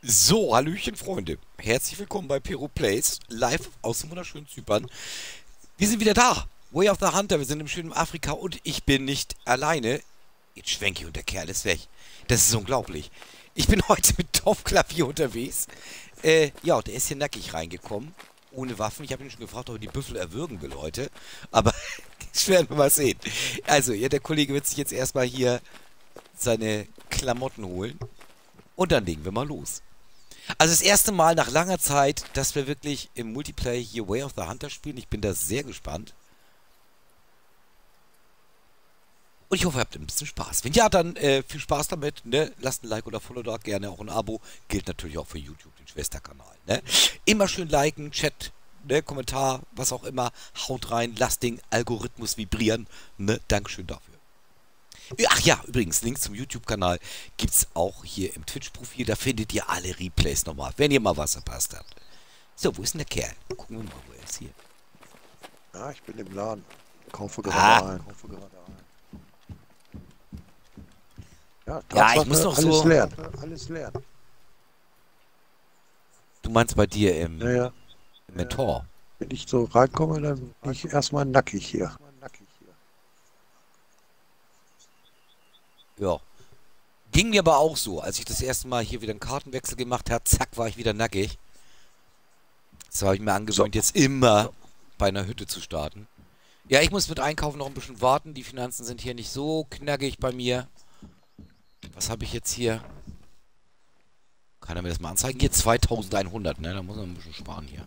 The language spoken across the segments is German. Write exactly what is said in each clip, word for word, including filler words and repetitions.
So, Hallöchen Freunde. Herzlich willkommen bei Peru Plays, live aus dem wunderschönen Zypern. Wir sind wieder da. Way of the Hunter, wir sind im schönen Afrika und ich bin nicht alleine. Jetzt schwenke ich und der Kerl ist weg. Das ist unglaublich. Ich bin heute mit Topfklavier unterwegs. Äh, ja, und der ist hier nackig reingekommen. Ohne Waffen. Ich habe ihn schon gefragt, ob er die Büffel erwürgen will heute. Aber das werden wir mal sehen. Also, ja, der Kollege wird sich jetzt erstmal hier seine Klamotten holen. Und dann legen wir mal los. Also das erste Mal nach langer Zeit, dass wir wirklich im Multiplayer hier Way of the Hunter spielen. Ich bin da sehr gespannt. Und ich hoffe, ihr habt ein bisschen Spaß. Wenn ja, dann äh, viel Spaß damit. Ne? Lasst ein Like oder Follow da, gerne auch ein Abo. Gilt natürlich auch für YouTube, den Schwesterkanal. Ne? Immer schön liken, Chat, ne? Kommentar, was auch immer. Haut rein, lasst den Algorithmus vibrieren. Ne? Dankeschön dafür. Ach ja, übrigens, Links zum YouTube-Kanal gibt es auch hier im Twitch-Profil. Da findet ihr alle Replays nochmal, wenn ihr mal was verpasst habt. So, wo ist denn der Kerl? Gucken wir mal, wo er ist hier. Ja, ich bin im Laden. Kaufe Ah. gerade ein. Kaufe gerade ein. Ja, Ja, ich muss noch alles so... lernen. Alles lernen. Du meinst bei dir im, Naja, im Mentor? wenn ich so reinkomme, dann bin ich erstmal nackig hier. Ja. Ging mir aber auch so, als ich das erste Mal hier wieder einen Kartenwechsel gemacht habe, zack, war ich wieder nackig. Das habe ich mir angewöhnt, So. jetzt immer bei einer Hütte zu starten. Ja, ich muss mit Einkaufen noch ein bisschen warten. Die Finanzen sind hier nicht so knackig bei mir. Was habe ich jetzt hier? Kann er mir das mal anzeigen? Hier zweitausendeinhundert, ne? Da muss man ein bisschen sparen hier.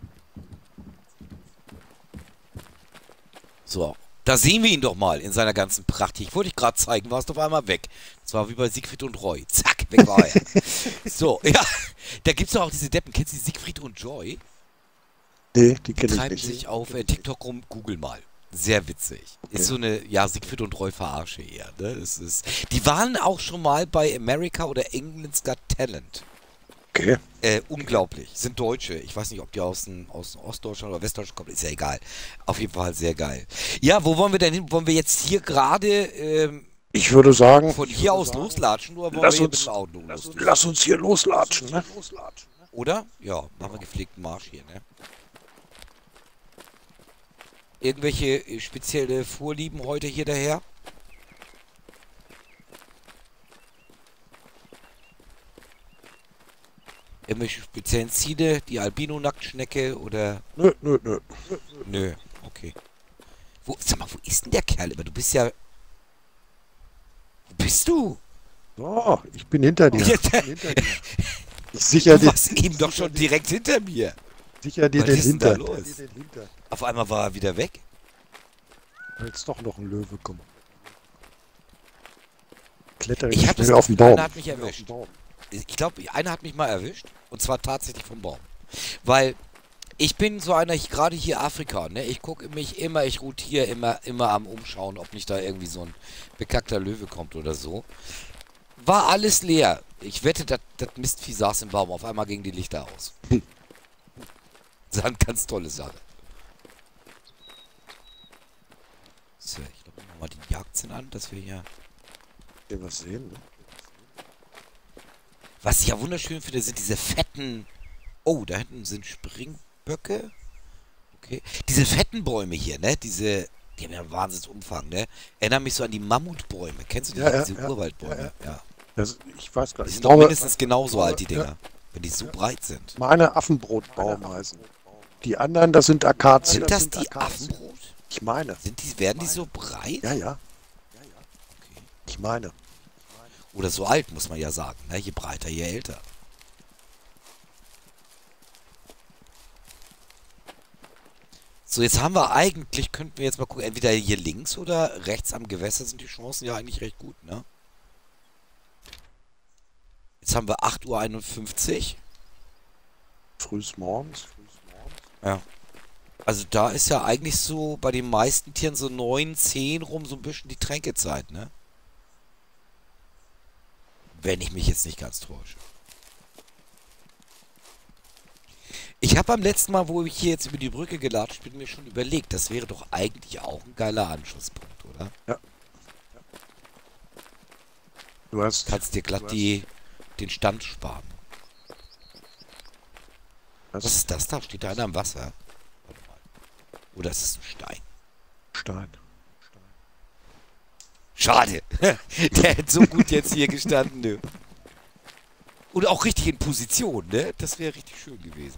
So. Da sehen wir ihn doch mal in seiner ganzen Pracht. Ich wollte dich gerade zeigen, warst auf einmal weg. Das war wie bei Siegfried und Roy. Zack, weg war er. So, ja. Da gibt es doch auch diese Deppen. Kennst du die Siegfried und Joy? Nee, die kenne ich Treiben nicht. sich auf äh, TikTok rum. Google mal. Sehr witzig. Okay. Ist so eine, ja, Siegfried und Roy Verarsche eher. Ne? Das ist, die waren auch schon mal bei America oder England's Got Talent. Okay. Äh, unglaublich. Sind Deutsche. Ich weiß nicht, ob die aus, dem, aus Ostdeutschland oder Westdeutschland kommen. Ist ja egal. Auf jeden Fall sehr geil. Ja, wo wollen wir denn hin? Wollen wir jetzt hier gerade ähm, Ich würde sagen, von hier aus loslatschen oder wollen lass wir hier uns, mit dem Auto lass, los? lass uns hier loslatschen, ne? Oder? Ja, machen wir gepflegten Marsch hier, ne? Irgendwelche äh, spezielle Vorlieben heute hier daher? Irgendwelche speziellen Ziele? Die Albino-Nacktschnecke oder... Nö, nö, nö. Nö, okay. Wo, sag mal, wo ist denn der Kerl immer? Du bist ja... Wo bist du? So, ich bin hinter dir. Ja, Ich bin hinter dir. Ich sicher du dir, warst eben doch schon direkt hinter mir. sicher dir Was den ist denn da Hinter. los? Auf einmal war er wieder weg. Jetzt doch noch ein Löwe kommen. Klettere Ich habe das schnell auf den Gefühl, Baum. einer hat mich erwischt. Ich glaube, einer hat mich mal erwischt. Und zwar tatsächlich vom Baum. Weil ich bin so einer, ich gerade hier Afrika, ne? Ich gucke mich immer, ich rotiere immer, immer am Umschauen, ob nicht da irgendwie so ein bekackter Löwe kommt oder so. War alles leer. Ich wette, das Mistvieh saß im Baum. Auf einmal gingen die Lichter aus. Das war eine ganz tolle Sache. So, ich glaube, wir machen mal die Jagdsinn an, dass wir hier... Hier was sehen, ne? Was ich ja wunderschön finde, sind diese fetten... Oh, da hinten sind Springböcke. Okay. Diese fetten Bäume hier, ne? Diese... Die haben ja einen Wahnsinnsumfang, ne? Erinnern mich so an die Mammutbäume. Kennst du die? Ja, ja, diese ja, Urwaldbäume? ja, ja. Ja. Das, ich weiß gar Die nicht. sind Ich doch glaube, mindestens genauso alt, die ja. Dinger. Wenn die so breit sind. meine Affenbrotbaum heißen. Die anderen, das sind Akazien. Sind das die Affenbrot? Ich meine. Sind die, werden die so breit? Ja, ja. Okay. Ich meine. Oder so alt, muss man ja sagen. Ne? Je breiter, je älter. So, jetzt haben wir eigentlich, könnten wir jetzt mal gucken, entweder hier links oder rechts am Gewässer sind die Chancen ja eigentlich recht gut, ne? Jetzt haben wir acht Uhr einundfünfzig. Frühs morgens. Ja. Also da ist ja eigentlich so bei den meisten Tieren so neun, zehn rum so ein bisschen die Tränkezeit, ne? Wenn ich mich jetzt nicht ganz täusche. Ich habe beim letzten Mal, wo ich hier jetzt über die Brücke gelatscht bin, mir schon überlegt, das wäre doch eigentlich auch ein geiler Anschlusspunkt, oder? Ja. Du hast. Kannst dir glatt die, den Stand sparen. Was ist das da? Steht da einer am Wasser? Warte mal. Oder ist es ein Stein? Stein. Schade. Der hätte so gut jetzt hier gestanden, ne? Und auch richtig in Position, ne? Das wäre richtig schön gewesen.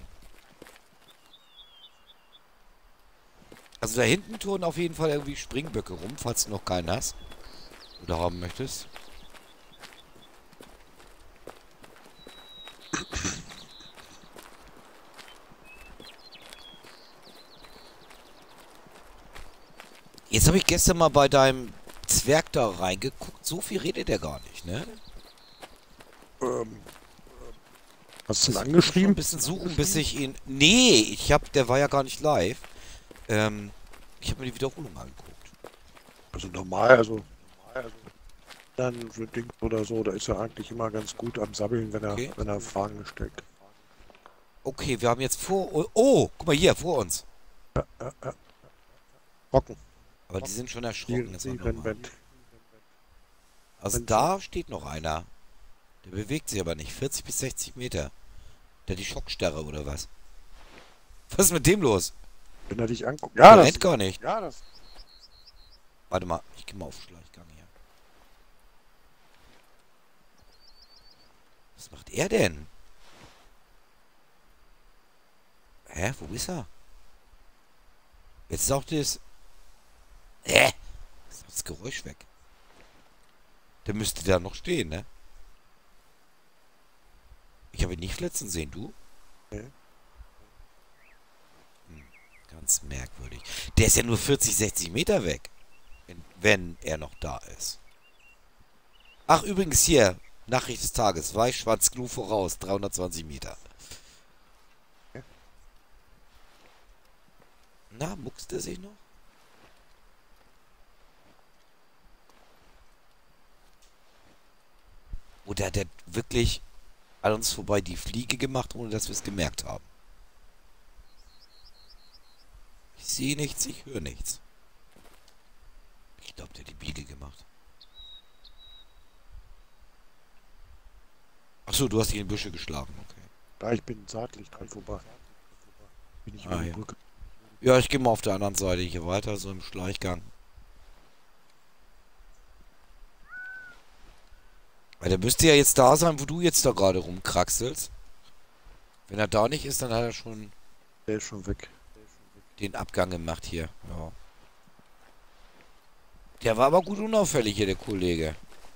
Also da hinten turnen auf jeden Fall irgendwie Springböcke rum, falls du noch keinen hast. Oder haben möchtest. Jetzt habe ich gestern mal bei deinem Zwerg da reingeguckt. So viel redet er gar nicht, ne? Ähm, hast du ihn Ein angeschrieben? bisschen suchen, bis ich ihn... Nee, ich hab... Der war ja gar nicht live. Ähm, ich habe mir die Wiederholung angeguckt. Also normal, also, also dann so Ding oder so, da ist er eigentlich immer ganz gut am Sabbeln, wenn er, Okay. wenn er Fragen stellt. Okay, wir haben jetzt vor... Oh, guck mal hier, vor uns. Rocken. Aber die sind schon Die, erschrocken. Jetzt die noch rennen mal. weg. Also da steht noch einer. Der bewegt sich aber nicht. vierzig bis sechzig Meter. Der hat die Schockstarre oder was? Was ist mit dem los? Wenn er dich anguckt. Ja, Der das, rennt gar nicht. ja, das. Warte mal, ich gehe mal auf Schleichgang hier. Was macht er denn? Hä, wo ist er? Jetzt sagt es... Hä? Ist das Geräusch weg? Der müsste da noch stehen, ne? Ich habe ihn nicht flitzen sehen, du? Nee. Hm, ganz merkwürdig. Der ist ja nur vierzig, sechzig Meter weg. Wenn, wenn er noch da ist. Ach, übrigens hier. Nachricht des Tages. Weißschwanz-Gnu voraus. dreihundertzwanzig Meter. Ja. Na, muckst er sich noch? Oder hat er wirklich an uns vorbei die Fliege gemacht, ohne dass wir es gemerkt haben? Ich sehe nichts, ich höre nichts. Ich glaube, der hat die Biege gemacht. Achso, du hast dich in die Büsche geschlagen, okay. Ja, ich bin seitlich dran vorbei. Bin ich Ah, über die ja. Brücke. Ja, ich gehe mal auf der anderen Seite hier weiter, so im Schleichgang. Weil der müsste ja jetzt da sein, wo du jetzt da gerade rumkraxelst. Wenn er da nicht ist, dann hat er schon Der ist schon weg. den Abgang gemacht hier. Ja. Der war aber gut unauffällig hier, der Kollege.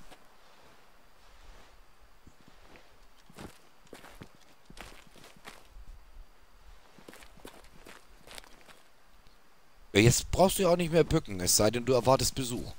Ja, jetzt brauchst du ja auch nicht mehr bücken, es sei denn, du erwartest Besuch.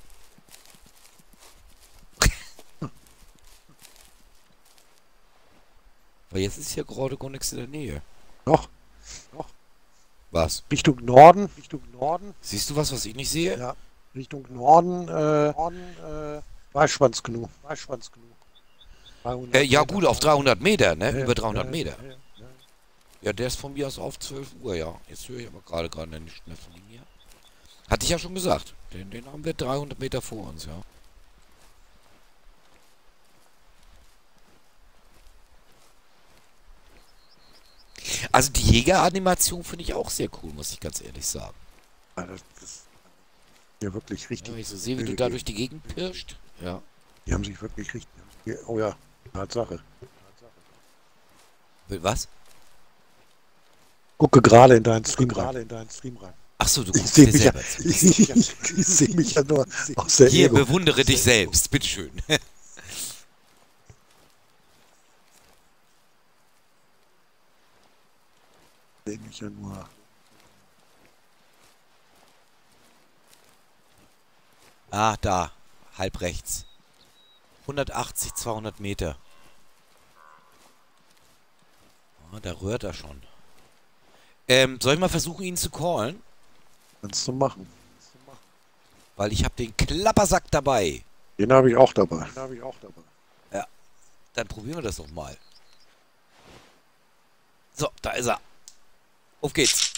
Weil jetzt ist hier gerade gar nichts in der Nähe. Doch, doch. Was? Richtung Norden. Richtung Norden. Siehst du was, was ich nicht sehe? Ja. Richtung Norden, äh, Norden, äh, Weißschwanzgnu. Weißschwanzgnu. dreihundert Äh, ja Meter. gut, auf dreihundert Meter, ne? Ja, Über dreihundert ja, Meter. ja, ja, ja. Ja, der ist von mir aus auf zwölf Uhr, ja. Jetzt höre ich aber gerade gerade nicht mehr von ihm hier. Hatte ich ja schon gesagt. Den, den haben wir dreihundert Meter vor uns, ja. Also die Jägeranimation finde ich auch sehr cool, muss ich ganz ehrlich sagen. Ja, das ist ja wirklich Ja, richtig. wenn ich so sehe, wie du da durch die Gegend pirscht. Ja. Die haben sich wirklich richtig. Oh ja, Tatsache. Was? Gucke gerade in deinen Stream rein. in deinen Stream rein. Achso, du Ich guckst sehe dir mich, ja, selber zu. ich, ich, ich sehe mich ja nur aus der Hier, Ego. bewundere dich selbst, bitteschön. Ich sehe mich ja nur. Ah, da. Halb rechts. hundertachtzig, zweihundert Meter. Ah, da rührt er schon. Ähm, soll ich mal versuchen, ihn zu callen? Kannst du machen. Weil ich habe den Klappersack dabei. Den habe ich auch dabei. Den habe ich auch dabei. Dann probieren wir das doch mal. So, da ist er. Auf geht's.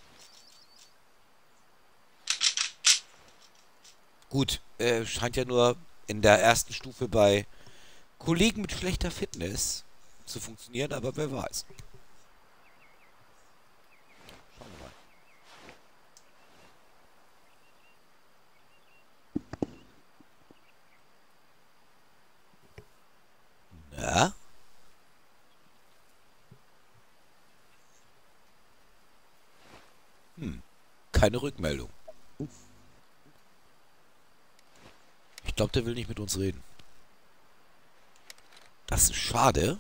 Gut, äh, scheint ja nur in der ersten Stufe bei Kollegen mit schlechter Fitness zu funktionieren, aber wer weiß. keine Rückmeldung. Ich glaube, der will nicht mit uns reden. Das ist schade.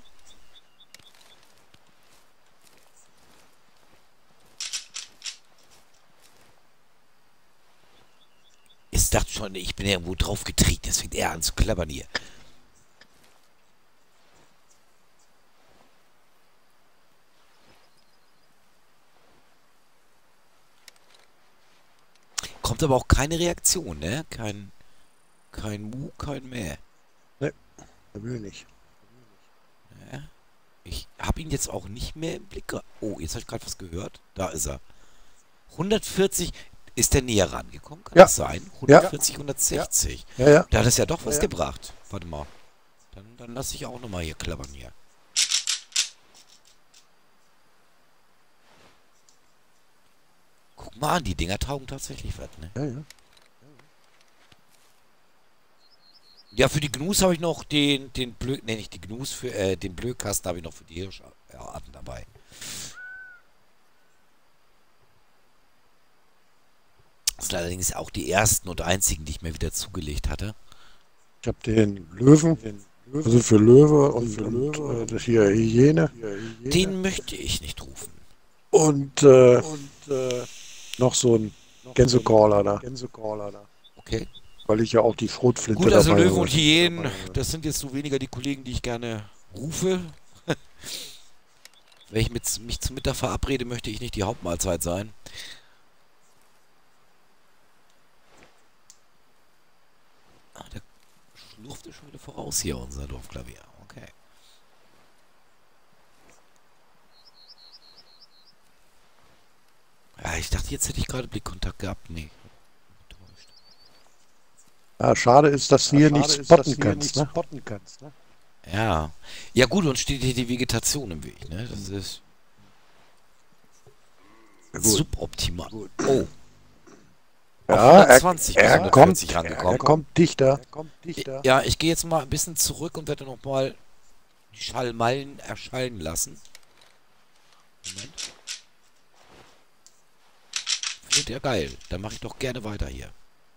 Ich dachte schon, ich bin irgendwo drauf getreten. Jetzt fängt er an zu klappern hier. Kommt aber auch keine Reaktion, ne? Kein, kein Mu, kein Mäh. Ne, er will nicht. Ja. Ich habe ihn jetzt auch nicht mehr im Blick. ge- Oh, jetzt habe ich gerade was gehört. Da ist er. hundertvierzig. Ist der näher rangekommen? Kann Ja. das sein? hundertvierzig, hundertsechzig. Ja, ja. Da hat es ja doch was Ja. gebracht. Warte mal. Dann, dann lasse ich auch nochmal hier klappern hier. Guck mal an, die Dinger taugen tatsächlich was, ne? Ja, ja. Ja, für die Gnus habe ich noch den, den Blö... Ne, nicht die Gnus, für, äh, den Blökasten habe ich noch für die Hirscharten dabei. Das sind allerdings auch die ersten und einzigen, die ich mir wieder zugelegt hatte. Ich habe den Löwen, also für Löwe und, für Löwe, und äh, das hier Hyäne. Den möchte ich nicht rufen. Und, äh, und äh, noch so ein Gänsecaller da. Gänsecaller da. Okay. Weil ich ja auch die Schrotflinte Gut, also dabei Löwen habe. und Hyänen, das sind jetzt so weniger die Kollegen, die ich gerne rufe. Wenn ich mit, mich zum Mittag verabrede, möchte ich nicht die Hauptmahlzeit sein. Ah, der schlurfte schon wieder voraus hier, unser Dorfklavier. Okay. Ja, ich dachte, jetzt hätte ich gerade Blickkontakt gehabt. Nee. Enttäuscht. Ja, schade ist, dass du hier nicht spotten kannst, ne? spotten kannst, ne? Ja. Ja gut, uns steht hier die Vegetation im Weg, ne? Das ist Gut. suboptimal. Gut. Oh. Ja, Auf er, hundertzwanzig bis er, kommt, hundertvierzig er rangekommen. kommt dichter. Er kommt dichter. Ja, ich gehe jetzt mal ein bisschen zurück und werde noch mal die Schallmallen erschallen lassen. Moment. Findet ihr geil? Dann mache ich doch gerne weiter hier.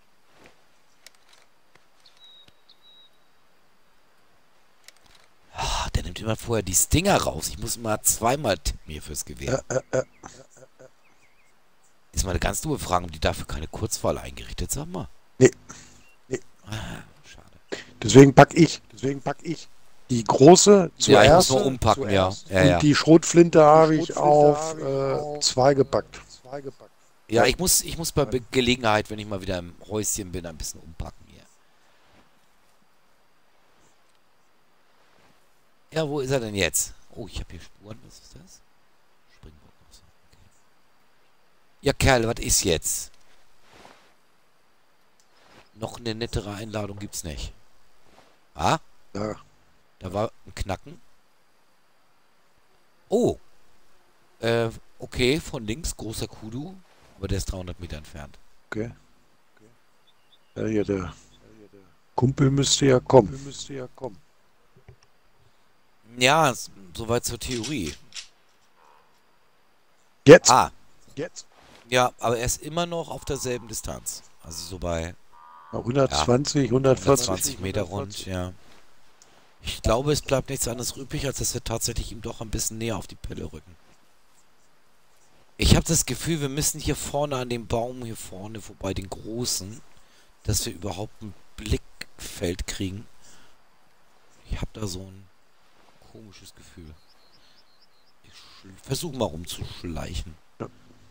Ah, der nimmt immer vorher die Stinger raus. Ich muss immer zweimal tippen hier fürs Gewehr. Äh, äh, äh. Ist mal eine ganz dumme Frage, haben die dafür keine Kurzwahl eingerichtet, sag mal. Nee. Nee. Ah, schade. Deswegen pack ich. Deswegen pack ich. Die große Ja, ich muss zuerst noch umpacken, ja. zuerst. Ja, und ja. die Schrotflinte habe ich Schrotflinte auf habe ich äh, auf zwei gepackt. Zwei gepackt. Ja, ich muss, ich muss bei Be- Gelegenheit, wenn ich mal wieder im Häuschen bin, ein bisschen umpacken hier. Ja, wo ist er denn jetzt? Oh, ich habe hier Spuren. Was ist das? Springbock. Ach so, okay. Ja, Kerl, was ist jetzt? Noch eine nettere Einladung gibt's nicht. Ah, Ja. da war ein Knacken. Oh. Äh, okay, von links, großer Kudu. Aber der ist dreihundert Meter entfernt. Okay. Ja, hier der Kumpel müsste ja kommen. Müsste ja kommen. Ja, s- soweit zur Theorie. Jetzt. Ah, Jetzt. ja, aber er ist immer noch auf derselben Distanz. Also so bei hundertzwanzig, hundertvierzig. hundertzwanzig Meter rund, ja. Ich glaube, es bleibt nichts anderes übrig, als dass wir tatsächlich ihm doch ein bisschen näher auf die Pelle rücken. Ich habe das Gefühl, wir müssen hier vorne an dem Baum, hier vorne vorbei, den großen, dass wir überhaupt ein Blickfeld kriegen. Ich habe da so ein komisches Gefühl. Ich versuche mal rumzuschleichen. Ja.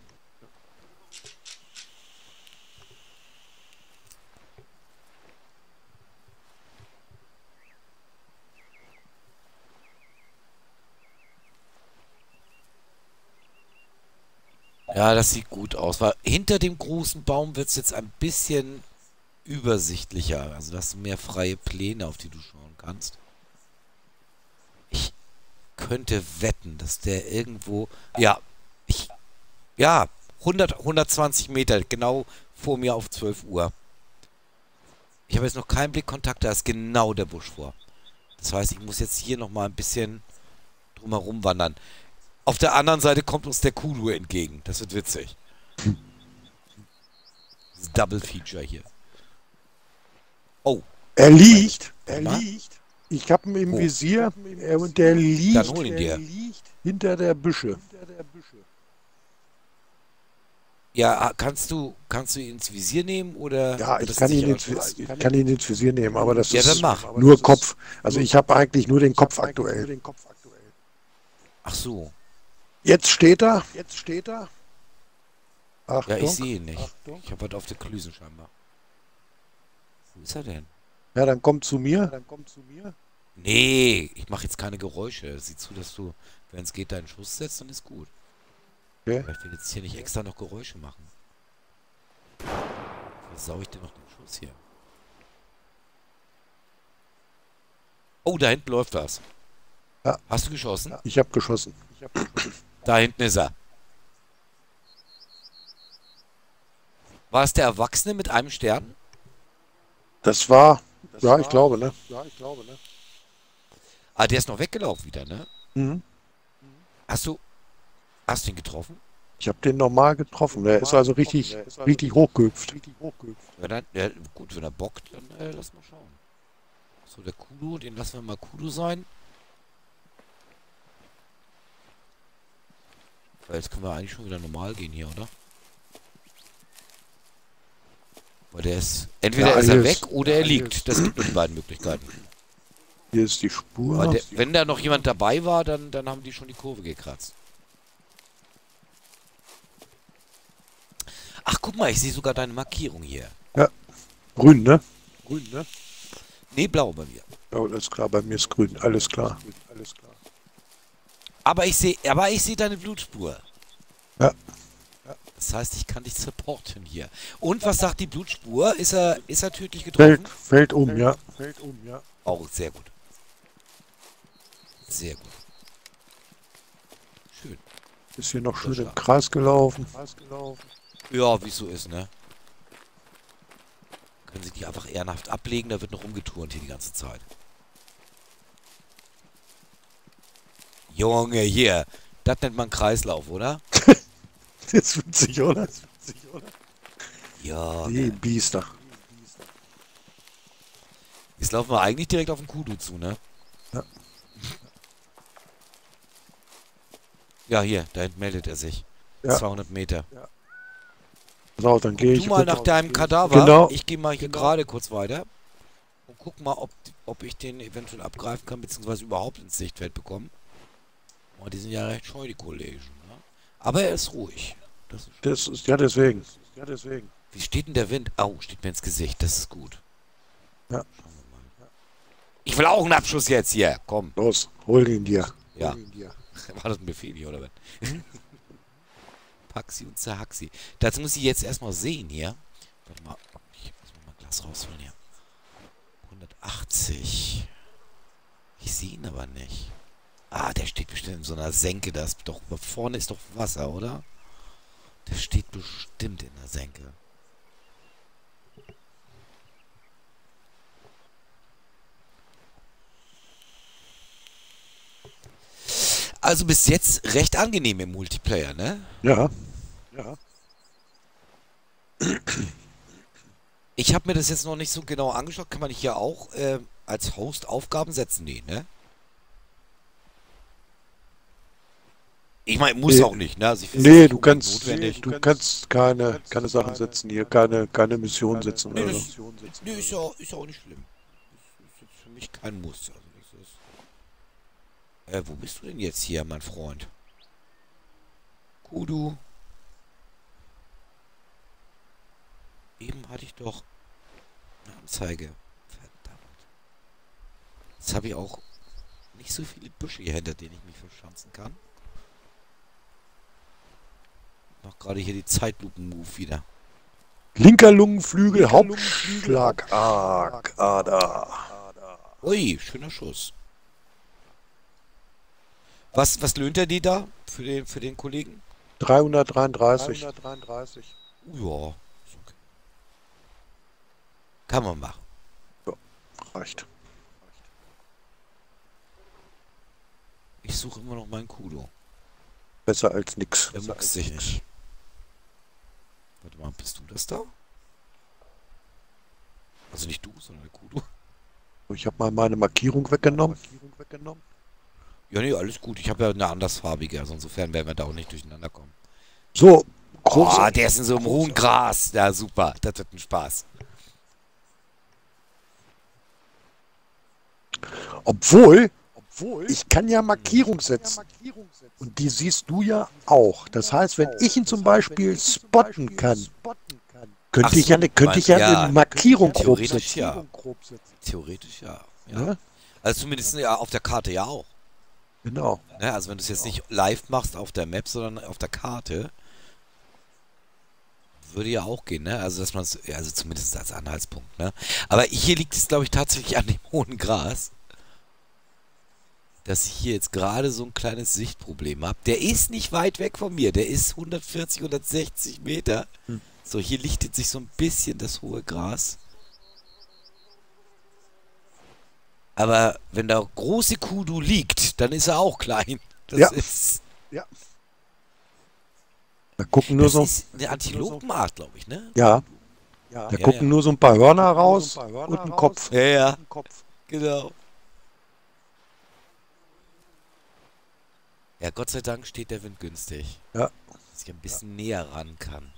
Ja, das sieht gut aus. Weil hinter dem großen Baum wird es jetzt ein bisschen übersichtlicher. Also da hast du mehr freie Pläne, auf die du schauen kannst. Ich könnte wetten, dass der irgendwo... Ja, ich... Ja, hundert, hundertzwanzig Meter, genau vor mir auf zwölf Uhr. Ich habe jetzt noch keinen Blickkontakt, da ist genau der Busch vor. Das heißt, ich muss jetzt hier nochmal ein bisschen drumherum wandern. Auf der anderen Seite kommt uns der Kudu entgegen. Das wird witzig. Das Double Feature hier. Oh, Er liegt. Er Mal. liegt. Ich habe ihn im Wo? Visier er, und der liegt, Dann hol ihn dir. der liegt hinter der Büsche. ja, ah, kannst du, kannst du ihn ins Visier nehmen oder? Ja, wird ich das kann ihn, sicherer ins, Schutz? ich kann ihn ins Visier nehmen, aber das Ja, dann ist mach. nur Kopf. Also ich habe eigentlich nur den Kopf aktuell. Ach so. Jetzt steht er. Jetzt steht er. Achtung. Ja, ich sehe ihn nicht. Achtung. Ich habe was auf der Klüsen scheinbar. Wo ist er denn? Ja, dann kommt zu mir. Dann kommt zu mir. Nee, ich mache jetzt keine Geräusche. Sieh zu, dass du, wenn es geht, deinen Schuss setzt, dann ist gut. Okay. Aber ich will jetzt hier nicht extra noch Geräusche machen. Versau ich dir noch den Schuss hier. Oh, da hinten läuft was. Ja. Hast du geschossen? Ich habe geschossen. Ich hab Da hinten ist er. War es der Erwachsene mit einem Stern? Das war. Ja, ich glaube, ne? Ja, ich glaube, ne? Ah, der ist noch weggelaufen wieder, ne? Mhm. Hast du... Hast du ihn getroffen? Ich habe den normal getroffen. Der ist also richtig, richtig hochgehüpft. Ja, dann, ja, gut, wenn er bockt, dann äh, lass mal schauen. So, der Kudu, den lassen wir mal Kudu sein. Weil jetzt können wir eigentlich schon wieder normal gehen hier, oder? Weil der ist... Entweder Ja, ist er hier weg ist- oder er ja, hier liegt. ist- Das gibt nur die beiden Möglichkeiten. Hier ist die Spur. Weil der, wenn da noch jemand dabei war, dann, dann haben die schon die Kurve gekratzt. Ach, guck mal, ich sehe sogar deine Markierung hier. Grün, ne? Grün, ne? Nee, blau bei mir. Ja, alles klar, bei mir ist grün. Alles klar. Alles klar. Aber ich sehe, aber ich sehe deine Blutspur. Ja. Das heißt, ich kann dich supporten hier. Und was sagt die Blutspur? Ist er, ist er tödlich getroffen? Fällt, fällt um, ja. Fällt um, ja. Auch sehr gut. Sehr gut. Schön. Ist hier noch schön Das im war- Kreis gelaufen. Kreis gelaufen. Ja, wie es so ist, ne? Können sie die einfach ehrenhaft ablegen, da wird noch rumgeturnt hier die ganze Zeit. Junge, hier. Das nennt man Kreislauf, oder? Das ist witzig, oder? Das ist witzig, oder? Ja. Die Biester. Jetzt laufen wir eigentlich direkt auf den Kudu zu, ne? Ja. Ja, hier, da hinten meldet er sich. Ja. zweihundert Meter. So, dann gehe Du ich. mal nach deinem Kadaver. Genau. Ich gehe mal hier Genau. gerade kurz weiter. Und guck mal, ob, ob ich den eventuell abgreifen kann, beziehungsweise überhaupt ins Sichtfeld bekommen. Oh, die sind ja recht scheu, die Kollegen. Ne? Aber er ist ruhig. Das ist Das ist, ja, deswegen. Ja, deswegen. Wie steht denn der Wind? Au, steht mir ins Gesicht. Das ist gut. Ja. Schauen wir mal. Ich will auch einen Abschuss jetzt hier. Komm. Los, hol ihn dir. Ja. Hol ihn dir. War das ein Befehl hier, oder was? Paxi und Zahaxi. Das muss ich jetzt erstmal sehen hier. Warte mal. Ich muss mal ein Glas rausholen hier. hundertachtzig. Ich sehe ihn aber nicht. Ah, der steht bestimmt in so einer Senke. Da ist doch, da vorne ist doch Wasser, oder? Der steht bestimmt in der Senke. Also bis jetzt recht angenehm im Multiplayer, ne? Ja. Ja. Ich habe mir das jetzt noch nicht so genau angeschaut. Kann man nicht hier auch äh, als Host Aufgaben setzen? Nee, ne? Ich meine, muss Nee. auch nicht, ne? Also ich find's Nee, nicht du unbedingt kannst, notwendig. du kannst keine, keine Sachen setzen hier, keine, keine Mission setzen Nee, oder das, so. nee, ist ja, auch- ist ja auch nicht schlimm. Das ist jetzt für mich kein Muss. Also das ist. Äh, wo bist du denn jetzt hier, mein Freund? Kudu. Eben hatte ich doch eine Anzeige. Verdammt. Jetzt habe ich auch nicht so viele Büsche hier, hinter denen ich mich verschanzen kann. Ich mach gerade hier die Zeitlupen-Move wieder. Linker Lungenflügel, Hauptschlag, Ader. Ui, schöner Schuss. Was, was löhnt er die da für den, für den Kollegen? dreihundertdreiunddreißig. Uh, ja, ist okay. Kann man machen. Reicht. Ich suche immer noch meinen Kudo. Besser als nix. Der muckt sich nicht. Warte mal, bist du das da? Also nicht du, sondern der Kudu. Ich habe mal meine Markierung weggenommen. Ja, nee, alles gut. Ich habe ja eine andersfarbige, also insofern werden wir da auch nicht durcheinander kommen. So, Oh, große, der ist in so einem hohen Gras. Ja, super. Das wird ein Spaß. obwohl, ich kann ja Markierung setzen. Und die siehst du ja auch. Das heißt, wenn ich ihn zum Beispiel spotten kann, könnte Ach ich ja, so, eine, könnte ich ja ja, eine Markierung grob theoretisch setzen. ja. Theoretisch ja. ja. Ja, Also zumindest ja, auf der Karte ja auch. genau. Ne? Also wenn du es jetzt nicht live machst auf der Map, sondern auf der Karte, würde ja auch gehen, ne? Also dass man es, ja, also zumindest als Anhaltspunkt, ne? Aber hier liegt es, glaube ich, tatsächlich an dem hohen Gras, dass ich hier jetzt gerade so ein kleines Sichtproblem habe. Der ist nicht weit weg von mir, der ist hundertvierzig, hundertsechzig Meter. Hm. So, hier lichtet sich so ein bisschen das hohe Gras. Aber wenn der große Kudu liegt, dann ist er auch klein. Das Ja. ist, Da gucken nur das so, ist eine Antilopenart, glaube ich, ne? ja, da Ja, gucken ja. nur so ein paar Hörner raus und ein Kopf. Ja, ja, genau. Ja, Gott sei Dank steht der Wind günstig. Ja. Dass ich ein bisschen näher ran kann.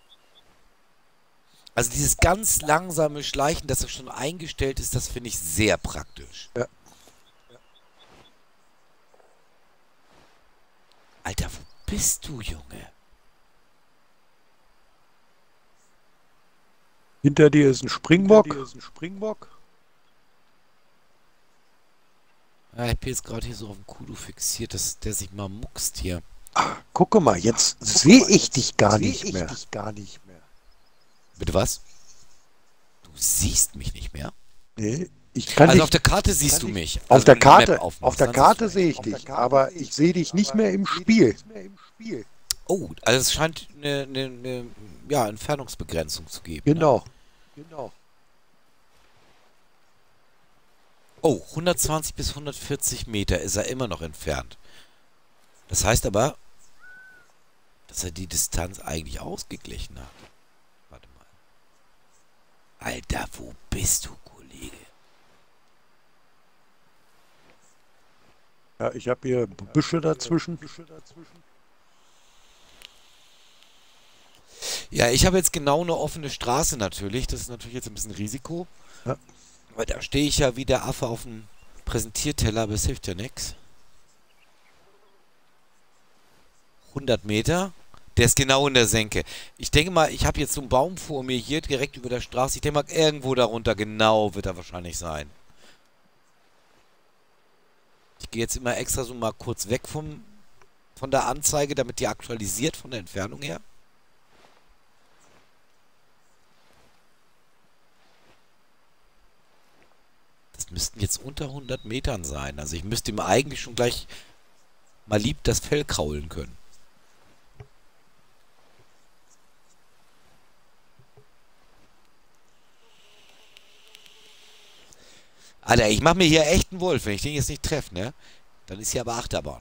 Also dieses ganz langsame Schleichen, das schon eingestellt ist, das finde ich sehr praktisch. Ja. Alter, wo bist du, Junge? Hinter dir ist ein Springbock. Ja, ich bin jetzt gerade hier so auf dem Kudu fixiert, dass der sich mal muckst hier. Gucke mal, jetzt sehe ich dich gar nicht mehr. Bitte was? Du siehst mich nicht mehr? Nee, ich kann Also dich, auf der Karte siehst du mich. auf Also der wenn du die Map Karte, aufmachst, auf der dann Karte siehst du mich. sehe ich dich, aber ich sehe dich nicht mehr im Spiel. Oh, also es scheint eine, eine, eine ja, Entfernungsbegrenzung zu geben. Ne? Genau. Genau. Oh, hundertzwanzig bis hundertvierzig Meter ist er immer noch entfernt. Das heißt aber, dass er die Distanz eigentlich ausgeglichen hat. Warte mal. Alter, wo bist du, Kollege? Ja, ich habe hier Büsche dazwischen. Ja, ich habe jetzt genau eine offene Straße natürlich. Das ist natürlich jetzt ein bisschen Risiko. Ja. Weil da stehe ich ja wie der Affe auf dem Präsentierteller, aber es hilft ja nichts. hundert Meter. Der ist genau in der Senke. Ich denke mal, ich habe jetzt so einen Baum vor mir hier direkt über der Straße. Ich denke mal, irgendwo darunter genau wird er wahrscheinlich sein. Ich gehe jetzt immer extra so mal kurz weg vom, von der Anzeige, damit die aktualisiert von der Entfernung her. Das müssten jetzt unter hundert Metern sein. Also ich müsste ihm eigentlich schon gleich mal lieb das Fell kraulen können. Alter, ich mache mir hier echt einen Wolf. Wenn ich den jetzt nicht treffe, ne? Dann ist hier aber Achterbahn.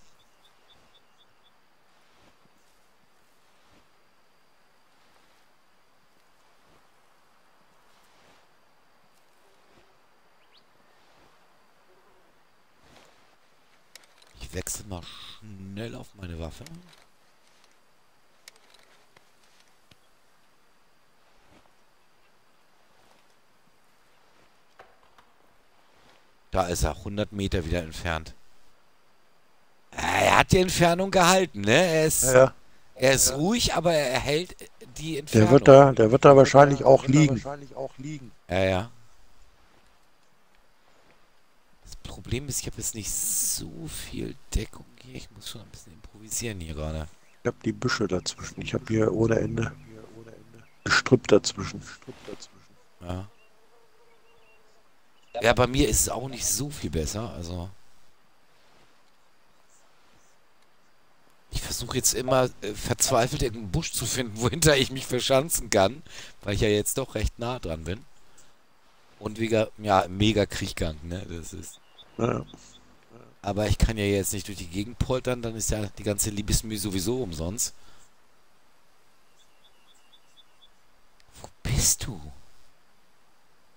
Ich wechsle mal schnell auf meine Waffe. Da ist er, hundert Meter wieder entfernt. Er hat die Entfernung gehalten, ne? Er ist, Ja, ja. er ist ruhig, aber er hält die Entfernung. Der wird da, der wird da wahrscheinlich auch liegen. Ja, ja. Das Problem ist, ich habe jetzt nicht so viel Deckung hier. Ich muss schon ein bisschen improvisieren hier gerade. Ich habe die Büsche dazwischen. Ich habe hier ohne Ende Gestrüpp dazwischen. Ja. Ja, bei mir ist es auch nicht so viel besser, also. Ich versuche jetzt immer äh, verzweifelt irgendeinen Busch zu finden, wohinter ich mich verschanzen kann, weil ich ja jetzt doch recht nah dran bin. Und wegen, ja, mega Kriechgang, ne, das ist. Ja. Aber ich kann ja jetzt nicht durch die Gegend poltern, dann ist ja die ganze Liebesmühe sowieso umsonst. Wo bist du?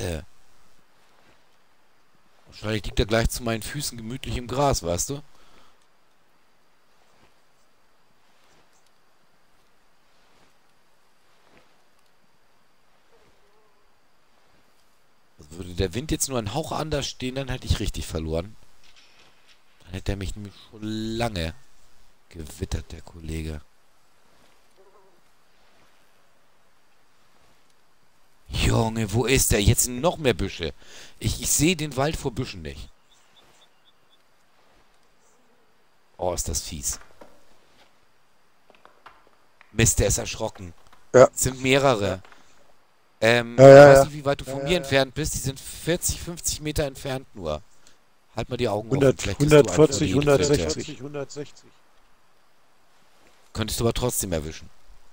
Warte. Wahrscheinlich liegt er gleich zu meinen Füßen gemütlich im Gras, weißt du? Also würde der Wind jetzt nur einen Hauch anders stehen, dann hätte ich richtig verloren. Dann hätte er mich nämlich schon lange gewittert, der Kollege. Junge, wo ist der? Jetzt sind noch mehr Büsche. Ich, ich sehe den Wald vor Büschen nicht. Oh, ist das fies. Mist, der ist erschrocken. Ja. Es sind mehrere. Ähm, Ja, ja, ich weiß ja. nicht, wie weit du von Ja, mir ja, entfernt bist. Die sind vierzig, fünfzig Meter entfernt nur. Halt mal die Augen offen. hundert, Vielleicht bist du einfach hundertvierzig, jede Finte. hundertsechzig. hundertsechzig. Könntest du aber trotzdem erwischen.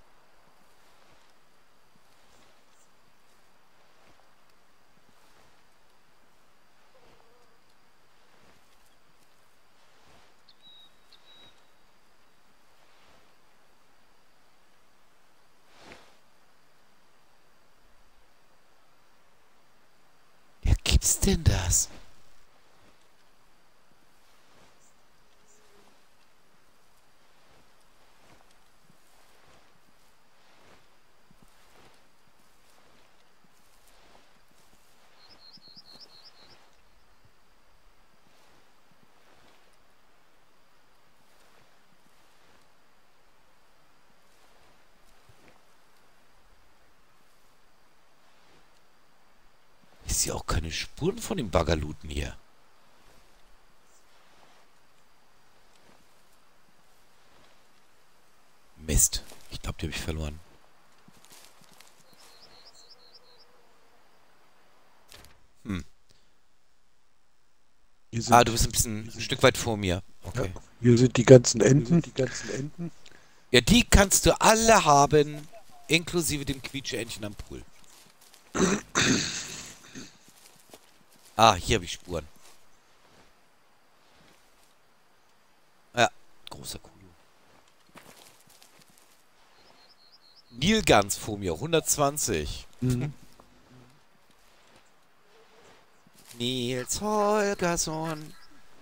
Ja, gibt's denn das? Ich sehe auch keine Spuren von dem Baggerluten hier. Mist. Ich glaube, die habe ich verloren. Hm. Hier sind, Ah, du bist ein bisschen ein Stück weit vor mir. Okay. hier sind die ganzen Enten. Die ganzen Enten. Ja, die kannst du alle haben, inklusive dem Quietscheentchen am Pool. Ah, hier habe ich Spuren. Ja, großer Kuh. Nilgans vor mir, hundertzwanzig. Mhm. Nils Holgersson.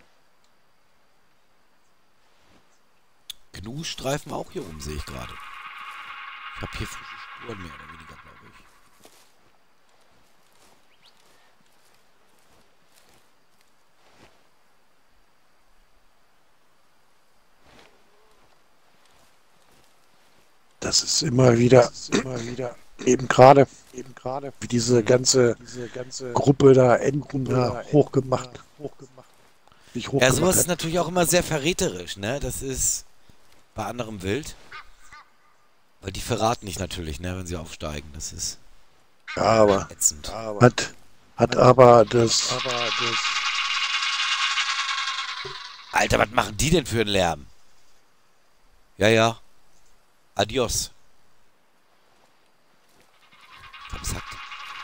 Gnu-Streifen auch hier oben, sehe ich gerade. Ich habe hier frische Spuren mehr oder weniger, glaube ich. Das ist immer wieder, Das ist immer wieder eben gerade, eben gerade wie diese ganze diese ganze Gruppe da Enten Gruppe da da hochgemacht, Enten da hochgemacht. sich Ja, hochgemacht sowas ist hat. natürlich auch immer sehr verräterisch, ne? Das ist bei anderem Wild. Weil die verraten dich natürlich, ne, wenn sie aufsteigen. Das ist Ja, aber ätzend. Aber hat, hat aber das, aber das Alter, was machen die denn für einen Lärm? Ja, ja. Adios. Versackt.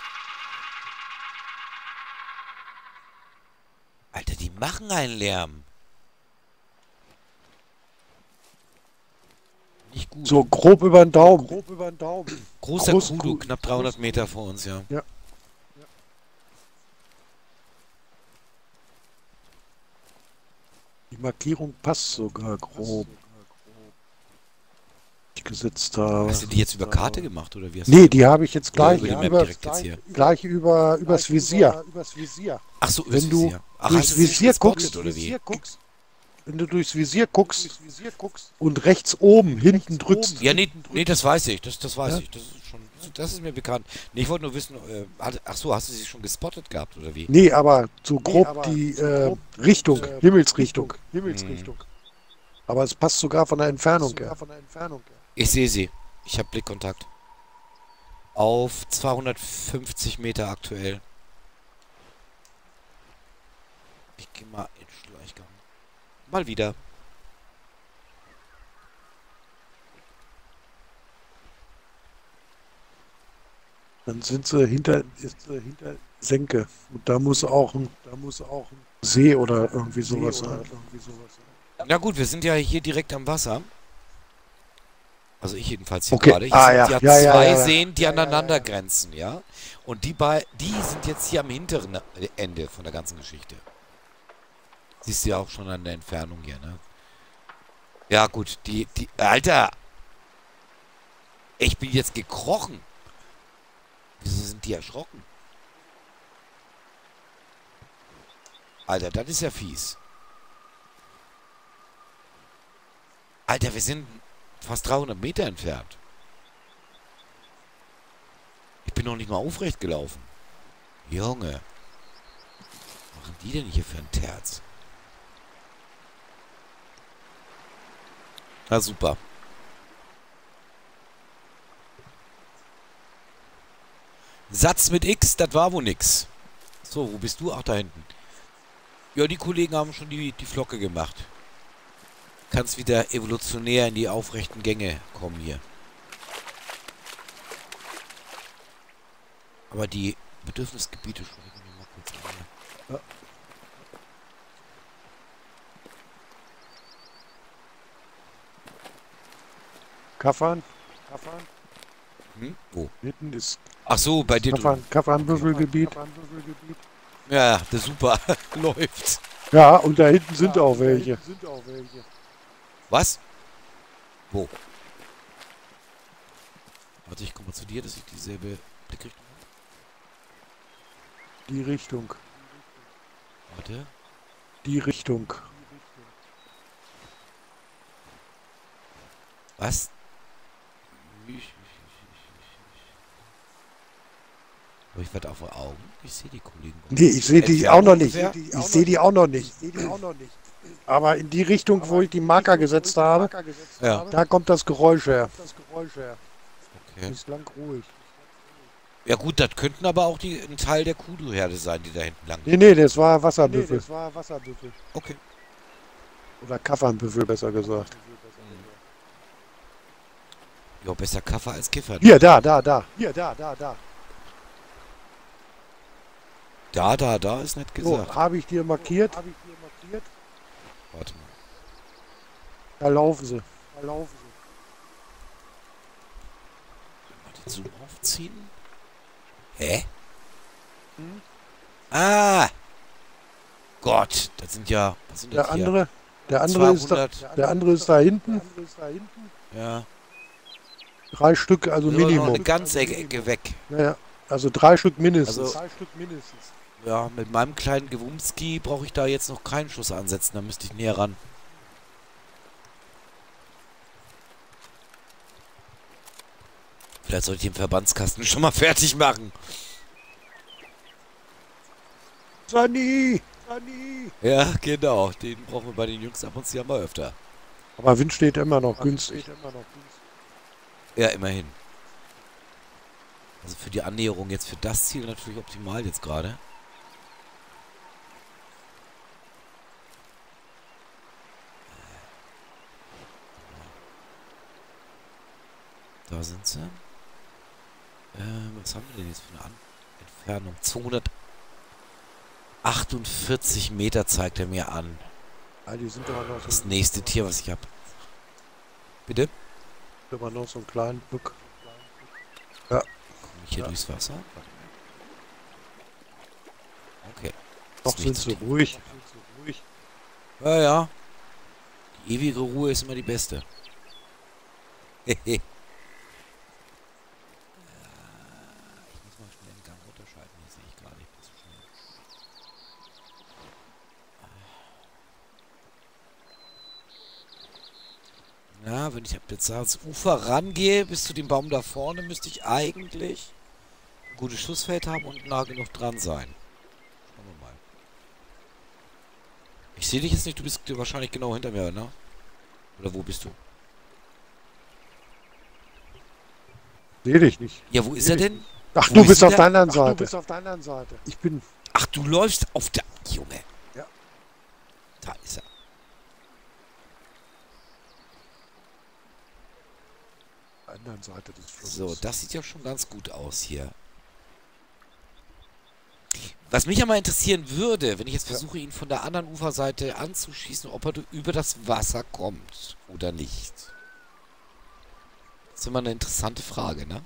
Alter, die machen einen Lärm. Nicht gut. so grob über den Daumen. grob über den Daumen. Großer groß- Kudu, Kuh- knapp dreihundert Meter vor uns, ja. Die Markierung passt sogar grob, die ich gesetzt habe. Hast du die jetzt über Karte gemacht, oder wie hast Nee, du die habe ich jetzt Oder gleich über die Map über, direkt jetzt hier? gleich über übers Visier. Übers Visier. Ach so, Wenn du Visier. Ach, durchs hast du sie Visier gespottet, guckst, oder wie? Visier guckst, Wenn du durchs Visier guckst durchs Visier guckst, und rechts oben hinten drückst, Ja, nee, nee, das weiß ich. Das, das weiß Ja. ich. Das ist schon, das ist mir bekannt. Nee, ich wollte nur wissen, äh, hat, ach so, hast du sie schon gespottet gehabt, oder wie? nee, aber so grob aber die so äh, grob, Richtung, äh, Himmelsrichtung. Himmelsrichtung. Aber es passt sogar von der Entfernung Sogar her. von der Entfernung her. Ich sehe sie. Ich habe Blickkontakt. Auf zweihundertfünfzig Meter aktuell. Ich gehe mal in Schleichgang. Mal wieder. Dann sind sie hinter, ist sie hinter Senke. Und da muss auch ein, da muss auch ein See oder irgendwie sowas See oder sein. irgendwie sowas. Na gut, wir sind ja hier direkt am Wasser. Also ich jedenfalls hier Okay. gerade. Hier Ah, sind ja. ja, Ja, ja, zwei ja, ja. Seen, die Ja, ja, ja, aneinander ja. grenzen, ja. Und die bei, die sind jetzt hier am hinteren Ende von der ganzen Geschichte. Siehst du ja auch schon an der Entfernung hier, ne? Ja gut, die, die, Alter! Ich bin jetzt gekrochen. Wieso sind die erschrocken? Alter, das ist ja fies. Alter, wir sind fast dreihundert Meter entfernt. Ich bin noch nicht mal aufrecht gelaufen. Junge. Was machen die denn hier für ein Terz? Na super. Satz mit X, das war wohl nix. So, wo bist du? Ach, da hinten. Ja, die Kollegen haben schon die, die Flocke gemacht. Kannst wieder evolutionär in die aufrechten Gänge kommen hier. Aber die Bedürfnisgebiete schaue ich mir mal kurz an. Ja. Kaffern. Kaffern. Hm? Wo? Hinten ist Ach so, bei dir drüben. Kaffern, Kaffernbüffelgebiet. Ja, das ist super. Läuft. Ja, und da hinten sind auch welche. Was? Wo? Warte, ich komme mal zu dir, dass ich dieselbe Blickrichtung habe. Die Richtung. Warte. Die Richtung. Was? Aber ich werde auf die Augen. Ich sehe die Kollegen. Nee, ich sehe die Entfernung auch noch nicht. ungefähr? Ich sehe die auch noch nicht. Aber in die Richtung, wo ich die Marker gesetzt habe, Ja. da kommt das Geräusch her. Okay. Bislang ruhig. Ja gut, das könnten aber auch die, ein Teil der Kudu-Herde sein, die da hinten lang. Nee, nee, das war Wasserbüffel. Okay. Oder Kaffernbüffel, besser gesagt. Ja, besser Kaffer als Kiffer. Hier, da, da, da. Hier, da, da, da. Da, da, da ist nicht So, gesagt. habe ich dir markiert. Warte mal. Da laufen sie. Da laufen sie. Mal den Zoom aufziehen. Hä? Hm? Ah! Gott, das sind ja... Was sind das Der hier? andere, der andere ist da, zweihundert. der andere ist da hinten. Ja. Drei Stück, also Nur noch eine Minimum. ganze Ecke weg. Ja, ja. Also drei Stück mindestens. Also- Ja, mit meinem kleinen Gewumski brauche ich da jetzt noch keinen Schuss ansetzen. Da müsste ich näher ran. Vielleicht sollte ich den Verbandskasten schon mal fertig machen. Sani! Sani! Ja, genau. Den brauchen wir bei den Jungs ab und zu ja mal öfter. Aber Wind steht immer noch günstig. Ja, immerhin. Also für die Annäherung jetzt für das Ziel natürlich optimal jetzt gerade. Da sind sie. Ähm, was haben wir denn jetzt für eine An Entfernung? zweihundertachtundvierzig Meter zeigt er mir an. Ja, die sind doch noch so, Das nächste Tier, was ich habe. Bitte? immer noch so einen kleinen Bück. Komme ich hier Ja. durchs Wasser? Okay. Noch Das sind nächste sie Tier. ruhig. Ja, ja. Die ewige Ruhe ist immer die beste. Hehe. Ich muss mal schnell den Gang runterschalten. Hier sehe ich gerade nicht so schnell. Ja, wenn ich ab jetzt ans Ufer rangehe, bis zu dem Baum da vorne, müsste ich eigentlich ein gutes Schussfeld haben und nah genug dran sein. Schauen wir mal. Ich sehe dich jetzt nicht, du bist wahrscheinlich genau hinter mir, ne? Oder wo bist du? Seh dich nicht. Ja, wo ist er denn? Ach, Wo du ist bist denn auf der? der anderen Ach, du Seite. bist auf der anderen Seite. Ich bin Ach, du läufst auf der... Junge. Ja. Da ist er. auf der anderen Seite des Flusses. So, das sieht ja schon ganz gut aus hier. Was mich ja mal interessieren würde, wenn ich jetzt Ja. versuche, ihn von der anderen Uferseite anzuschießen, ob er über das Wasser kommt oder nicht. ist immer eine interessante Frage, ne?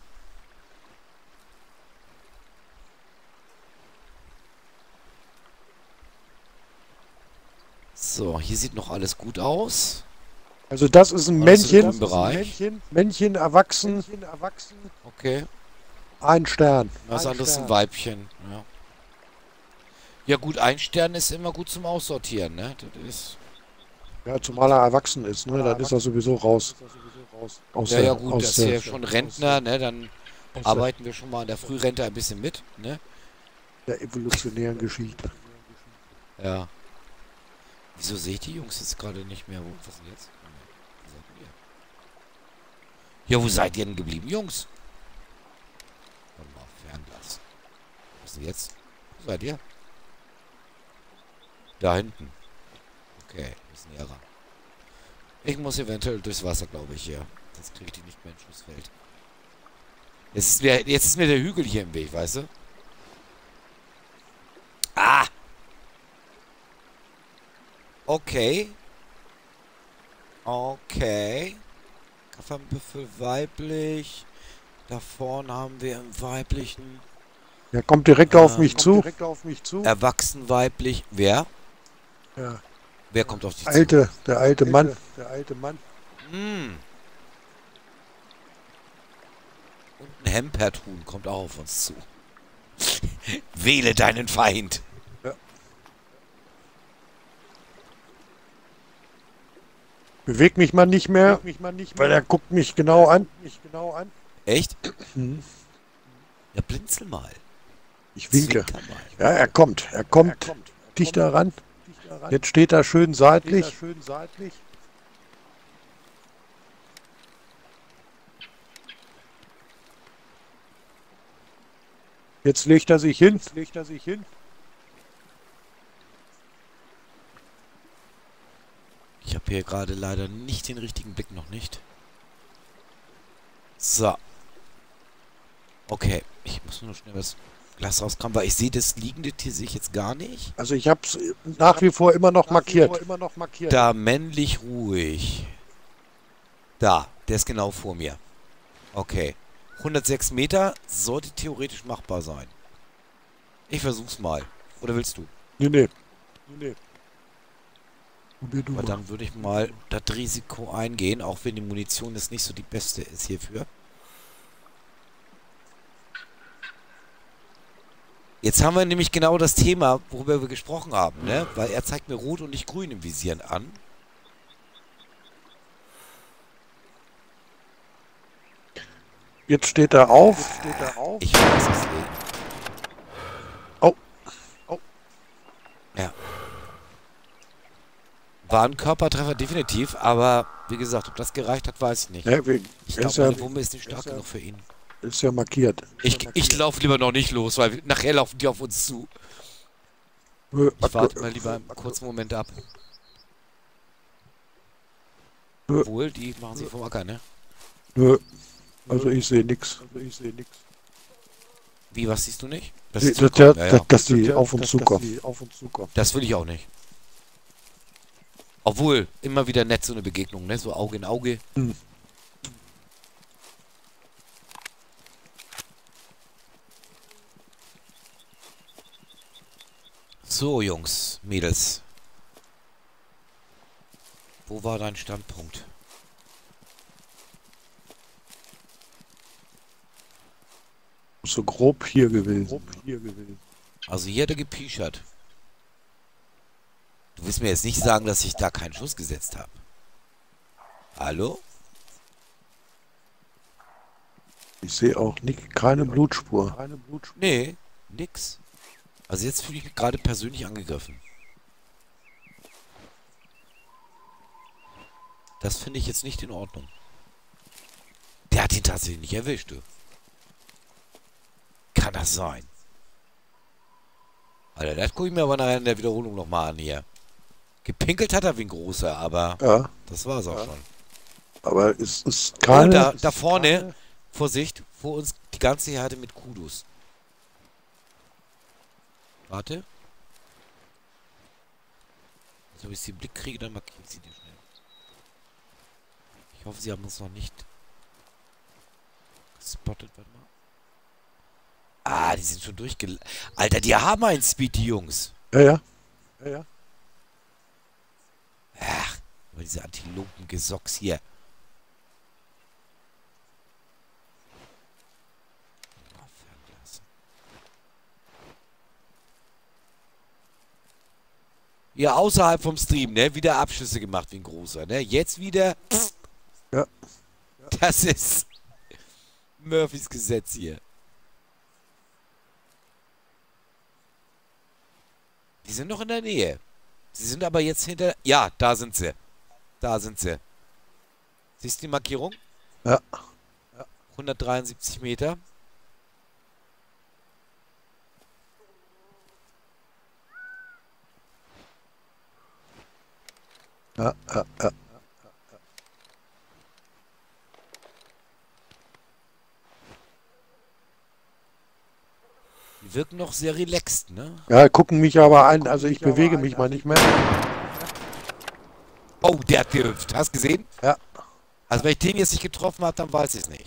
So, hier sieht noch alles gut aus. Also das ist ein Alles im Männchen, grünen Bereich. Männchen, Männchen erwachsen, Männchen, erwachsen, Okay. ein Stern. Das Ein andere ist ein Stern. Weibchen. Ja. Ja gut, ein Stern ist immer gut zum Aussortieren, ne? Das ist. Ja, zumal er erwachsen ist, ne? Dann ist er sowieso raus. ist er sowieso raus. Aus Ja, der, ja gut, aus das ist der, ja schon Rentner, ne? Dann aus der, arbeiten wir schon mal an der Frührente ein bisschen mit, ne? der evolutionären Geschichte. Ja. Wieso sehe ich die Jungs jetzt gerade nicht mehr? Wo, was ist denn jetzt? Wo seid ihr? Ja, wo seid ihr denn geblieben, Jungs? Warte mal, Fernglas. Was ist denn jetzt? Wo seid ihr? Da hinten. Okay, wir sind näher ran. Ich muss eventuell durchs Wasser, glaube ich, hier. Sonst kriege ich die nicht mehr ins Schussfeld. Jetzt ist, mir, jetzt ist mir der Hügel hier im Weg, weißt du? Ah! Okay. Okay. Kaffernbüffel weiblich. Da vorne haben wir im weiblichen. Er kommt direkt auf Ähm, mich Kommt zu. direkt auf mich zu. Erwachsen weiblich. Wer? Ja, Wer kommt auf dich zu? alte, der alte Mann. Der alte Mann. Hm. Und ein Hemperthuhn kommt auch auf uns zu. Wähle deinen Feind. Bewegt mich mal nicht mehr, Bewegt mich mal nicht weil mehr. er guckt mich genau an. Guckt mich genau an. Echt? Hm. Ja, blinzel mal. Ich winke. Zwinker mal. Ja, er kommt. Er kommt Er kommt. dichter ran. Dichter ran. Jetzt steht er schön Steht er seitlich. schön seitlich. Jetzt legt er sich hin. Jetzt legt er sich hin. Ich habe hier gerade leider nicht den richtigen Blick, noch nicht. So. Okay, ich muss nur schnell das Glas rauskramen, weil ich sehe das liegende Tier sehe ich jetzt gar nicht. Also ich habe es nach wie vor immer noch Nach wie markiert. vor Immer noch markiert. Da, männlich ruhig. Da, der ist genau vor mir. Okay. hundertsechs Meter sollte theoretisch machbar sein. Ich versuch's mal. Oder willst du? Nee, nee. Nee. Probier du Aber mal. dann würde ich mal das Risiko eingehen, auch wenn die Munition jetzt nicht so die beste ist hierfür. Jetzt haben wir nämlich genau das Thema, worüber wir gesprochen haben, ne? Weil er zeigt mir rot und nicht grün im Visieren an. Jetzt steht er auf. Jetzt steht er auf. Ich weiß es nicht. Oh. Oh. Ja. War ein Körpertreffer definitiv, aber wie gesagt, ob das gereicht hat, weiß ich nicht. Ja, wir- Ich ist, glaube, ja, meine Wumpe ist nicht stark ist ja- genug für ihn. ist ja markiert. Ich, ich laufe lieber noch nicht los, weil wir- nachher laufen die auf uns zu. Nö, Ich warte mal lieber einen kurzen Moment ab. Nö. Obwohl, die machen sich vom Acker, ne? nö. Also ich sehe nichts. Also ich sehe nichts. Wie, was siehst du nicht? Dass Dass, sie zukommen, ja, ja. dass die auf uns Dass zukommen. die auf uns zukommen. Das will ich auch nicht. Obwohl, immer wieder nett so eine Begegnung, ne? So Auge in Auge. Hm. So, Jungs, Mädels. Wo war dein Standpunkt? So grob hier gewesen. Grob hier gewesen. Also hier hat er gepischert. Du willst mir jetzt nicht sagen, dass ich da keinen Schuss gesetzt habe. Hallo? Ich sehe auch nicht, keine Blutspur. Keine Blutspur. Nee, nix. Also jetzt fühle ich mich gerade persönlich angegriffen. Das finde ich jetzt nicht in Ordnung. Der hat ihn tatsächlich nicht erwischt, du. Kann das sein? Alter, das gucke ich mir aber nachher in der Wiederholung nochmal an hier. Gepinkelt hat er wie ein großer, aber Ja, das war's auch Ja. schon. aber es ist Oh, keine. da, da vorne, Keine- Vorsicht, vor uns die ganze Herde mit Kudus. Warte. Also, wenn ich den Blick kriege, dann markiere ich sie dir schnell. Ich hoffe, sie haben uns noch nicht Spotted, warte mal. Ah, die sind schon durchgel... Alter, die haben einen Speed, die Jungs. Ja, ja. Ja, ja. Ach, aber diese Antilopen-Gesocks hier. Ja, außerhalb vom Stream, ne? Wieder Abschüsse gemacht wie ein großer, ne? Jetzt wieder... Ja. Das ist Murphys Gesetz hier. Die sind noch in der Nähe. Sie sind aber jetzt hinter... Ja, da sind sie. Da sind sie. Siehst du die Markierung? Ja. hundertdreiundsiebzig Meter. Ja, ja, ja. Die wirken noch sehr relaxed, ne? Ja, gucken mich aber an, also ich bewege mich mal nicht mehr. Oh, der hat gehüpft. Hast du gesehen? Ja. Also wenn ich den jetzt nicht getroffen habe, dann weiß ich es nicht.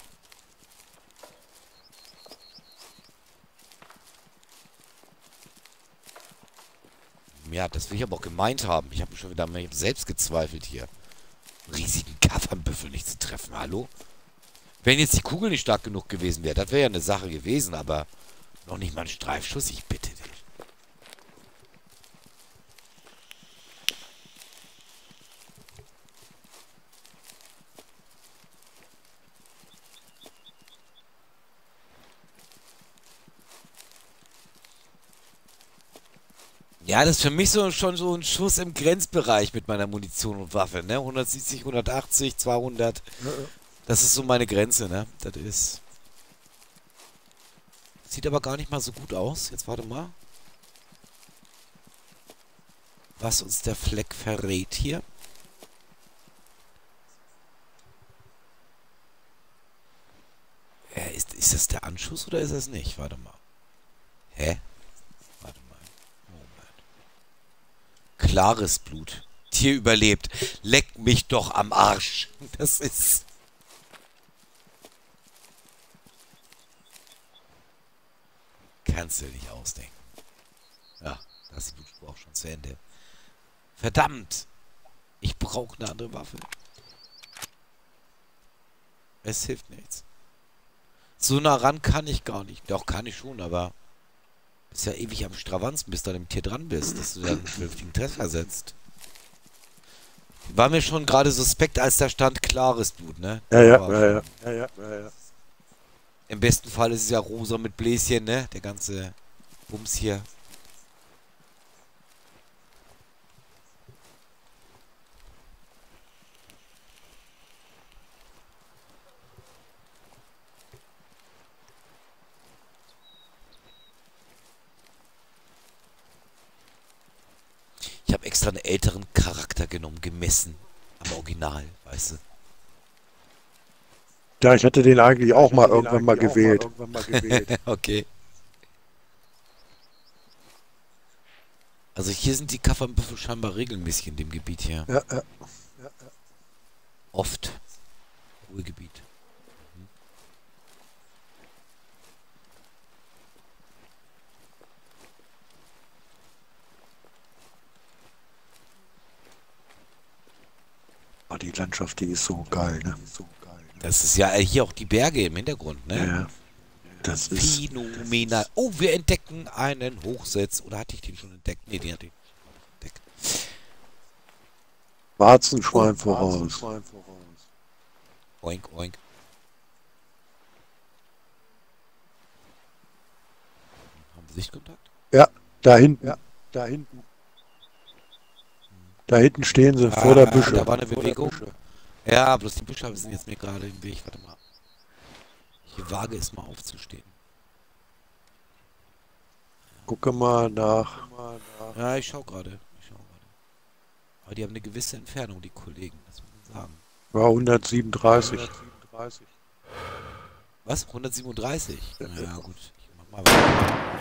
Ja, das will ich aber auch gemeint haben. Ich habe schon wieder mal selbst gezweifelt hier. Einen riesigen Kaffernbüffel nicht zu treffen, hallo? Wenn jetzt die Kugel nicht stark genug gewesen wäre, das wäre ja eine Sache gewesen, aber noch nicht mal ein Streifschuss, ich bitte dich. Ja, das ist für mich so schon so ein Schuss im Grenzbereich mit meiner Munition und Waffe, ne? hundertsiebzig, hundertachtzig, zweihundert. Das ist so meine Grenze, ne? Das ist... Sieht aber gar nicht mal so gut aus. Jetzt warte mal. Was uns der Fleck verrät hier. Äh, ist, ist das der Anschuss oder ist das nicht? Warte mal. Hä? Warte mal. Moment. Klares Blut. Tier überlebt. Leck mich doch am Arsch. Das ist... Kannst du nicht ausdenken. Ja, da ist die Blutspur auch schon zu Ende. Verdammt! Ich brauche eine andere Waffe. Es hilft nichts. So nah ran kann ich gar nicht. Doch, kann ich schon, aber... Bist ja ewig am Stravanzen, bis du an dem Tier dran bist, dass du dann einen vernünftigen Treffer setzt. War mir schon gerade suspekt, als da stand klares Blut, ne? Ja, ja, War ja, ja, ja, ja, ja, ja. Im besten Fall ist es ja rosa mit Bläschen, ne? Der ganze Bums hier. Ich habe extra einen älteren Charakter genommen, gemessen. Am Original, weißt du? Ja, ich hatte den eigentlich auch mal irgendwann mal gewählt. Okay. Also hier sind die Kaffernbüffel scheinbar regelmäßig in dem Gebiet hier. Ja, ja. Oft. Ruhegebiet. Hm. Oh, die Landschaft, die ist so geil, ne? So geil. Das ist ja hier auch die Berge im Hintergrund, ne? Ja, das ist... Phänomenal. Oh, wir entdecken einen Hochsitz. Oder hatte ich den schon entdeckt? Ne, den hatte ich schon entdeckt. Warzenschwein voraus. Oink, oink. Haben wir Sichtkontakt? Ja, da hinten. Ja, da hinten. Da hinten stehen sie, Ah, vor der Büsche. Da war eine Bewegung. Ja, bloß die Büsche sind jetzt mir gerade im Weg. Warte mal. Ich wage es mal aufzustehen. Gucke mal nach. Ja, ich schau gerade. Ich schau gerade. Aber die haben eine gewisse Entfernung, die Kollegen, das muss man sagen. Ja, hundertsiebenunddreißig. Was? hundertsiebenunddreißig? Ja, ja gut. Ich mach mal weiter.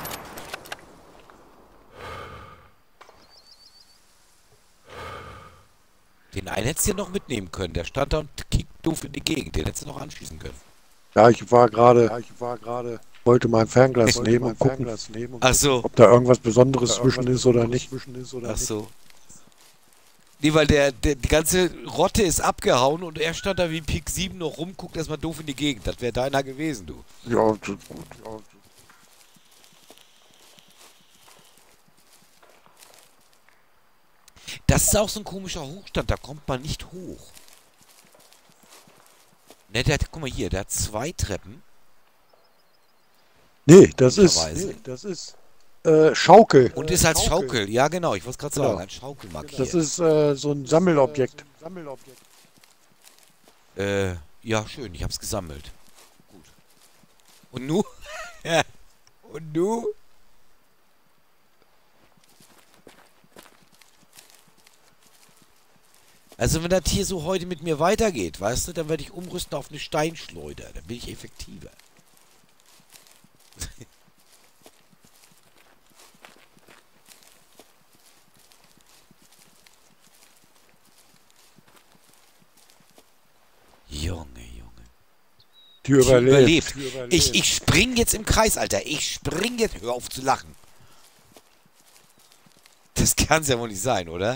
Den einen hättest du ja noch mitnehmen können. Der stand da und kickt doof in die Gegend. Den hättest du noch anschießen können. Ja, ich war gerade, ja, ich war gerade, wollte mein Fernglas nehmen und gucken, nehmen und Ach so. ob da irgendwas Besonderes zwischen ist oder nicht. Ach so. Nee, weil der, der, die ganze Rotte ist abgehauen und er stand da wie Pik sieben noch rum, guckt erstmal doof in die Gegend. Das wäre deiner gewesen, du. Ja, das ist gut. Ja, Das ist auch so ein komischer Hochstand, da kommt man nicht hoch. Ne, der hat, guck mal hier, der hat zwei Treppen. nee, das ist, Komischerweise. nee, das ist äh, Schaukel. Und ist als Schaukel, ja genau, ich wollte es gerade Genau. sagen, als Schaukel markiert. Das ist äh, so ein Sammelobjekt. Äh, ja, schön, ich hab's gesammelt. Gut. Und nu? Ja. Und nu? Also wenn das hier so heute mit mir weitergeht, weißt du, dann werde ich umrüsten auf eine Steinschleuder. Dann bin ich effektiver. Junge, Junge. Die überlebt. überlebt. Die überlebt. Ich, ich spring jetzt im Kreis, Alter. Ich spring jetzt. Hör auf zu lachen. Das kann's ja wohl nicht sein, oder?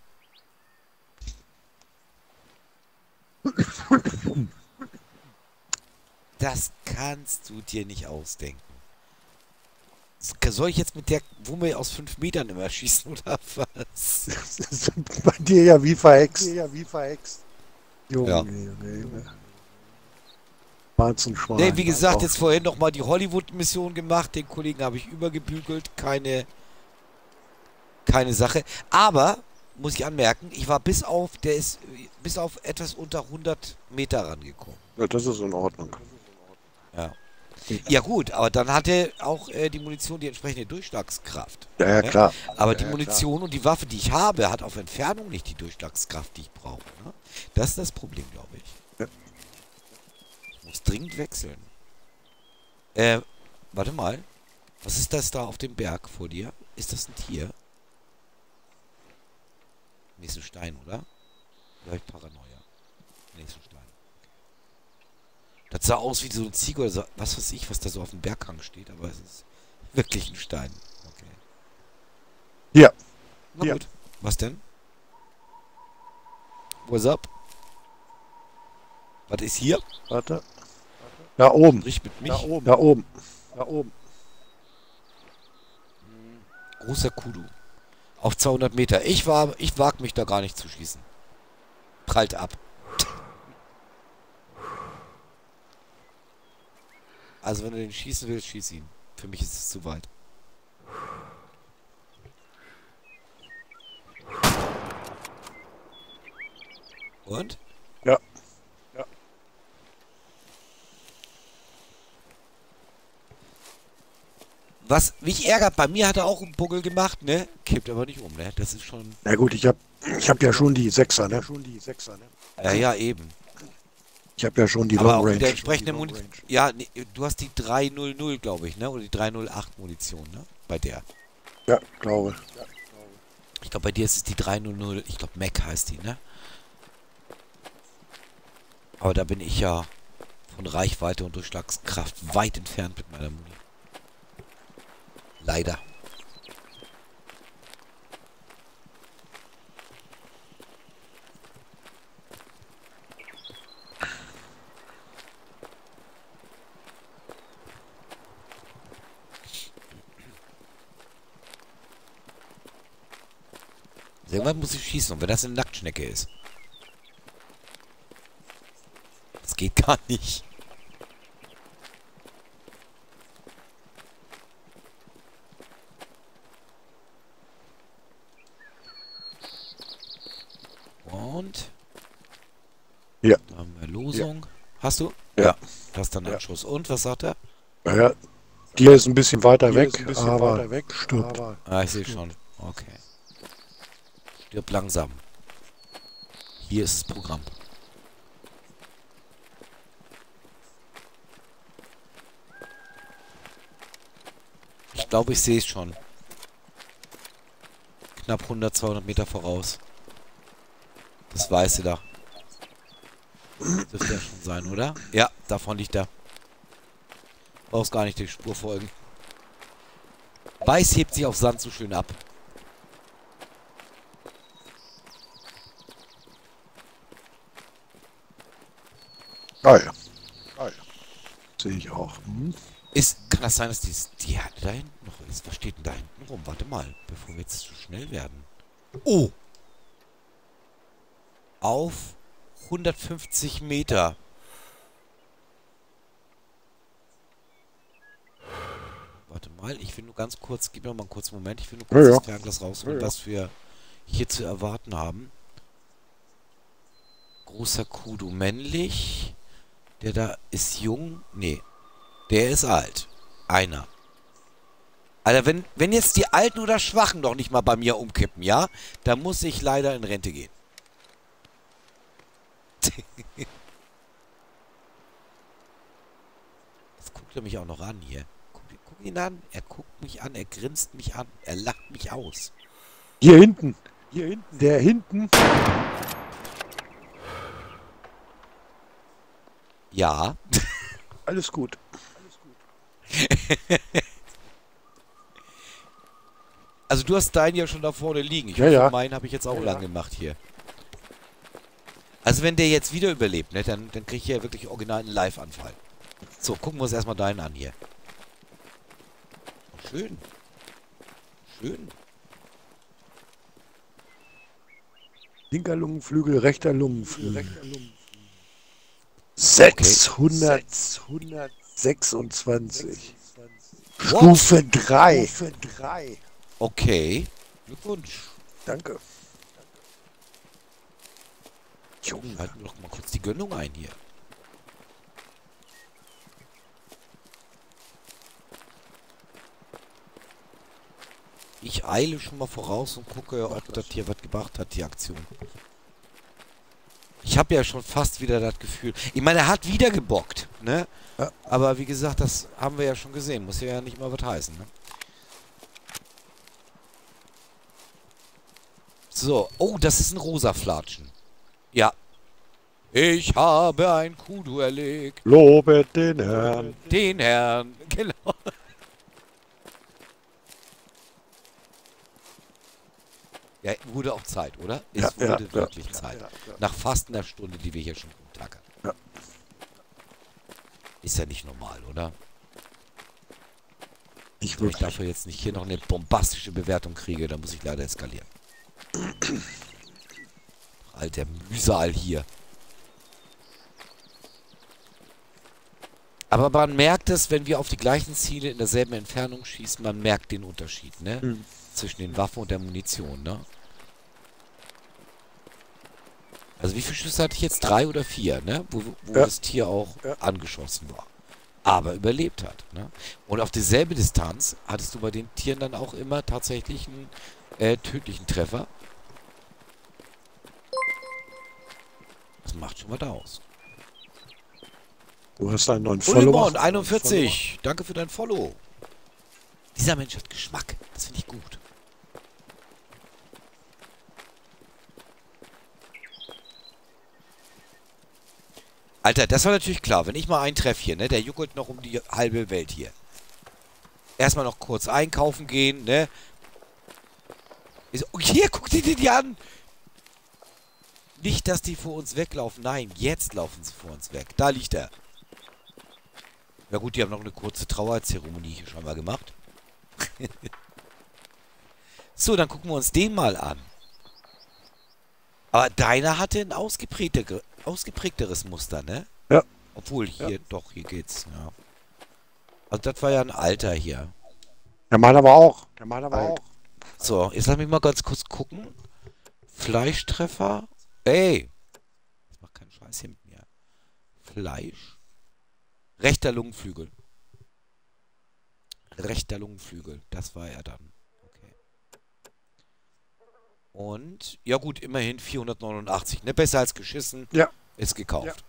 Das kannst du dir nicht ausdenken. Soll ich jetzt mit der Wumme aus fünf Metern immer schießen, oder was? Das ist bei dir ja wie verhext. Ja, wie verhext. Junge, Ja. Junge, Junge. Schwarzen Schwein. Nee, wie gesagt, jetzt vorhin nochmal die Hollywood-Mission gemacht. Den Kollegen habe ich übergebügelt. Keine, keine Sache. Aber, muss ich anmerken, ich war bis auf, der ist bis auf etwas unter hundert Meter rangekommen. Ja, das ist in Ordnung. Ja. Ja gut, aber dann hatte auch äh, die Munition die entsprechende Durchschlagskraft. Ja, ja, ne? klar. Aber Ja, die ja, Munition und die Waffe, die ich habe, hat auf Entfernung nicht die Durchschlagskraft, die ich brauche. Ne? Das ist das Problem, glaube ich. Ja. Ich muss dringend wechseln. Äh, warte mal. Was ist das da auf dem Berg vor dir? Ist das ein Tier? Nee, ist ein Stein, oder? Oder hab ich Paranoia? Nee, ist ein Stein. Das sah aus wie so ein Ziege oder so, was weiß ich, was da so auf dem Berghang steht, aber es ist wirklich ein Stein. Okay. Ja. Na Ja. gut. Was denn? What's up? Was ist hier? Warte. Da oben. Sprich mit mich. Da oben. Da oben. Da oben. Großer Kudu. Auf zweihundert Meter. Ich war, ich wag mich da gar nicht zu schießen. Prallt ab. Also wenn du den schießen willst, schieß ihn. Für mich ist es zu weit. Und? Ja. Ja. Was mich ärgert, bei mir hat er auch einen Buckel gemacht, ne? Kippt aber nicht um, ne? Das ist schon... Na gut, ich hab, ich hab ja schon die Sechser, ne? Schon die Sechser, ne? Ja, ja, eben. Ich hab ja schon die Aber Long auch Range. mit der entsprechenden Die Long Munition. Range. Ja, nee, du hast die drei null null, glaube ich, ne? Oder die drei null acht Munition, ne? Bei der. Ja, glaube. Ich glaube, bei dir ist es die drei null null. Ich glaube, Mac heißt die, ne? Aber da bin ich ja von Reichweite und Durchschlagskraft weit entfernt mit meiner Muni. Leider. Irgendwann muss ich schießen, und wenn das eine Nacktschnecke ist. Das geht gar nicht. Und? Ja. Da haben wir Losung. Hast du? Ja. Das ist dann ein Ja. Schuss. Und, was sagt er? Ja, die ist ein bisschen weiter Die weg, ist ein bisschen aber weiter weg, stirbt. aber Ah, ich sehe schon. Okay. Stirb langsam. Hier ist das Programm. Ich glaube, ich sehe es schon. Knapp hundert, zweihundert Meter voraus. Das Weiße da. Dürfte ja schon sein, oder? Ja, davon liegt er. Brauchst gar nicht die Spur folgen. Weiß hebt sich auf Sand so schön ab. Ah ja. Ah ja. Sehe ich auch. Hm. Ist, kann das sein, dass die, die Herde da hinten noch ist? Was steht denn da hinten rum? Warte mal, bevor wir jetzt zu schnell werden. Oh! Auf hundertfünfzig Meter. Warte mal, ich will nur ganz kurz, gib mir mal einen kurzen Moment, ich will nur kurz Ja, das ja. Fernglas rausholen, Ja, ja. was wir hier zu erwarten haben. Großer Kudu männlich. Der da ist jung. Nee, der ist alt. Einer. Alter, wenn, wenn jetzt die Alten oder Schwachen doch nicht mal bei mir umkippen, ja? Dann muss ich leider in Rente gehen. Jetzt guckt er mich auch noch an hier. Guck, guck ihn an. Er guckt mich an. Er grinst mich an. Er lacht mich aus. Hier hinten. Hier hinten. Der hinten. Ja. Alles gut. Also du hast deinen ja schon da vorne liegen. Ich Ja, hoffe, ja. meinen habe ich jetzt auch Ja, lang ja. gemacht hier. Also wenn der jetzt wieder überlebt, ne, dann, dann kriege ich ja wirklich original einen Live-Anfall. So, gucken wir uns erstmal deinen an hier. Schön. Schön. Linker Lungenflügel, rechter Lungenflügel. sechshundertsechsundzwanzig. Stufe drei. Okay. Glückwunsch. Danke. Junge. Halten wir doch mal kurz die Gönnung ein hier. Ich eile schon mal voraus und gucke, ob das hier was gebracht hat, die Aktion. Ich habe ja schon fast wieder das Gefühl. Ich meine, er hat wieder gebockt, ne? Ja. Aber wie gesagt, das haben wir ja schon gesehen. Muss ja nicht mal was heißen, ne? So. Oh, das ist ein rosa Flatschen. Ja. Ich habe ein Kudu erlegt. Lobet den Herrn. Den Herrn. Genau. Ja, wurde auch Zeit, oder? Es Ja, ja, wurde ja, wirklich ja, Zeit. ja, ja. Nach fast einer Stunde, die wir hier schon rumtackern. Ja. Ist ja nicht normal, oder? Ich Wenn ich wirklich. dafür jetzt nicht hier noch eine bombastische Bewertung kriege, dann muss ich leider eskalieren. Alter Mühsal hier. Aber man merkt es, wenn wir auf die gleichen Ziele in derselben Entfernung schießen, man merkt den Unterschied, ne? Hm. Zwischen den Waffen und der Munition, ne? Also wie viele Schüsse hatte ich jetzt? Drei oder vier, ne? Wo, wo Ja. das Tier auch Ja. angeschossen war. Aber überlebt hat, ne? Und auf dieselbe Distanz hattest du bei den Tieren dann auch immer tatsächlich einen äh, tödlichen Treffer. Das macht schon was aus. Du hast einen neuen Ulimon Follower. einundvierzig, danke für dein Follow. Dieser Mensch hat Geschmack, das finde ich gut. Alter, das war natürlich klar. Wenn ich mal einen treffe hier, ne, der juckelt noch um die halbe Welt hier. Erstmal noch kurz einkaufen gehen, ne. Ist, oh, hier, guck dir die an. Nicht, dass die vor uns weglaufen. Nein, jetzt laufen sie vor uns weg. Da liegt er. Ja gut, die haben noch eine kurze Trauerzeremonie hier schon mal gemacht. So, dann gucken wir uns den mal an. Aber deiner hatte ein ausgeprägter, ausgeprägteres Muster, ne? Ja. Obwohl, hier, doch, hier geht's, ja. Also das war ja ein Alter hier. Der Mann aber auch. Der Mann aber auch. So, jetzt lass mich mal ganz kurz gucken. Fleischtreffer. Ey! Das macht keinen Scheiß hier mit mir. Fleisch. Rechter Lungenflügel. Rechter Lungenflügel. Das war er dann. Okay. Und, ja gut, immerhin vierhundertneunundachtzig. Ne, besser als geschissen. Ja. Ist gekauft. Ja.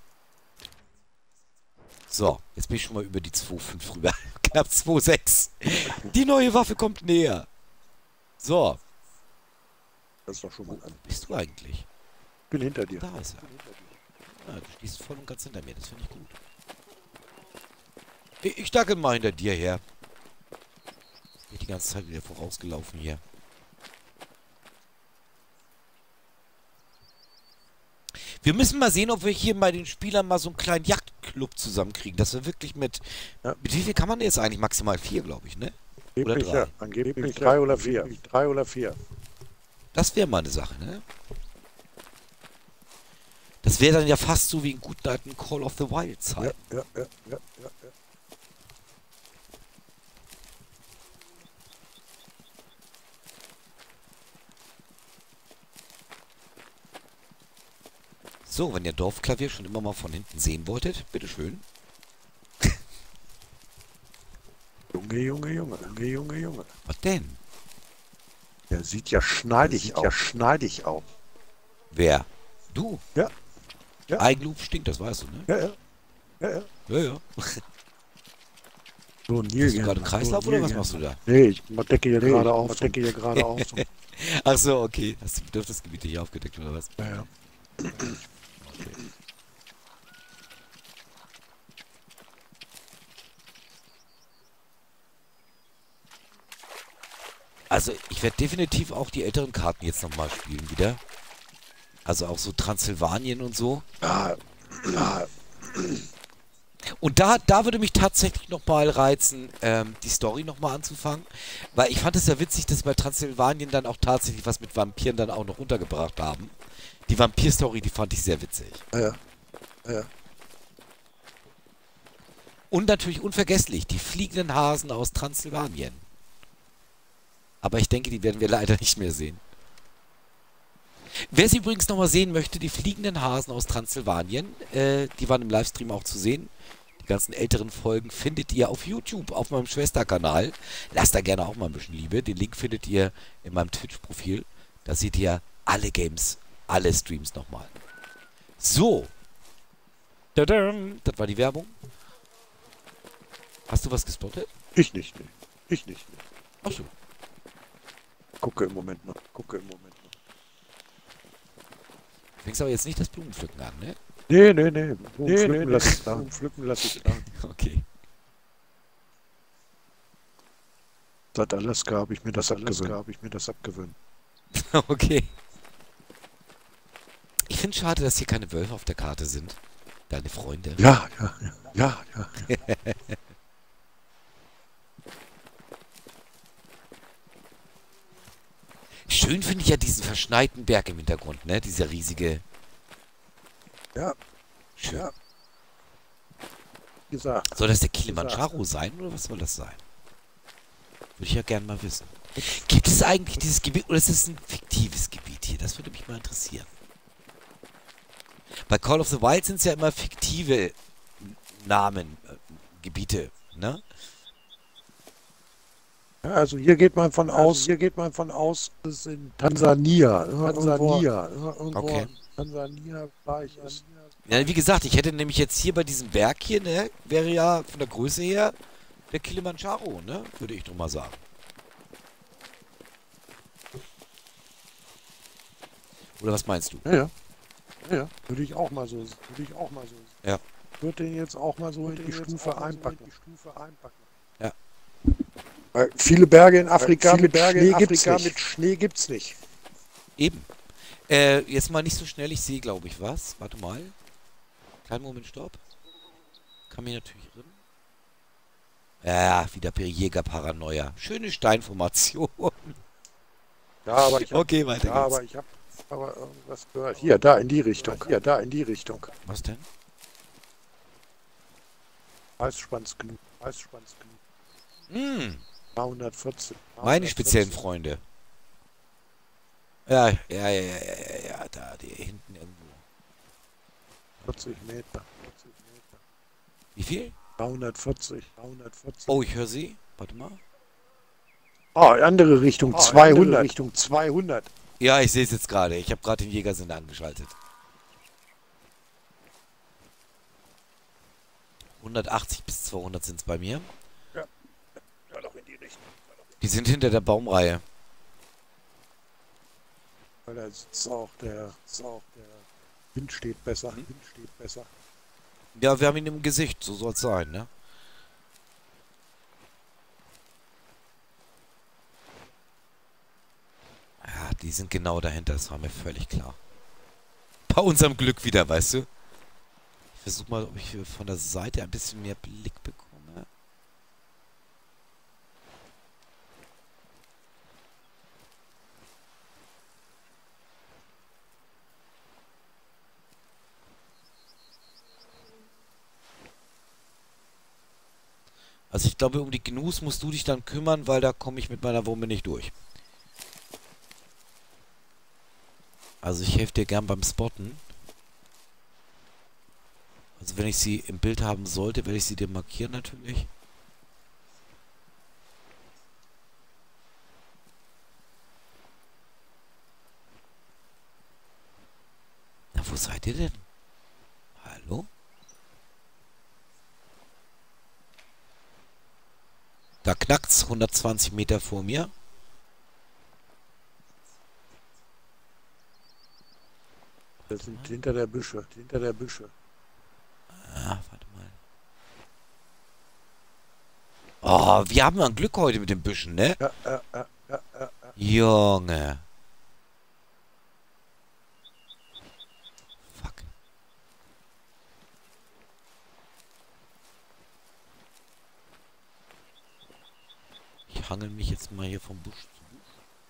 So, jetzt bin ich schon mal über die zwei Komma fünf rüber. Knapp zwei Komma sechs. Die neue Waffe kommt näher. So, Das ist doch schon mal wo an. bist du eigentlich? Ich bin hinter dir. Da ist er. Ja, du stehst voll und ganz hinter mir. Das finde ich gut. Ich, ich dackel mal hinter dir her. Ich bin die ganze Zeit wieder vorausgelaufen hier. Wir müssen mal sehen, ob wir hier bei den Spielern mal so einen kleinen Jagdclub zusammenkriegen. Dass wir wirklich mit... Ja. Mit wie viel kann man jetzt eigentlich? Maximal vier, glaube ich, ne? Oder Angeblich, drei. ja. Angeblich drei oder vier. Drei oder vier. Das wäre mal eine Sache, ne? Das wäre dann ja fast so wie in guten alten Call of the Wild Ja, Zeit. ja, ja, ja, ja, ja. So, wenn ihr Dorfklavier schon immer mal von hinten sehen wolltet, bitteschön. Junge, Junge, Junge, Junge, Junge, Junge. Was denn? Der sieht ja schneidig aus. Ja, schneidig aus. Wer? Du? Ja. Ja. Eigenlob stinkt, das weißt du, ne? Ja, ja. Ja, ja. Ja, ja. So, Bist Nilgern. du gerade im Kreislauf so, oder was Nilgern. machst du da? Nee, ich decke hier Nee, gerade ich auf. decke hier gerade auf. So. Ach so, okay. Hast du Bedürfnisgebiete hier aufgedeckt oder was? Ja, ja. Okay. Also, ich werde definitiv auch die älteren Karten jetzt nochmal spielen wieder. Also auch so Transsilvanien und so. Ja, ja. Und da, da würde mich tatsächlich nochmal reizen, ähm, die Story nochmal anzufangen. Weil ich fand es ja witzig, dass sie bei Transsilvanien dann auch tatsächlich was mit Vampiren dann auch noch untergebracht haben. Die Vampir-Story, die fand ich sehr witzig. Ja, ja. Und natürlich unvergesslich, die fliegenden Hasen aus Transsilvanien. Aber ich denke, die werden wir leider nicht mehr sehen. Wer sie übrigens nochmal sehen möchte, die fliegenden Hasen aus Transsilvanien, äh, die waren im Livestream auch zu sehen. Die ganzen älteren Folgen findet ihr auf YouTube, auf meinem Schwesterkanal. Lasst da gerne auch mal ein bisschen Liebe. Den Link findet ihr in meinem Twitch-Profil. Da seht ihr alle Games, alle Streams nochmal. So. Tadam. Das war die Werbung. Hast du was gespottet? Ich nicht, nee. Ich nicht, nee. Achso. Gucke im Moment noch. Gucke im Moment noch. Du fängst aber jetzt nicht das Blumenpflücken an, ne? Nee, nee, nee. Blumen Nee, pflücken nee, nee. lass ich da. Blumen pflücken lass ich da. Okay. Seit Alaska habe ich mir das abgewöhnt. habe ich mir das abgewöhnt. Okay. Ich finde es schade, dass hier keine Wölfe auf der Karte sind. Deine Freunde. Ja, ja, ja, ja, ja. Schön finde ich ja diesen verschneiten Berg im Hintergrund, ne? Dieser riesige... Ja, Schön. ja. Wie gesagt. Soll das der Kilimanjaro sein oder was soll das sein? Würde ich ja gerne mal wissen. Gibt es eigentlich dieses Gebiet oder ist es ein fiktives Gebiet hier? Das würde mich mal interessieren. Bei Call of the Wild sind es ja immer fiktive Namen, äh, Gebiete, ne? Ja, also hier geht man von aus, hier geht man von aus, das ist in Tansania. Tansania. Irgendwo Okay. in Tansania war ich es. Ja, wie gesagt, ich hätte nämlich jetzt hier bei diesem Berg hier, ne, wäre ja von der Größe her der Kilimanjaro, ne, würde ich doch mal sagen. Oder was meinst du? Ja, ja. Ja, ja. Würde ich auch mal so, würde ich auch mal so. Ja. Würde den jetzt auch mal so in die Stufe einpacken. Ja. Weil viele Berge in Afrika, viele mit, Berge Schnee in gibt's Afrika nicht. mit Schnee gibt's nicht. Eben. Äh, jetzt mal nicht so schnell, ich sehe, glaube ich, was. Warte mal. Kleinen Moment, stopp. Kann mir natürlich irren. Ja, wieder Jäger-Paranoia. Schöne Steinformation. Ja, aber ich hab, Okay, weiter ja, geht's. aber ich habe aber irgendwas gehört. Hier, da in die Richtung. Hier, da in die Richtung. Was denn? Eisschwanzgnut. Eisschwanzgnut. Hm, dreihundertvierzig. meine speziellen Freunde. Ja, ja, ja, ja, ja, ja, ja, da, die hinten irgendwo. vierzig Meter. vierzig Meter. Wie viel? dreihundertvierzig. dreihundertvierzig. Oh, ich höre sie. Warte mal. Oh, andere Richtung. Oh, zweihundert. andere Richtung zweihundert. Ja, ich sehe es jetzt gerade. Ich habe gerade den Jägersinn angeschaltet. hundertachtzig bis zweihundert sind es bei mir. Ja, doch in die Richtung. Die sind hinter der Baumreihe. Weil da sitzt auch der, sitzt auch der Wind steht besser. Mhm. Wind steht besser. Ja, wir haben ihn im Gesicht. So soll es sein, ne? Die sind genau dahinter, das war mir völlig klar. Bei unserem Glück wieder, weißt du? Ich versuche mal, ob ich von der Seite ein bisschen mehr Blick bekomme. Also ich glaube, um die Gnus musst du dich dann kümmern, weil da komme ich mit meiner Wumme nicht durch. Also ich helfe dir gern beim Spotten. Also wenn ich sie im Bild haben sollte, werde ich sie dir markieren natürlich. Na, wo seid ihr denn? Hallo? Da knackt's hundertzwanzig Meter vor mir. Wir sind hinter der Büsche, hinter der Büsche. Ah, warte mal. Oh, wir haben ein Glück heute mit den Büschen, ne? Ja, ja, ja, ja, ja. Junge. Fuck. Ich hangel mich jetzt mal hier vom Busch zu Busch.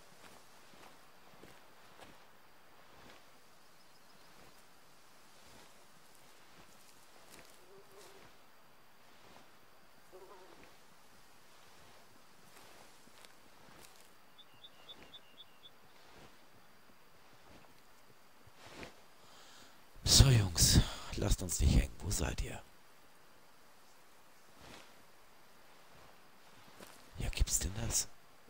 So, Jungs, lasst uns nicht hängen. Wo seid ihr? Ja, gibt's denn das?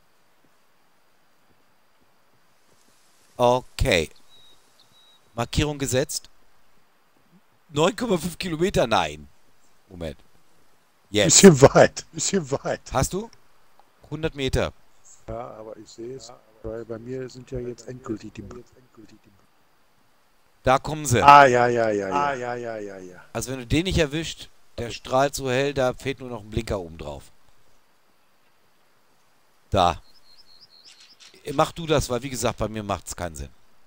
Okay. Markierung gesetzt. neun Komma fünf Kilometer? Nein. Moment. Jetzt. Bisschen weit, bisschen weit. Hast du? hundert Meter. Ja, aber ich sehe es, weil bei mir sind ja jetzt endgültig die... Da kommen sie. Ah, ja, ja, ja, ja. Ah, ja, ja, ja, ja. Also wenn du den nicht erwischt, der strahlt so hell, da fehlt nur noch ein Blinker oben drauf. Da. Mach du das, weil wie gesagt, bei mir macht es keinen Sinn.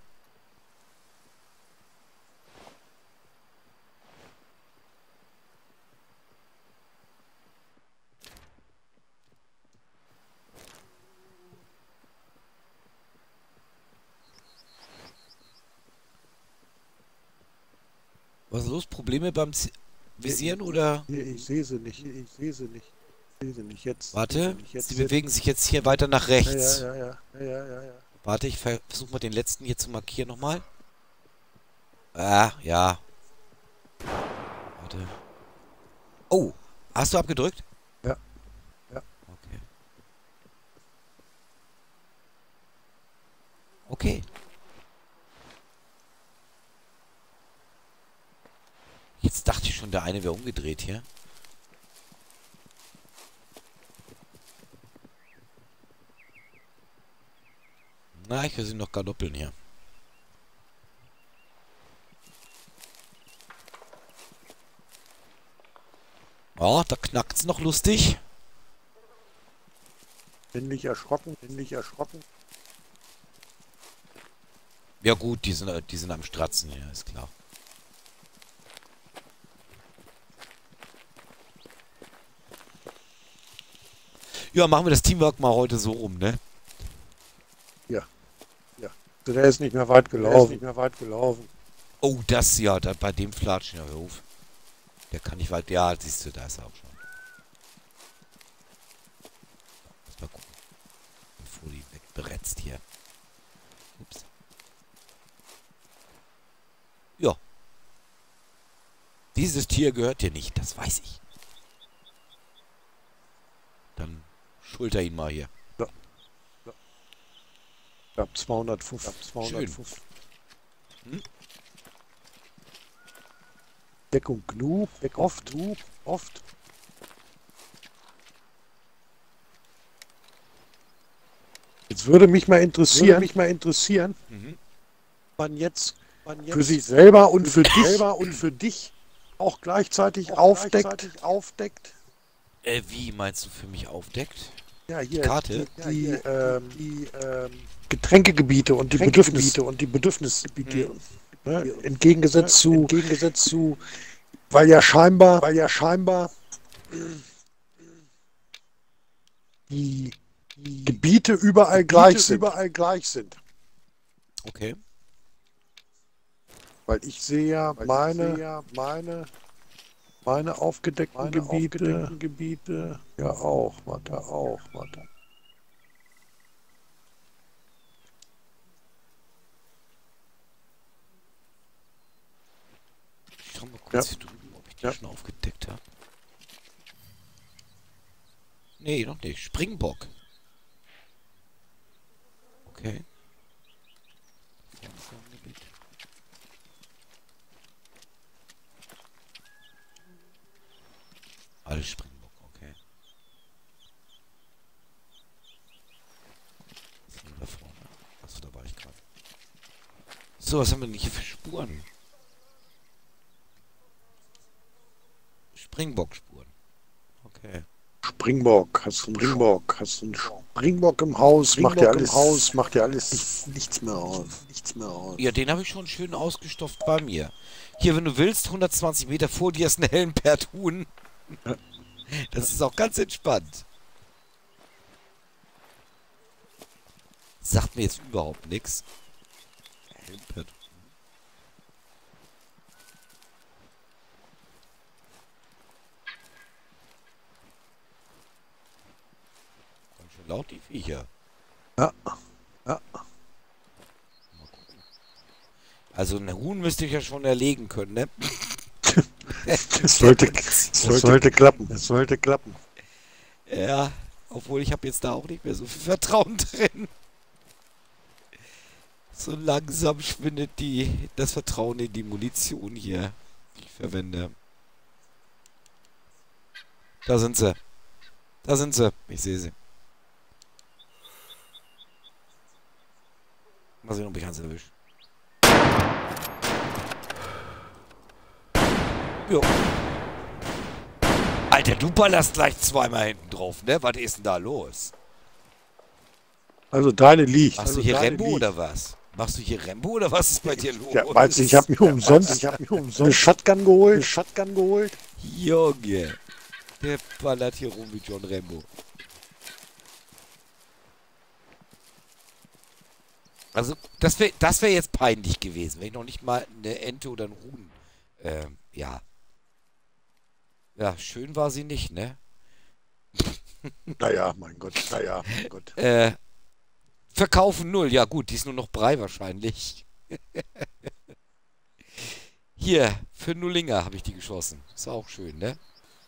Was ist los? Probleme beim Z Visieren oder? Hier, ich sehe sie nicht, ich sehe sie nicht. Ich sehe sie nicht jetzt. Warte, nicht jetzt, sie jetzt. bewegen sich jetzt hier weiter nach rechts. Ja, ja, ja, ja, ja, ja, ja. Warte, ich versuche mal den letzten hier zu markieren nochmal. Ah, ja. Warte. Oh, hast du abgedrückt? Ja. Ja. Okay. Okay. Jetzt dachte ich schon, der eine wäre umgedreht hier. Na, ich höre sie noch galoppeln hier. Oh, da knackt's noch lustig. Bin nicht erschrocken, bin nicht erschrocken. Ja gut, die sind, die sind am Stratzen hier, ist klar. Ja, machen wir das Teamwork mal heute so rum, ne? Ja. Ja. Der ist nicht mehr weit gelaufen. Der ist nicht mehr weit gelaufen. Oh, das ja, da, bei dem Flatschen, ja, hör auf. Der kann nicht weit. Ja, siehst du, da ist er auch schon. Lass mal gucken. Bevor die wegberetzt hier. Ups. Ja. Dieses Tier gehört dir nicht, das weiß ich. Dann schulter ihn mal hier. Ja. Ja. Ich hab zweihundertfünfzig. Ich hab zweihundertfünfzig. Hm? Deckung Gnu, Deckung oft, Gnu, oft. Jetzt würde mich mal interessieren, würde mich mal interessieren, Mhm. man jetzt, man jetzt Für sich selber und für dich dich. selber und für dich auch gleichzeitig Auch aufdeckt. gleichzeitig aufdeckt. Äh, wie meinst du für mich aufdeckt? Ja, hier, Karte? die, die, ähm, die ähm, Getränkegebiete und die Bedürfnisse und die Bedürfnisgebiete. Hm. Ne? Im Gegensatz zu, im Gegensatz zu, weil ja scheinbar, weil ja scheinbar die, die Gebiete überall Gebiete gleich sind. überall gleich sind. Okay. Weil ich sehe ja Weil meine, ich sehe ja meine, meine aufgedeckten meine Gebiete, aufgedeckten Gebiete ja auch, warte, auch, warte. Ich schau mal kurz Ja. hier drüben, ob ich die Ja. schon aufgedeckt habe. Nee, noch nicht. Springbock. Okay. Alles Springbock, okay. Was ist denn da vorne? Achso, da war ich gerade. So, was haben wir denn hier für Spuren? Springbock-Spuren. Okay. Springbock, hast du einen Springbock, hast du einen Springbock im Haus, Springbock macht ja im alles, Haus, macht ja alles nichts, nichts mehr aus, nichts mehr aus. Ja, den habe ich schon schön ausgestopft bei mir. Hier, wenn du willst, hundertzwanzig Meter vor dir ist ein Helmpert-Huhn. Ja. Das ist auch ganz entspannt. Sagt mir jetzt überhaupt nichts. Helmpert. Ganz schön laut, die Viecher. Ja, ja. Mal gucken. Also ein Huhn müsste ich ja schon erlegen können, ne? Es sollte, es sollte, sollte klappen, es sollte klappen. Ja, obwohl ich habe jetzt da auch nicht mehr so viel Vertrauen drin. So langsam schwindet die, das Vertrauen in die Munition hier, die ich verwende. Da sind sie. Da sind sie. Ich sehe sie. Mal sehen, ob ich eins erwische. Jo. Alter, du ballerst gleich zweimal hinten drauf, ne? Was ist denn da los? Also deine liegt. Machst also du hier deine Rembo liegt. oder was? Machst du hier Rembo oder was ist bei dir los? Ja, meinst du, ich habe mir umsonst, ich habe mir umsonst eine Shotgun geholt, eine Shotgun geholt. Junge. Der ballert hier rum wie John Rambo. Also, das wäre das wär jetzt peinlich gewesen, wenn ich noch nicht mal eine Ente oder einen Huhn, ähm, ja. Ja, schön war sie nicht, ne? Naja, mein Gott, naja, mein Gott. Äh, verkaufen null. Ja gut, die ist nur noch Brei wahrscheinlich. Hier, für Nullinger habe ich die geschossen. Ist auch schön, ne?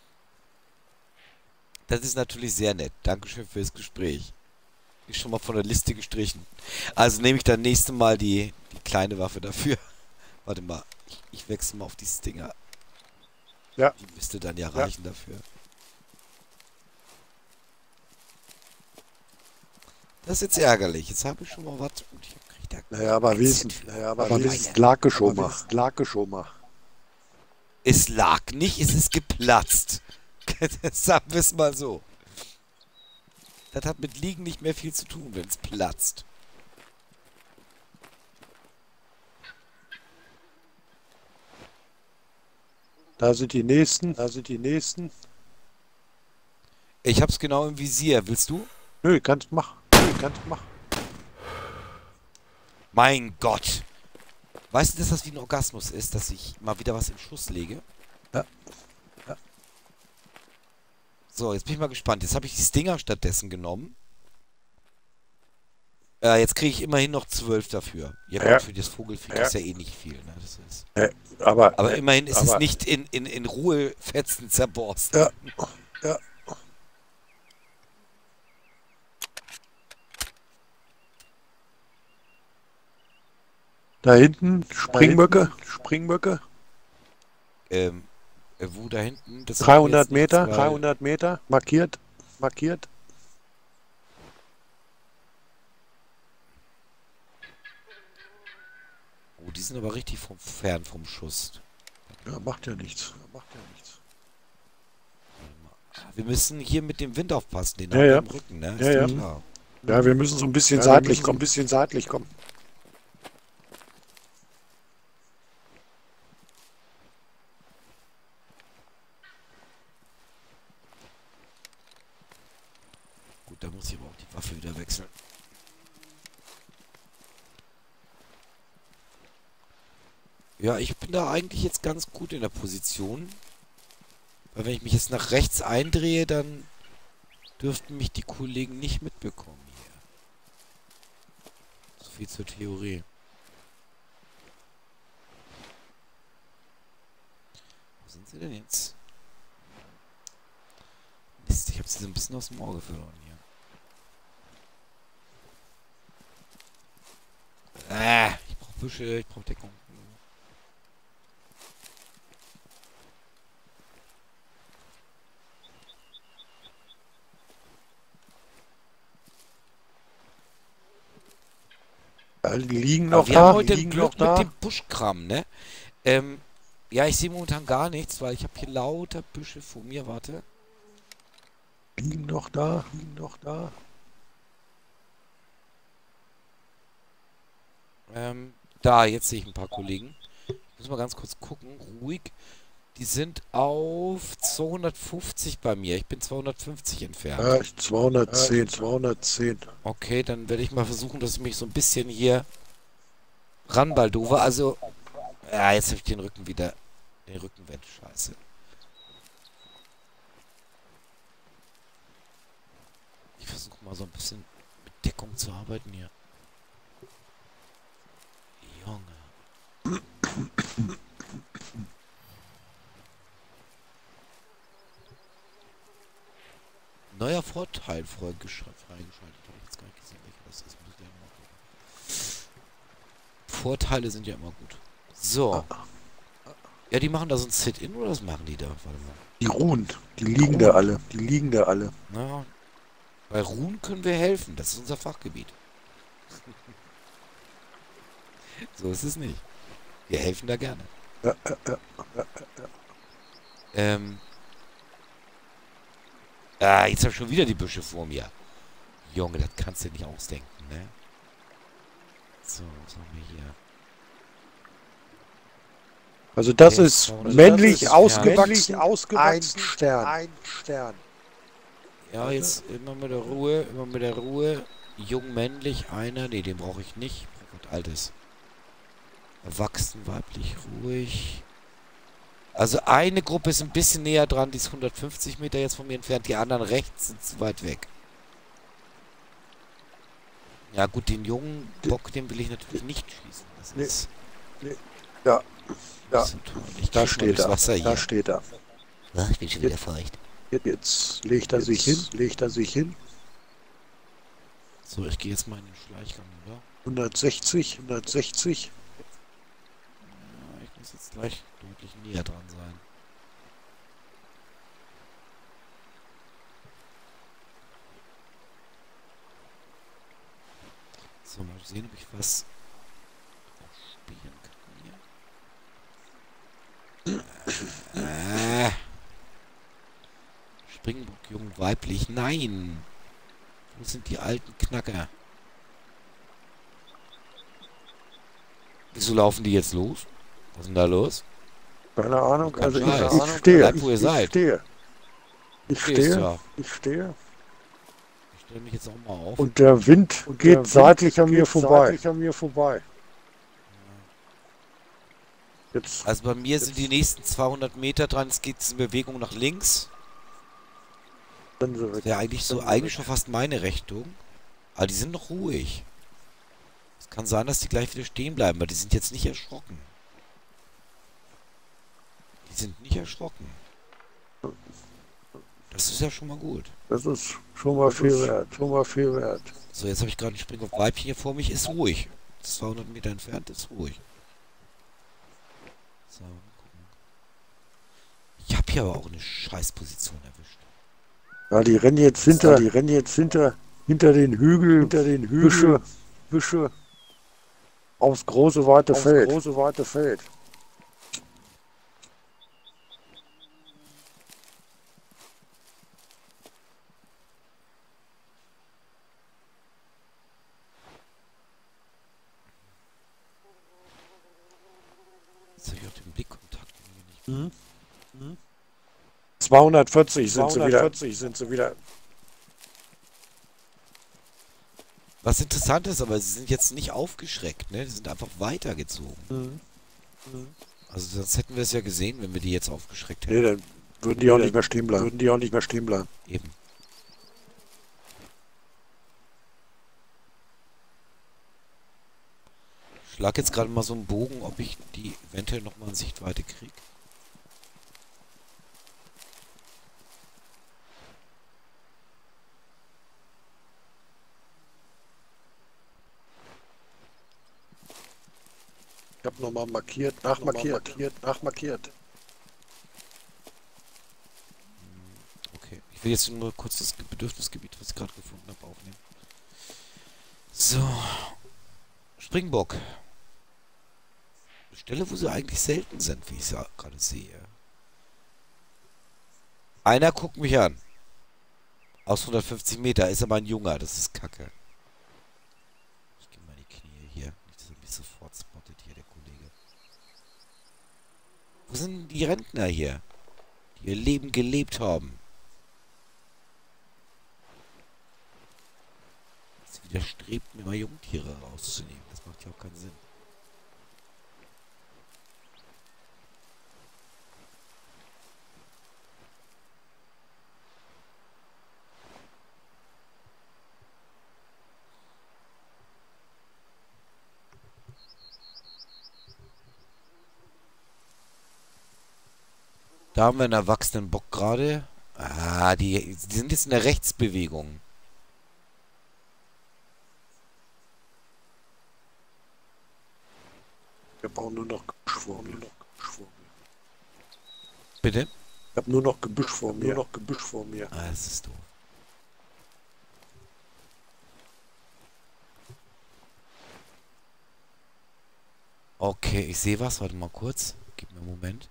Das ist natürlich sehr nett. Dankeschön fürs Gespräch. Ist schon mal von der Liste gestrichen. Also nehme ich dann nächste Mal die, die kleine Waffe dafür. Warte mal, ich, ich wechsle mal auf die Stinger. Ja. Die müsste dann ja Ja. reichen dafür. Das ist jetzt ärgerlich. Jetzt habe ich schon mal was und ich krieg da Naja, aber kein wenigstens, Cent für. naja, aber Aber wenigstens meine- lag schon mal, lag schon mal. Es lag nicht, es ist geplatzt. Sagen wir es mal so. Das hat mit Liegen nicht mehr viel zu tun, wenn es platzt. Da sind die nächsten, da sind die nächsten. Ich hab's genau im Visier. Willst du? Nö, kannst machen. Nö, kannst machen. Mein Gott. Weißt du, dass das wie ein Orgasmus ist, dass ich mal wieder was im Schuss lege? Ja. Ja. So, jetzt bin ich mal gespannt. Jetzt habe ich die Stinger stattdessen genommen. Äh, jetzt kriege ich immerhin noch zwölf dafür. Ja, Ja. gut, für das Vogelfick Ja. ist ja eh nicht viel. Ne? Das ist Äh, aber, Aber immerhin ist es aber- nicht in, in, in Ruhefetzen zerborst. Ja. Ja. Da hinten, Springböcke, Springböcke. Ähm, äh, wo da hinten? Das sagt mir dreihundert jetzt nichts, Meter, weil- dreihundert Meter, markiert, markiert. Oh, die sind aber richtig vom, fern vom Schuss. Ja, macht ja nichts, macht ja nichts. Warte mal. Ah, Wir müssen hier mit dem Wind aufpassen, den Ja, haben wir ja. im Rücken, ne? Ist Ja, dir ja. klar. Ja, wir müssen so ein bisschen Ja, seitlich wir müssen kommen. ein bisschen seitlich kommen. Gut, da muss ich aber auch die Waffe wieder wechseln. Ja, ich bin da eigentlich jetzt ganz gut in der Position. Weil wenn ich mich jetzt nach rechts eindrehe, dann dürften mich die Kollegen nicht mitbekommen hier. So viel zur Theorie. Wo sind sie denn jetzt? Mist, ich habe sie so ein bisschen aus dem Auge verloren hier. Ah, ich brauche Büsche, ich brauche Deckung. Ja, die liegen Aber noch wir da. haben heute liegen Glück noch da. mit dem Buschkram, ne? Ähm, ja, ich sehe momentan gar nichts, weil ich habe hier lauter Büsche vor mir. Warte. Liegen noch da. Liegen noch da. Ähm, da, jetzt sehe ich ein paar Kollegen. Ich muss mal ganz kurz gucken. Ruhig. Die sind auf zweihundertfünfzig bei mir. Ich bin zweihundertfünfzig entfernt. Ja, ich zweihundertzehn. zweihundertzehn. Okay, dann werde ich mal versuchen, dass ich mich so ein bisschen hier ranbalduve. Also, ja, jetzt habe ich den Rücken wieder. Den Rückenwind. Scheiße. Ich versuche mal so ein bisschen mit Deckung zu arbeiten hier. Junge. Neuer Vorteil freigeschaltet. freigeschaltet. Habe ich jetzt gar nicht gesehen, welcher das ist. Muss ich gleich mal gucken. Vorteile sind ja immer gut. So. Ja, die machen da so ein Sit-In oder was machen die da? Warte mal. Die ruhen. Die liegen da alle. Die liegen da alle. Na, bei Ruhen können wir helfen. Das ist unser Fachgebiet. So ist es nicht. Wir helfen da gerne. Ja, ja, ja. Ähm. Ah, jetzt habe ich schon wieder die Büsche vor mir. Junge, das kannst du nicht ausdenken, ne? So, was haben wir hier? Also das Okay, ist zweihundert männlich das ist ausgewachsen. Männlich ausgewachsen. Ein Stern. Ein Stern. Ja, jetzt immer mit der Ruhe, immer mit der Ruhe. Jung, männlich, einer. Ne, den brauche ich nicht. Ich brauche was Altes. Erwachsen, weiblich, ruhig. Also eine Gruppe ist ein bisschen näher dran, die ist hundertfünfzig Meter jetzt von mir entfernt. Die anderen rechts sind zu weit weg. Ja gut, den jungen Bock, den will ich natürlich nicht schießen. Das Nee. ist... Nee. Ja. Ja. So toll. Ich Da krieg mal steht durchs er. Wasser hier. Da steht er. Ja, ich bin schon wieder feucht. Jetzt legt er sich hin. Legt er sich hin. So, ich gehe jetzt mal in den Schleichgang, oder? hundertsechzig. hundertsechzig. Ja, ich muss jetzt gleich deutlich näher dran sein. So, mal sehen, ob ich was spielen kann hier. Äh. Springbock, jung, weiblich. Nein! Wo sind die alten Knacker? Wieso laufen die jetzt los? Was ist denn da los? Keine Ahnung. Kein Also ich, Scheiß. ich stehe. Bleibt, wo ihr Ich, seid. ich stehe. Ich Stehst stehe. ja. Ich stehe. Ich stelle mich jetzt auch mal auf. Und der Wind Und geht der Wind seitlich an mir geht vorbei. seitlich an mir vorbei. Jetzt. Also bei mir sind die nächsten zweihundert Meter dran. Es geht in Bewegung nach links. Sind sie weg. Das wäre eigentlich so, eigentlich schon fast meine Richtung. Aber die sind noch ruhig. Es kann sein, dass die gleich wieder stehen bleiben, weil die sind jetzt nicht erschrocken. Die sind nicht erschrocken. Das ist ja schon mal gut. Das ist schon mal viel wert. Schon mal viel wert. So, jetzt habe ich gerade einen Spring auf Weibchen hier vor mich. Ist ruhig. zweihundert Meter entfernt ist ruhig. So, mal gucken. Ich habe hier aber auch eine Scheißposition erwischt. Ja, die rennen jetzt hinter. Die rennen jetzt hinter. Hinter den Hügel. Hinter den Hügel. Büsche. Aufs große weite Aufs Feld. große weite Feld. Jetzt habe ich auch den Blickkontakt irgendwie nicht. Mhm. Mhm. zweihundertvierzig sind sie wieder. sind sie wieder. Was interessant ist, aber sie sind jetzt nicht aufgeschreckt, ne? Die sind einfach weitergezogen. Mhm. Mhm. Also sonst hätten wir es ja gesehen, wenn wir die jetzt aufgeschreckt hätten. Nee, dann würden die auch nicht mehr stehen bleiben. Würden die auch nicht mehr stehen bleiben. Eben. Ich schlag jetzt gerade mal so einen Bogen, ob ich die eventuell nochmal in Sichtweite kriege. Ich habe nochmal markiert, nachmarkiert, markiert, nachmarkiert. Okay, ich will jetzt nur kurz das Bedürfnisgebiet, was ich gerade gefunden habe, aufnehmen. So. Springbock. Stelle, wo sie eigentlich selten sind, wie ich es ja gerade sehe. Einer guckt mich an. Aus hundertfünfzig Meter, ist aber ein Junger, das ist Kacke. Ich gehe mal in die Knie hier. Nicht, dass er mich sofort spottet hier, der Kollege. Wo sind die Rentner hier? Die ihr Leben gelebt haben. Es widerstrebt mir mal Jungtiere rauszunehmen. Das macht ja auch keinen Sinn. Da haben wir einen erwachsenen Bock gerade. Ah, die, die sind jetzt in der Rechtsbewegung. Wir brauchen nur noch Gebüsch vor mir. Bitte? Ich habe nur noch Gebüsch vor mir. Nur noch Gebüsch vor mir. Ah, das ist doof. Okay, ich sehe was. Warte mal kurz. Gib mir einen Moment.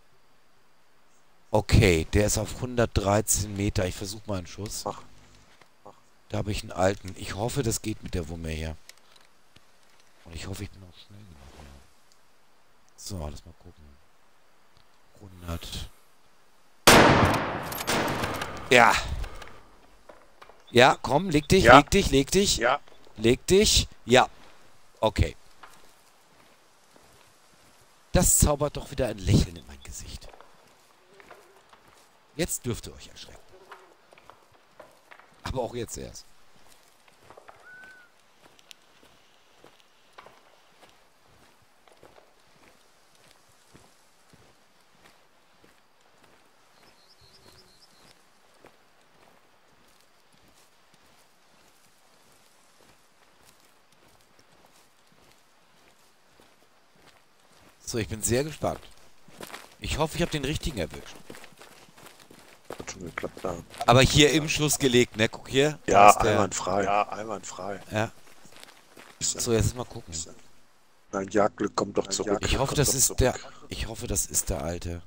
Okay, der ist auf hundertdreizehn Meter. Ich versuche mal einen Schuss. Ach. Ach. Da habe ich einen alten. Ich hoffe, das geht mit der Wumme hier. Und ich hoffe, ich bin auch schnell genug. So, lass mal gucken. hundert. Ja. Ja, komm, leg dich, Ja. leg dich, leg dich. Ja. Leg dich. Ja. Okay. Das zaubert doch wieder ein Lächeln in mein Gesicht. Jetzt dürft ihr euch erschrecken. Aber auch jetzt erst. So, ich bin sehr gespannt. Ich hoffe, ich habe den richtigen erwischt. Hat schon geklappt, da. Aber hier im Schuss gelegt, ne? Guck hier. Da Ja, ist der- einwandfrei. Ja, einwandfrei. Ja. So, jetzt mal gucken. Ein Jagdglück kommt doch zurück. Ich hoffe, Kommt das doch ist zurück. der. Ich hoffe, das ist der alte.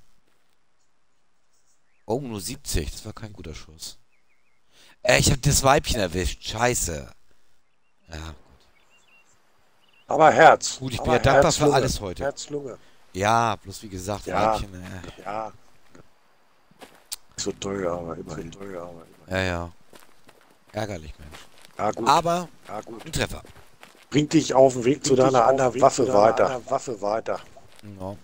Oh, nur siebzig. Das war kein guter Schuss. Äh, ich habe das Weibchen erwischt. Scheiße. Ja. Aber Herz. Gut, ich bin Aber ja dankbar Herz, für Lunge. alles heute. Herz, Lunge. Ja, bloß wie gesagt, Ja. Weibchen. Äh. Ja. Nicht so teuer, aber immerhin. So teuer, aber immerhin. Ja, ja. Ärgerlich, Mensch. Ja, gut. Aber Ja, gut. ein Treffer. Bring dich auf den Weg zu Bring dich deiner auf anderen den Weg Waffe zu deiner weiter. anderen Waffe weiter. Ja.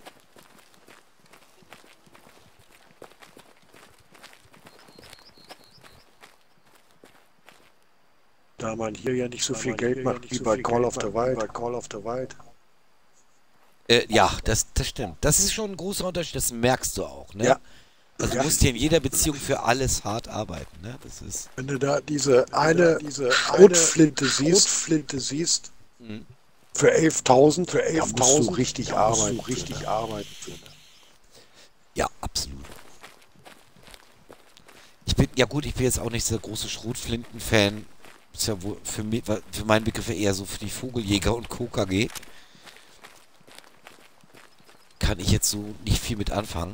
Da man hier ja nicht so Da viel man Geld hier ja macht nicht wie so bei viel Call Geld of the macht wie Wild. bei Call of the Wild. Äh, ja, das, das stimmt. Das ist schon ein großer Unterschied. Das merkst du auch, ne? Ja. Also Ja. du musst hier in jeder Beziehung für alles hart arbeiten, ne? Das ist... Wenn du da diese eine diese Schrotflinte eine siehst, Schrotflinte siehst, Mhm. für elftausend, für da musst du elftausend richtig da musst arbeiten. du richtig für, ne? arbeiten. Für, ne? Ja, absolut. Ich bin, ja gut, ich bin jetzt auch nicht so der große Schrotflinten-Fan. Ist ja wohl für mich, für meinen Begriffe eher so für die Vogeljäger und Co. K G. Kann ich jetzt so nicht viel mit anfangen.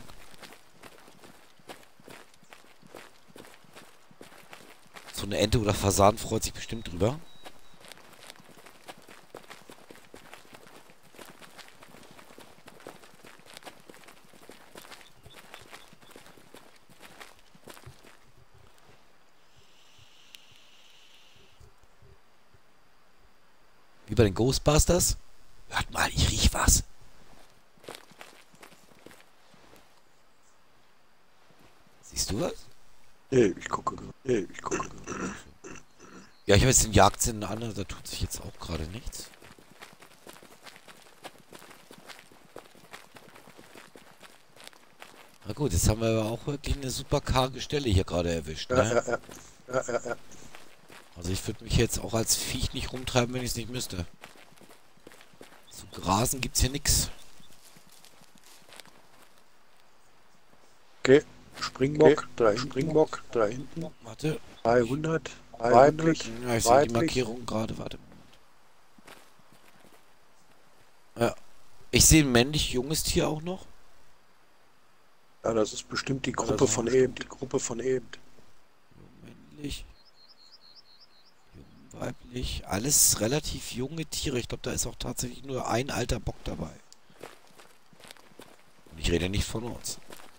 So eine Ente oder Fasan freut sich bestimmt drüber. Wie bei den Ghostbusters. Hört mal, ich riech was. Siehst du was? Nee, ich gucke. Nee, ich gucke. Ja, ich habe jetzt den Jagdsinn an, da tut sich jetzt auch gerade nichts. Na gut, jetzt haben wir aber auch wirklich eine super karge Stelle hier gerade erwischt, Ja, ne? ja, ja. Ja, ja, ja. Also ich würde mich jetzt auch als Viech nicht rumtreiben, wenn ich es nicht müsste. Zu grasen gibt's hier nix. Okay. Springbock, drei Springbock, da hinten. Warte. dreihundert. Weiblich. Ja, ich sehe die Weiblich. Markierung gerade, warte. Ja. Ich sehe ein männlich junges Tier auch noch. Ja, das ist bestimmt die das Gruppe ist von bestimmt eben. Die Gruppe von eben. Jung, männlich. Jung, weiblich. Alles relativ junge Tiere. Ich glaube, da ist auch tatsächlich nur ein alter Bock dabei. Und ich rede nicht von uns.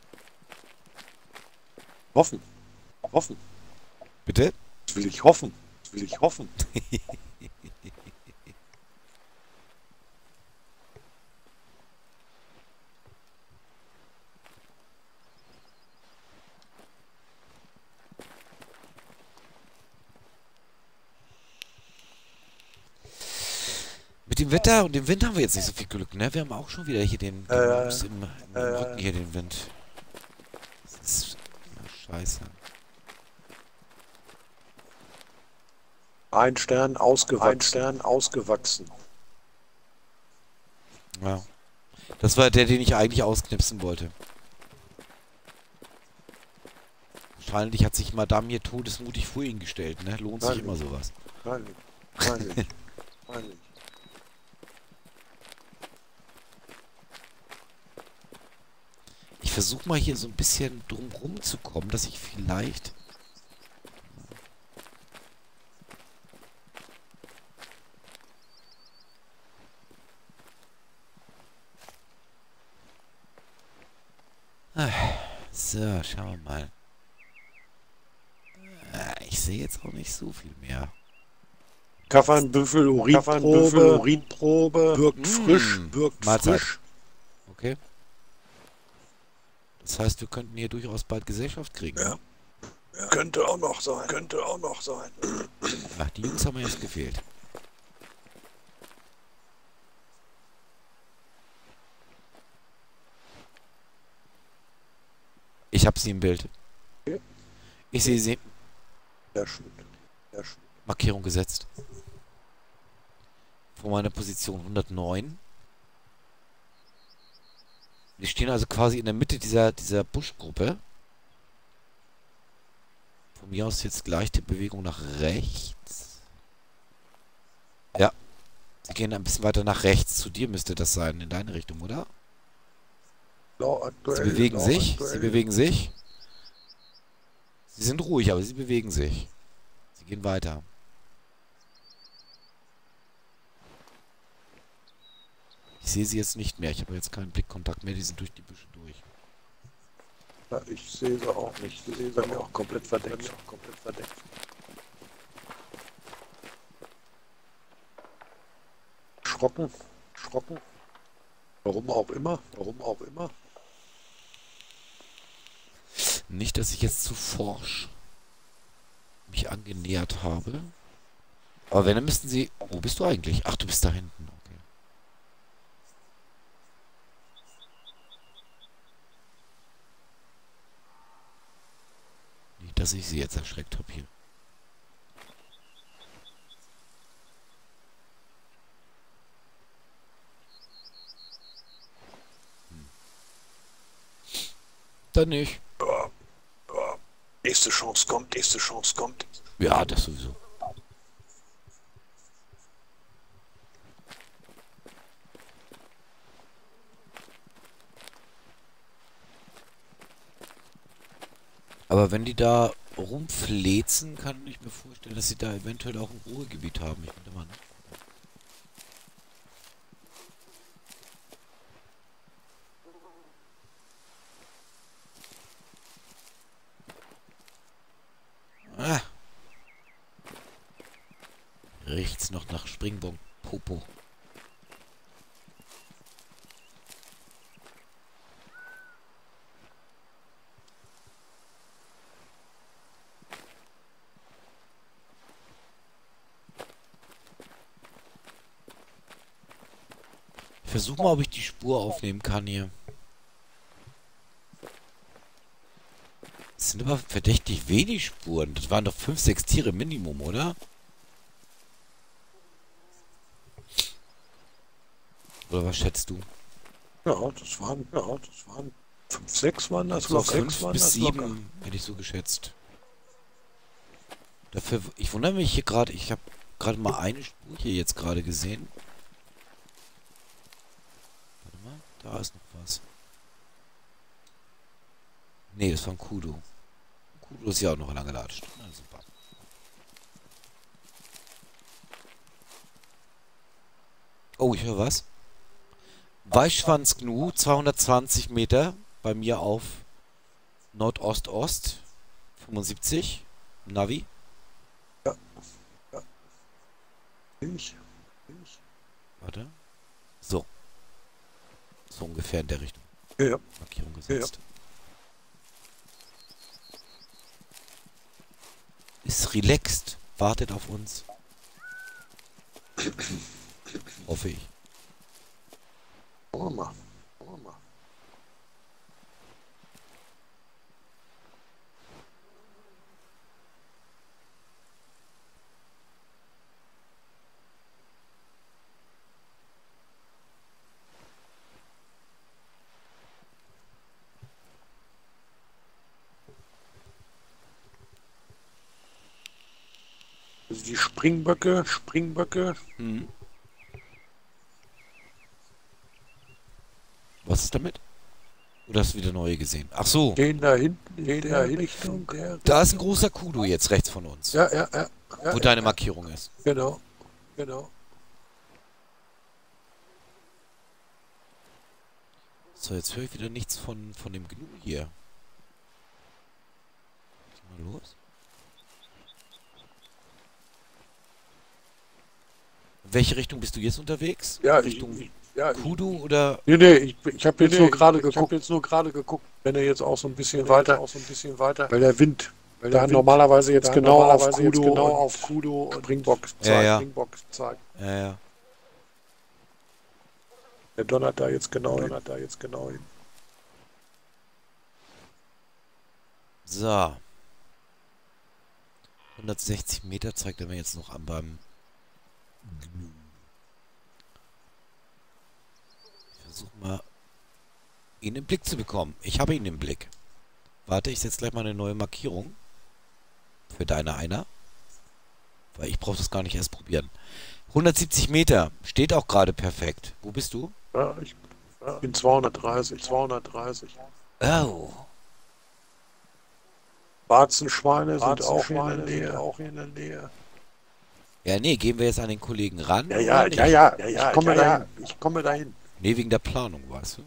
Hoffen. Hoffen. Bitte? Das will ich hoffen. Das will ich hoffen. Mit dem Wetter und dem Wind haben wir jetzt nicht so viel Glück, ne? Wir haben auch schon wieder hier den, den Äh, Moos im, im äh, Rücken hier, den Wind. Das ist immer scheiße. Ein Stern ausgewachsen. Ein Stern ausgewachsen. Ja. Das war der, den ich eigentlich ausknipsen wollte. Wahrscheinlich hat sich Madame hier todesmutig vor ihn gestellt, ne? Lohnt sich Nein. immer sowas. Peinlich. Peinlich. Peinlich. Ich versuche mal hier so ein bisschen drumrum zu kommen, dass ich vielleicht... Ah, so, schauen wir mal. Ah, ich sehe jetzt auch nicht so viel mehr. Kaffernbüffel, Urinprobe, Urinprobe, wirkt Mm, frisch, wirkt Mahlzeit. frisch. Okay. Das heißt, wir könnten hier durchaus bald Gesellschaft kriegen. Ja. Ne? Ja. Könnte auch noch sein, könnte auch noch sein. Ach, die Jungs haben mir jetzt gefehlt. Ich habe sie im Bild. Okay. Ich sehe sie. Sehr schön, sehr schön. Markierung gesetzt. Vor meiner Position hundertneun. Wir stehen also quasi in der Mitte dieser, dieser Buschgruppe. Von mir aus jetzt gleich die Bewegung nach rechts. Ja. Sie gehen ein bisschen weiter nach rechts. Zu dir müsste das sein, in deine Richtung, oder? Blau aktuell, Sie bewegen blau sich. aktuell. Sie bewegen sich. Sie sind ruhig, aber sie bewegen sich. Sie gehen weiter. Ich sehe sie jetzt nicht mehr. Ich habe jetzt keinen Blickkontakt mehr. Die sind durch die Büsche durch. Ja, ich sehe sie auch nicht. Ich sehe sie auch komplett verdeckt. Auch komplett verdeckt. Schrocken, schrocken. Warum auch immer, warum auch immer. Nicht, dass ich jetzt zu forsch mich angenähert habe. Aber wenn, dann müssten sie... Wo bist du eigentlich? Ach, du bist da hinten. Okay. Nicht, dass ich sie jetzt erschreckt habe hier. Hm. Dann nicht. Ja, ja. Nächste Chance kommt, nächste Chance kommt. Ja, das sowieso. Aber wenn die da rumflezen, kann ich mir vorstellen, dass sie da eventuell auch ein Ruhegebiet haben. Ich könnte mal nachgucken. Ah. Riecht's noch nach Springbock Popo. Ich versuche mal, ob ich die Spur aufnehmen kann hier. Das sind aber verdächtig wenig Spuren. Das waren doch fünf, sechs Tiere Minimum, oder? Oder was schätzt du? Ja, das waren, ja, das waren fünf, sechs waren das So locker. fünf Sechs waren bis das locker. sieben hätte ich so geschätzt. Dafür, ich wundere mich hier gerade, ich habe gerade mal eine Spur hier jetzt gerade gesehen. Warte mal, da ist noch was. Nee, das war ein Kudu. Kudu ist ja auch noch lange gelatscht. Na super. Oh, ich höre was. Weißschwanzgnu, zweihundertzwanzig Meter, bei mir auf Nordost-Ost, fünfundsiebzig, Navi. Ich, ich. Warte. So. So ungefähr in der Richtung. Ja, ja. Markierung gesetzt. Ist relaxed, wartet auf uns. Hoffe ich. Schauen wir mal. Schauen wir mal. Also die Springböcke, Springböcke. Hm. Was ist damit? Oder hast du wieder neue gesehen? Ach so, Gehen da hinten, gehen da Richtung. Der, da ist ein großer Kudu jetzt rechts von uns. ja, ja, ja. ja Wo ja, deine ja, Markierung ist. Genau, genau. So, jetzt höre ich wieder nichts von, von dem Gnu hier. Was ist mal los? In welche Richtung bist du jetzt unterwegs? Ja, Richtung ich, ja, ich, Kudu oder... nee, nee, ich, ich habe jetzt Nee, nur nee, gerade ich- ich hab geguckt. jetzt nur gerade geguckt. Wenn er jetzt auch so ein bisschen weiter, auch so ein bisschen weiter, weil der Wind, weil da der Wind- normalerweise jetzt da genau auf normalerweise jetzt Kudo genau und auf Kudo und Springbock zeigt. Ja, ja. Springbock zeigt. Ja, ja. Der donnert da jetzt genau, donnert da jetzt genau hin. So. hundertsechzig Meter zeigt er mir jetzt noch an beim Gnu. Ich versuche mal, ihn im Blick zu bekommen. Ich habe ihn im Blick. Warte, ich setze gleich mal eine neue Markierung. Für deine einer. Weil ich brauche das gar nicht erst probieren. hundertsiebzig Meter. Steht auch gerade perfekt. Wo bist du? Ja, ich ja, bin zweihundertdreißig, zweihundertdreißig. Oh. Warzenschweine sind auch Warzenschweine in der Nähe. sind Auch in der Nähe. Ja, nee, gehen wir jetzt an den Kollegen ran? Ja, oder ja, nicht? ja, ja, ja, ja, ich komme ja, ja. dahin. Ich komme dahin. Nee, wegen der Planung, weißt du?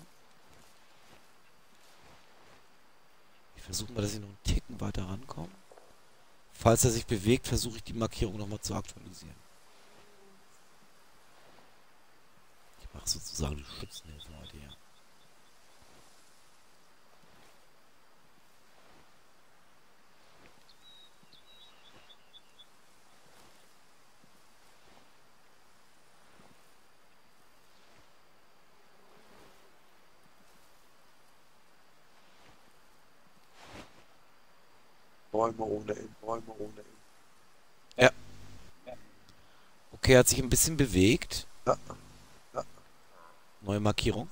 Ich versuche mal, dass ich noch einen Ticken weiter rankomme. Falls er sich bewegt, versuche ich die Markierung nochmal zu aktualisieren. Ich mache sozusagen die Schützenhilfe heute hier. Bäume ohne Ende, Bäume ohne Ende. Okay, er hat sich ein bisschen bewegt. Ja. Ja. Neue Markierung.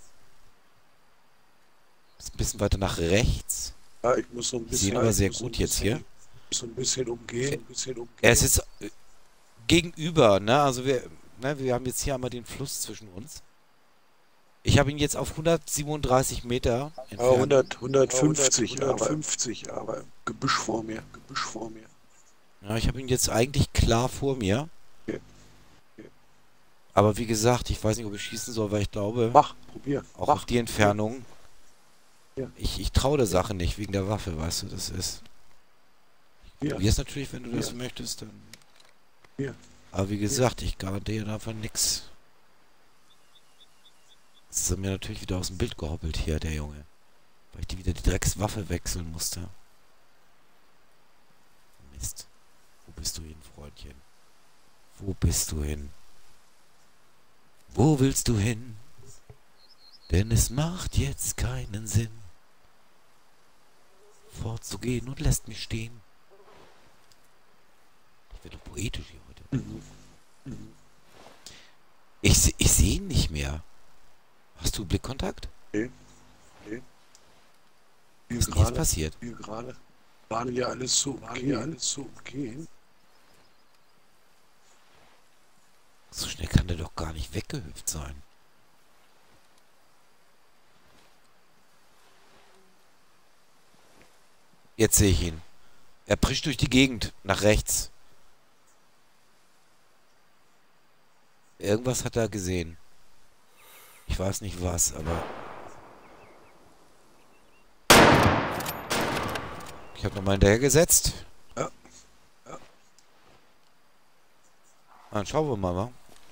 Ist ein bisschen weiter nach rechts. Ja, ich muss so ein Ich bisschen. sehe ihn aber ich sehr muss so ein gut jetzt bisschen- hier. So ein bisschen umgehen, ein bisschen umgehen. Er ist jetzt äh, gegenüber, ne? Also wir, ne, wir haben jetzt hier einmal den Fluss zwischen uns. Ich habe ihn jetzt auf hundertsiebenunddreißig Meter Ja, entfernt. hundert, hundertfünfzig, hundertfünfzig, aber, aber Gebüsch vor mir, Gebüsch vor mir. Ja, ich habe ihn jetzt eigentlich klar vor mir. Okay. Okay. Aber wie gesagt, ich weiß nicht, ob ich schießen soll, weil ich glaube, Mach, probier. auch mach. auf die Entfernung, Ja. ich, ich traue der Sache nicht, wegen der Waffe, weißt du, das ist... Ja. Probier's natürlich, wenn du das Ja. möchtest, dann... Ja. Aber wie gesagt, ich garantiere davon nix. Jetzt ist er mir natürlich wieder aus dem Bild gehoppelt hier, der Junge. Weil ich die wieder die Dreckswaffe wechseln musste. Mist. Wo bist du hin, Freundchen? Wo bist du hin? Wo willst du hin? Denn es macht jetzt keinen Sinn, fortzugehen und lässt mich stehen. Ich werde doch poetisch hier heute. Ich, se- ich sehe ihn nicht mehr. Hast du Blickkontakt? Nee. Nee. Was ist denn jetzt passiert? Hier gerade. Waren ja alles so okay. Alles so okay. So schnell kann der doch gar nicht weggehüpft sein. Jetzt sehe ich ihn. Er prischt durch die Gegend, nach rechts. Irgendwas hat er gesehen. Ich weiß nicht was, aber... Ich habe nochmal hinterher gesetzt. Ja. Ja. Dann schauen wir mal, wa?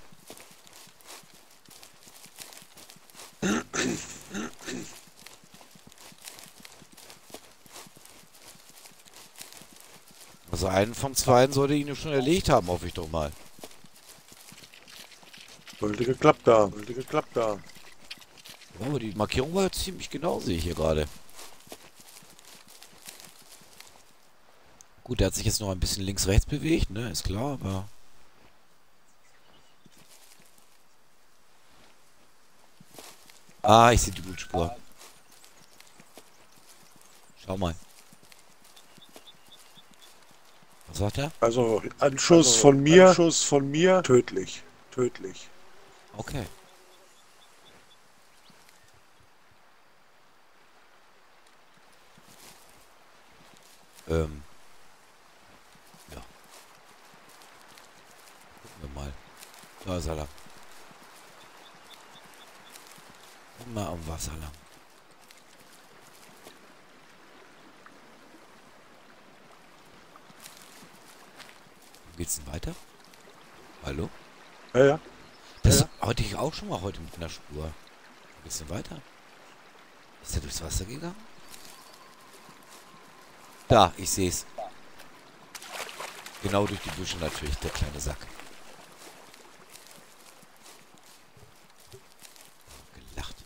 Also einen von zweien sollte ihn ja schon erlegt haben, hoffe ich doch mal. Sollte geklappt haben. Sollte geklappt haben. Ja, aber die Markierung war ziemlich genau, sehe ich hier gerade. Gut, der hat sich jetzt noch ein bisschen links-rechts bewegt, ne, ist klar, aber... Ah, ich sehe die Blutspur. Schau mal. Was sagt er? Also Anschuss also, von mir. Anschuss von mir. Tödlich. Tödlich. Okay. Ähm. Ja. Gucken wir mal. Da ist er lang. Gucken wir mal am Wasser lang. Wo geht's denn weiter? Hallo? Ja, ja. Das ja. hatte ich auch schon mal heute mit einer Spur. Wo geht's denn weiter? Ist er durchs Wasser gegangen? Da, ich sehe es. Genau durch die Büsche natürlich, der kleine Sack. Gelacht.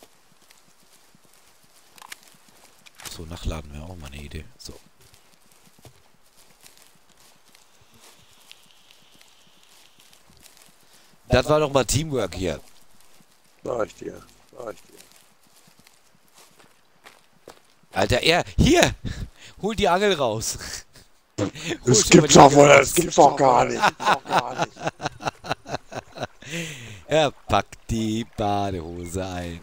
So, nachladen wäre auch mal eine Idee. So. Das war doch mal Teamwork hier. Sag ich dir. Sag ich dir. Alter, er, hier! Hol die Angel raus. Das gibt's doch wohl, das gibt's doch gar nicht. Er packt die Badehose ein.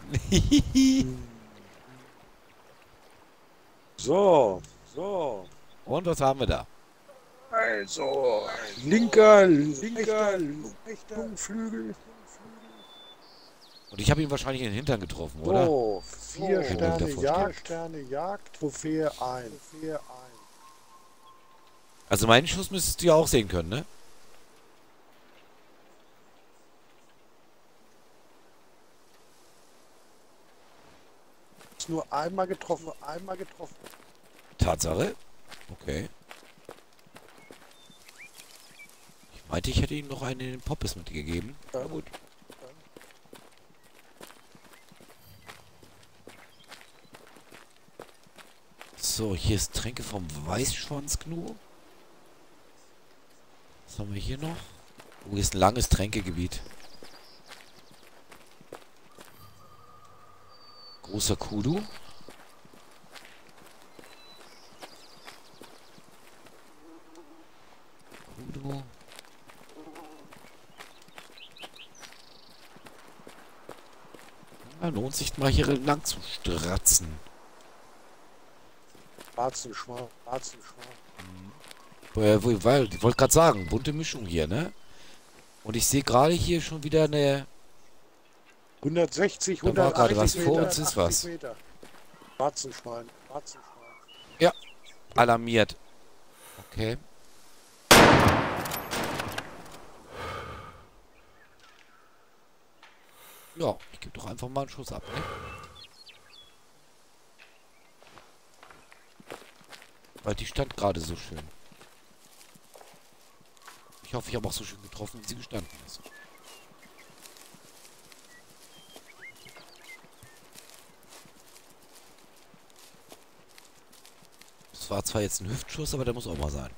So, so. Und was haben wir da? Also, linker, linker, Luftluftluflügel. Und ich habe ihn wahrscheinlich in den Hintern getroffen, oder? So, vier Oh, Sterne oh, Jagd, Sterne Jagd, Trophäe ein. Trophäe ein. Also meinen Schuss müsstest du ja auch sehen können, ne? Ist nur einmal getroffen, einmal getroffen. Tatsache? Okay. Ich meinte, ich hätte ihm noch einen in den Poppes mitgegeben. Ja. Na gut. So, hier ist Tränke vom Weißschwanzgnu. Was haben wir hier noch? Oh, hier ist ein langes Tränkegebiet. Großer Kudu. Kudu. Ja, lohnt sich mal hier lang zu stratzen. Schwarzen Schwarz, schwarzen Schwarz. Weil, weil, ich wollte gerade sagen, bunte Mischung hier, ne? Und ich sehe gerade hier schon wieder eine... hundertsechzig, Da war gerade was, hundertachtzig vor Meter, uns ist was. Meter. Schwarzen Schwein, schwarzen Schwein. Ja, alarmiert. Okay. Ja, ich gebe doch einfach mal einen Schuss ab, ne? Weil die stand gerade so schön. Ich hoffe, ich habe auch so schön getroffen, wie sie gestanden ist. Das war zwar jetzt ein Hüftschuss, aber der muss auch mal sein.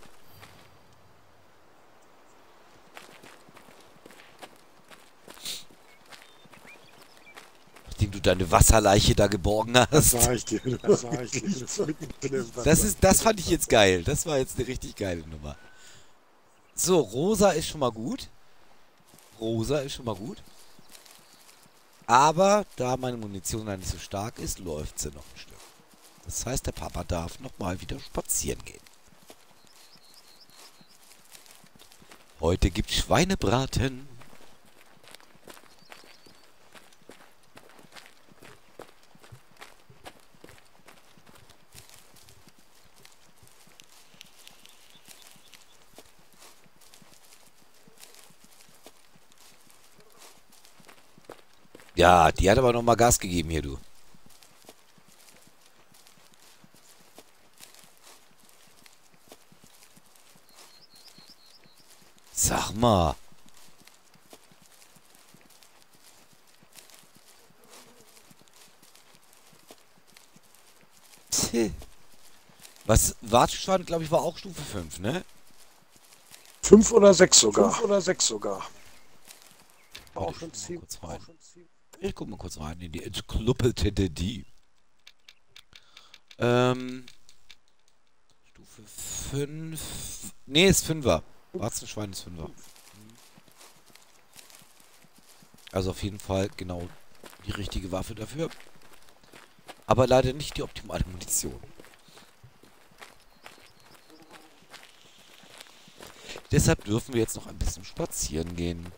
Nachdem du deine Wasserleiche da geborgen Das hast. sag ich dir. Das sag ich dir. Das, mittendrin im Wasser. Das ist, das fand ich jetzt geil. Das war jetzt eine richtig geile Nummer. So, rosa ist schon mal gut. Rosa ist schon mal gut. Aber da meine Munition noch nicht so stark ist, läuft sie noch ein Stück. Das heißt, der Papa darf noch mal wieder spazieren gehen. Heute gibt's Schweinebraten. Ja, die hat aber noch mal Gas gegeben hier, du. Sag mal. Tch. Was, Warteschwan, glaube ich, war auch Stufe fünf, ne? Fünf oder sechs sogar. Fünf oder sechs sogar. Warte, ich guck mal kurz rein. Ich guck mal kurz rein in die entkluppete die. Ähm. Stufe fünf. Ne, ist Fünfer. Warzenschwein ist Fünfer. Also auf jeden Fall genau die richtige Waffe dafür. Aber leider nicht die optimale Munition. Deshalb dürfen wir jetzt noch ein bisschen spazieren gehen.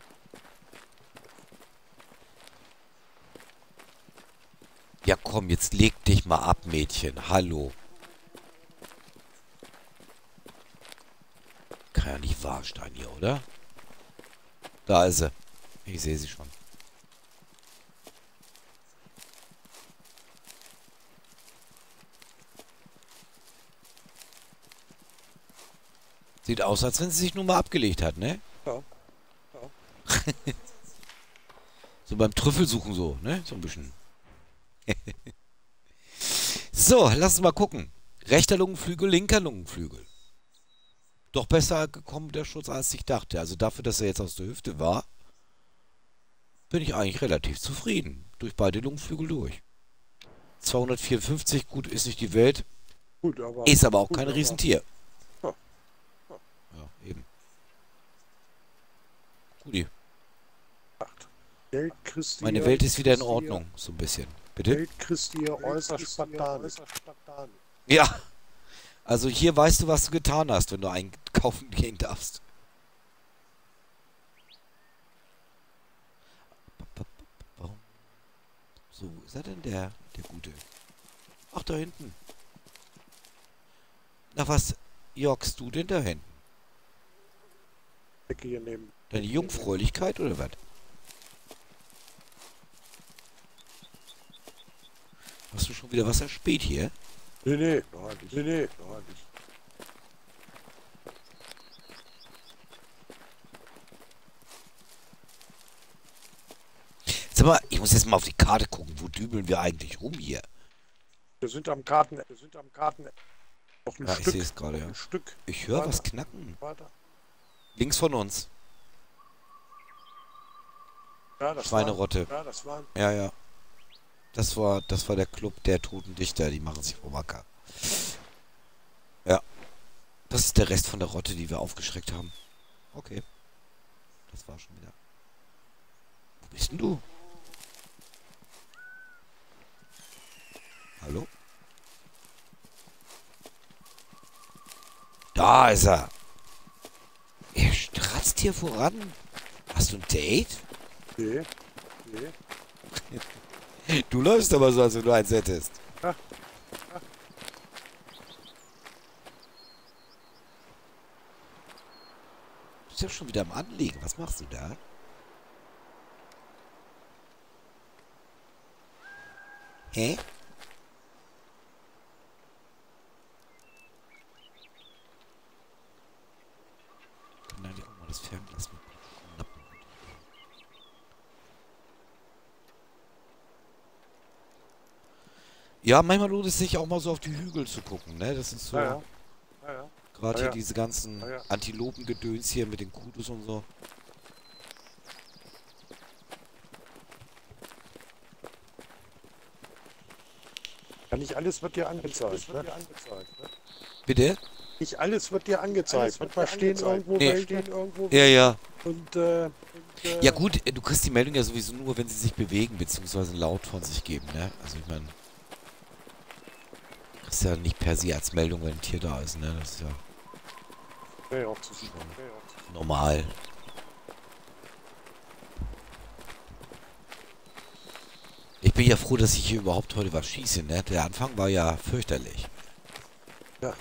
Ja komm, jetzt leg dich mal ab, Mädchen. Hallo. Kann ja nicht wahr sein hier, oder? Da ist sie. Ich sehe sie schon. Sieht aus, als wenn sie sich nur mal abgelegt hat, ne? Ja. Ja. So beim Trüffelsuchen so, ne? So ein bisschen. So, lass uns mal gucken. Rechter Lungenflügel, linker Lungenflügel. Doch besser gekommen der Schuss, als ich dachte. Also dafür, dass er jetzt aus der Hüfte war, bin ich eigentlich relativ zufrieden. Durch beide Lungenflügel durch. zweihundertvierundfünfzig, gut, ist nicht die Welt. Gut, aber. Ist aber auch gut, kein aber- Riesentier. Ja. Ja, eben. Guti. Acht. Geld kriegst du Meine hier- Welt ist wieder in kriegst du hier- Ordnung, so ein bisschen. Bitte? Geld kriegst du hier äußerst spartanisch. Ja. Also hier weißt du, was du getan hast, wenn du einkaufen gehen darfst. So, wo ist er denn der, der Gute? Ach, da hinten. Na, was jockst du denn da hinten? Ecke hier neben. Deine Jungfräulichkeit oder was? Hast du schon wieder was erspäht hier? Nee, nee, nein, nicht. Nee, nee, nein, nicht. Sag mal, ich muss jetzt mal auf die Karte gucken. Wo dübeln wir eigentlich rum hier? Wir sind am Karten, wir sind am Karten. Noch ein Ja, ich Stück. sehe es gerade, noch ja. Ein Stück. Ich höre was Weiter. knacken. Weiter. Links von uns. Ja, das Schweinerotte. War, ja, das war. Ja, ja. Das war, das war der Club der toten Dichter. Die machen sich wacker. Ja. Das ist der Rest von der Rotte, die wir aufgeschreckt haben. Okay. Das war schon wieder. Wo bist denn du? Hallo? Da ist er. Er stratzt hier voran. Hast du ein Date? Nee, nee. Du läufst aber so, als wenn du eins hättest. Ja. Du bist ja schon wieder am Anlegen. Was machst du da? Hä? Kann eigentlich auch mal das Fernglas mit schnappen. Ja, manchmal lohnt es sich auch mal so auf die Hügel zu gucken, ne? Das ist so. Ja, ja. Ja, ja. Gerade Ja, hier ja. diese ganzen Ja, ja. Antilopengedöns hier mit den Kudus und so. Ja, nicht alles wird dir angezeigt. Ne? Bitte? Nicht alles wird dir angezeigt. Manchmal stehen irgendwo Nee. welche irgendwo Ja, ja. und, äh, und äh, Ja gut, du kriegst die Meldung ja sowieso nur, wenn sie sich bewegen, beziehungsweise laut von sich geben, ne? Also ich meine, du kriegst ja nicht per se als Meldung, wenn ein Tier da ist, ne? Das ist ja ja, auch zu sehen. Ja, auch zu sehen. normal. Ich bin ja froh, dass ich hier überhaupt heute was schieße, ne? Der Anfang war ja fürchterlich. Ja.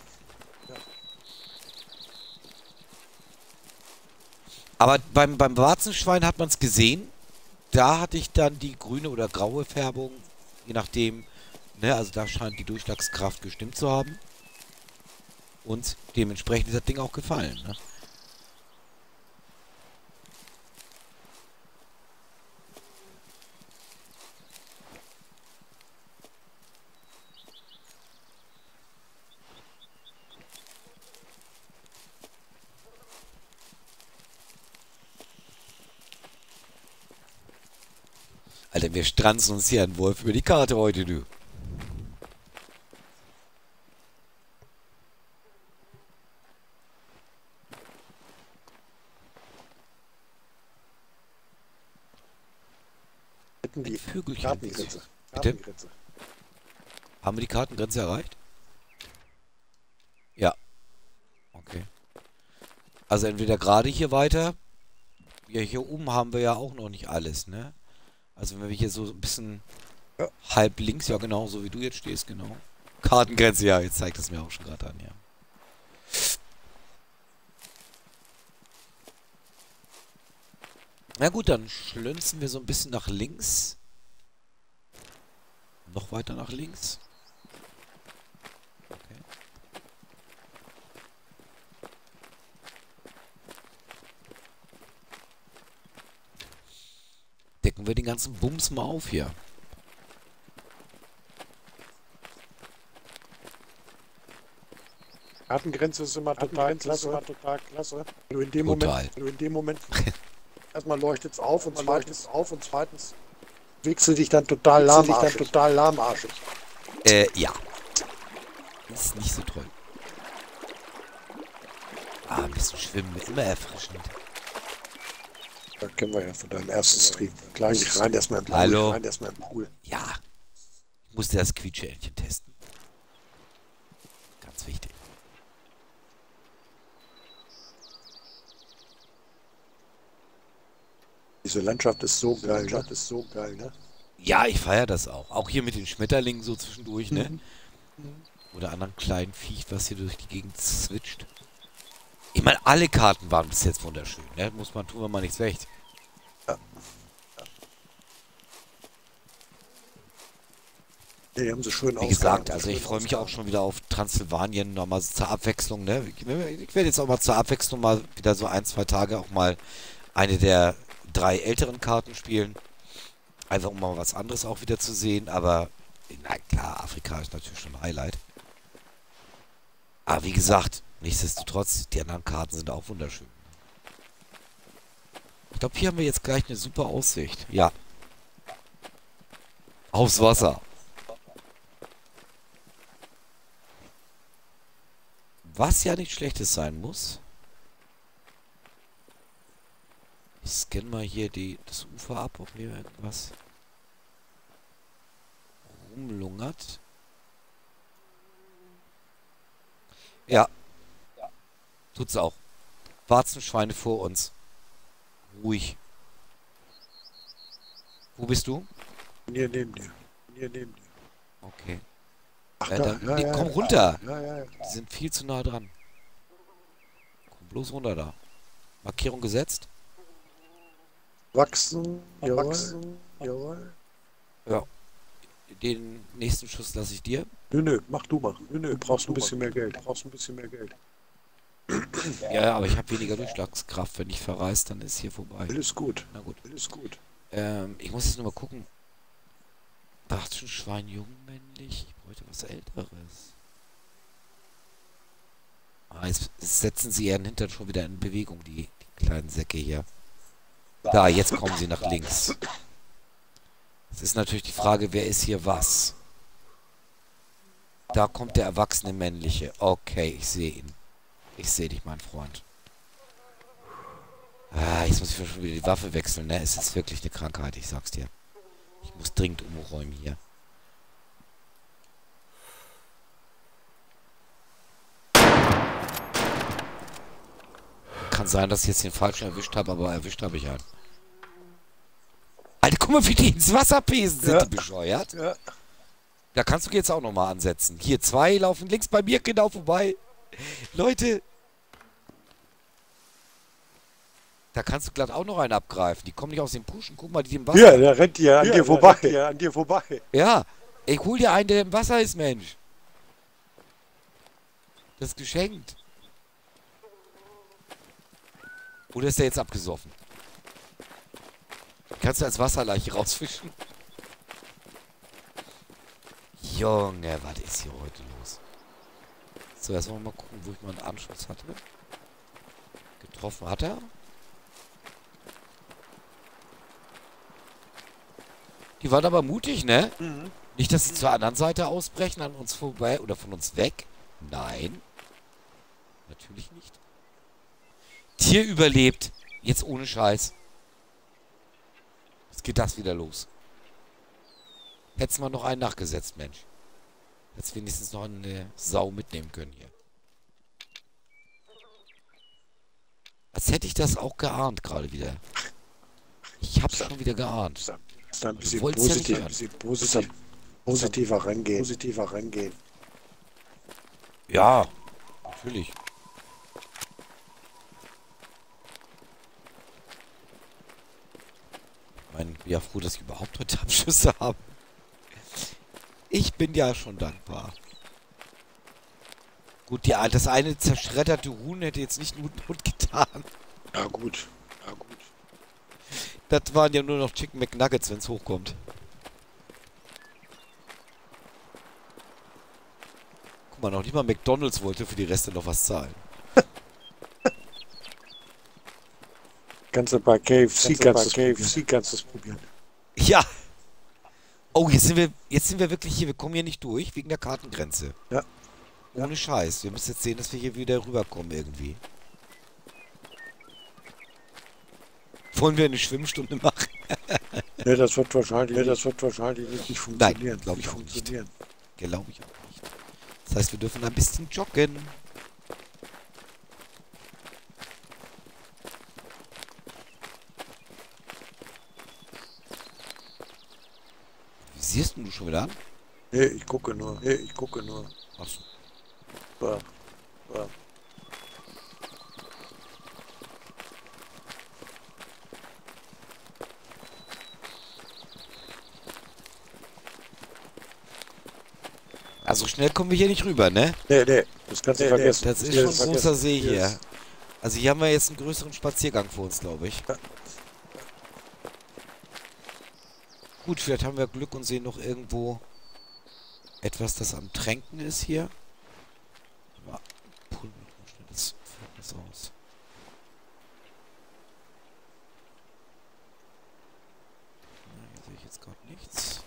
Aber beim, beim Warzenschwein hat man es gesehen. Da hatte ich dann die grüne oder graue Färbung, je nachdem, ne? Also da scheint die Durchschlagskraft gestimmt zu haben. Und dementsprechend ist das Ding auch gefallen, ne? Alter, wir stranzen uns hier einen Wolf über die Karte heute, du. Hätten die Ein Vögelchen. Kartengrenze. Bitte? Kartengrenze. Haben wir die Kartengrenze erreicht? Ja. Okay. Also entweder gerade hier weiter. Ja, hier oben haben wir ja auch noch nicht alles, ne? Also wenn wir hier so ein bisschen Ja. halb links, ja genau, so wie du jetzt stehst, genau. Kartengrenze, ja, jetzt zeigt es mir auch schon gerade an, ja. Na gut, dann schlünzen wir so ein bisschen nach links. Noch weiter nach links. Okay. Decken wir den ganzen Bums mal auf hier. Kartengrenze ist immer total klasse. Immer total klasse. Wenn du in dem Total. Moment, wenn du in dem Moment erstmal leuchtet es auf und zweitens auf und zweitens bewegst du dich dann total lahmarschig. Dann total lahmarschig. Äh, ja. Ist nicht so toll. Ah, ein bisschen schwimmen, immer erfrischend. Da kennen wir ja von deinem ersten Stream. Gleich rein erstmal im Pool. Hallo. Rein erstmal im Pool. Ja. Ich musste das Quietscheentchen testen. Ganz wichtig. Diese Landschaft ist so geil. Landschaft ist so geil, ne? Ja, ich feiere das auch. Auch hier mit den Schmetterlingen so zwischendurch, ne? Mhm. Oder anderen kleinen Viech, was hier durch die Gegend switcht. Ich meine, alle Karten waren bis jetzt wunderschön, ne? Muss man tun, wenn man nichts recht. Ja. Ja, die haben sie schön Wie gesagt, also ich freue mich auch schon wieder auf Transsilvanien, nochmal so zur Abwechslung, ne? Ich, ich werde jetzt auch mal zur Abwechslung mal wieder so ein, zwei Tage auch mal eine der drei älteren Karten spielen. Einfach um mal was anderes auch wieder zu sehen, aber na klar, Afrika ist natürlich schon ein Highlight. Aber wie gesagt, nichtsdestotrotz, die anderen Karten sind auch wunderschön. Ich glaube, hier haben wir jetzt gleich eine super Aussicht. Ja. Aufs Wasser. Was ja nicht Schlechtes sein muss. Ich scanne mal hier die, das Ufer ab, ob hier irgendwas rumlungert. Ja. Tut's auch. Warzenschweine vor uns. Ruhig. Wo bist du? Hier neben dir. Hier neben dir. Okay. Ach, Äh, da, dann, ja, nee, ja, komm ja. runter. Ja, ja, ja. Die sind viel zu nah dran. Komm bloß runter da. Markierung gesetzt. Wachsen, jawohl, jawohl. Ja. Den nächsten Schuss lasse ich dir. Nö, nö, mach du mal. Nö, nö, du brauchst ein bisschen mehr Geld. Du brauchst ein bisschen mehr Geld. Ja, aber ich habe weniger Durchschlagskraft. Wenn ich verreise, dann ist hier vorbei. Alles gut. Na gut. Alles gut. Ähm, ich muss jetzt nur mal gucken. Dachte schon Schwein jung, männlich. Ich bräuchte was Älteres. Ah, jetzt setzen sie ihren Hintern schon wieder in Bewegung, die, die kleinen Säcke hier. Da, jetzt kommen sie nach links. Es ist natürlich die Frage, wer ist hier was? Da kommt der erwachsene männliche. Okay, ich sehe ihn. Ich sehe dich, mein Freund. Ah, jetzt muss ich schon wieder die Waffe wechseln, ne? Es ist wirklich eine Krankheit, ich sag's dir. Ich muss dringend umräumen hier. Kann sein, dass ich jetzt den falschen erwischt habe, aber erwischt habe ich einen. Alter, guck mal, wie die ins Wasser pesen, sind Ja. die bescheuert? Ja. Da kannst du jetzt auch nochmal ansetzen. Hier, zwei laufen links bei mir genau vorbei. Leute. Da kannst du glatt auch noch einen abgreifen. Die kommen nicht aus dem Puschen. Guck mal, die im Wasser. Ja, der rennt hier an Ja, dir der vorbei. rennt Ja, an dir vorbei. Ja. Ich hol dir einen, der im Wasser ist, Mensch. Das ist geschenkt. Oder ist der jetzt abgesoffen? Kannst du als Wasserleiche rausfischen? Junge, was ist hier heute los? So, jetzt wollen wir mal gucken, wo ich mal einen Anschluss hatte. Getroffen hat er. Die waren aber mutig, ne? Mhm. Nicht, dass sie zur anderen Seite ausbrechen, an uns vorbei oder von uns weg. Nein. Natürlich nicht. Tier überlebt. Jetzt ohne Scheiß. Jetzt geht das wieder los. Hättest mal noch einen nachgesetzt, Mensch. Hättest wenigstens noch eine Sau mitnehmen können hier. Als hätte ich das auch geahnt gerade wieder. Ich hab's schon wieder geahnt. Ist da ein bisschen wollt's ja nicht positiv, hören. ein bisschen positiv, positiver rangehen. Positiver rangehen. Ja, natürlich. Ich meine, ich bin ja froh, dass ich überhaupt heute Abschüsse habe. Ich bin ja schon dankbar. Gut, die, das eine zerschredderte Huhn hätte jetzt nicht nur Not getan. Ja gut. Ja gut. Das waren ja nur noch Chicken McNuggets, wenn es hochkommt. Guck mal, noch nicht mal McDonald's wollte für die Reste noch was zahlen. Kannst du bei K F C, Kannst kannst du bei du K F C kannst du es probieren. Ja. Oh, jetzt sind wir, jetzt sind wir wirklich hier. Wir kommen hier nicht durch, wegen der Kartengrenze. Ja. Ohne Scheiß. Wir müssen jetzt sehen, dass wir hier wieder rüberkommen irgendwie. Wollen wir eine Schwimmstunde machen? Ne, das wird wahrscheinlich, ne, das wird wahrscheinlich nicht, nicht funktionieren. glaub ich nicht auch nicht. funktionieren. Glaube ich auch nicht. Das heißt, wir dürfen ein bisschen joggen. Wie siehst du schon wieder an? Ne, ich gucke nur. Ne, ich gucke nur. Achso. Ja. Ja. Also schnell kommen wir hier nicht rüber, ne? Ne, ne, das kannst du Nee, nee, vergessen. Das ist kannst schon du ein vergessen. großer See hier. Yes. Also hier haben wir jetzt einen größeren Spaziergang vor uns, glaube ich. Ja. Gut, vielleicht haben wir Glück und sehen noch irgendwo etwas, das am Tränken ist hier. Ja, Pulver, schnell das fällt das aus. Na, hier sehe ich jetzt gerade nichts.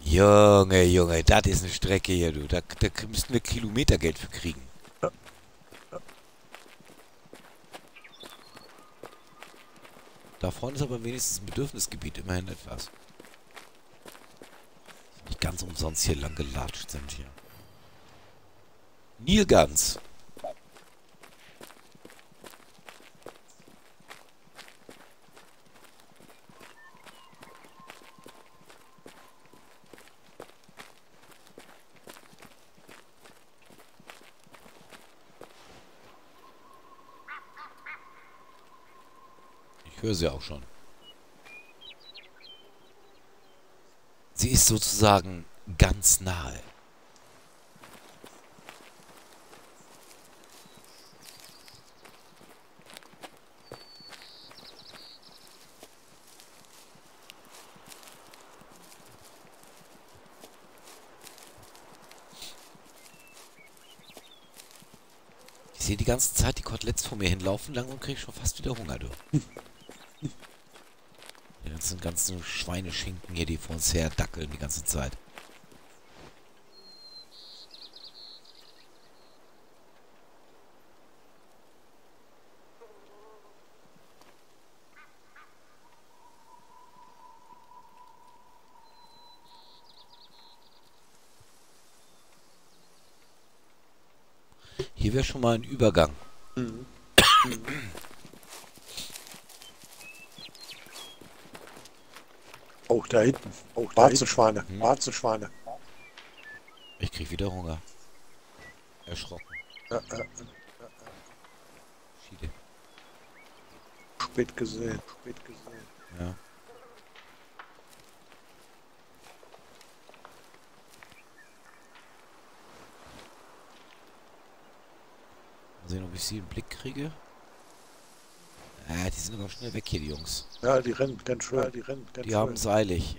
Junge, Junge, das ist eine Strecke hier, du. Da, da müssten wir Kilometergeld für kriegen. Da vorne ist aber wenigstens ein Bedürfnisgebiet, immerhin etwas. Nicht ganz umsonst hier lang gelatscht sind hier. Nilgans. Ich höre sie auch schon. Sie ist sozusagen ganz nahe. Ich sehe die ganze Zeit die Koteletts vor mir hinlaufen, langsam kriege ich schon fast wieder Hunger, du. Die ganzen, ganzen Schweineschinken hier, die vor uns her dackeln die ganze Zeit. Hier wäre schon mal ein Übergang. Mhm. Oh, da hinten. Oh, Warzenschweine. Hm. Warzenschweine. Ich krieg wieder Hunger. Erschrocken. Ja, äh, Schiede. spät gesehen. Spät gesehen. Ja. Mal sehen, ob ich sie im Blick kriege. Ah, die sind aber schnell weg hier, die Jungs. Ja, die rennen ganz schön. Ja, die rennen ganz Die schön. haben es eilig.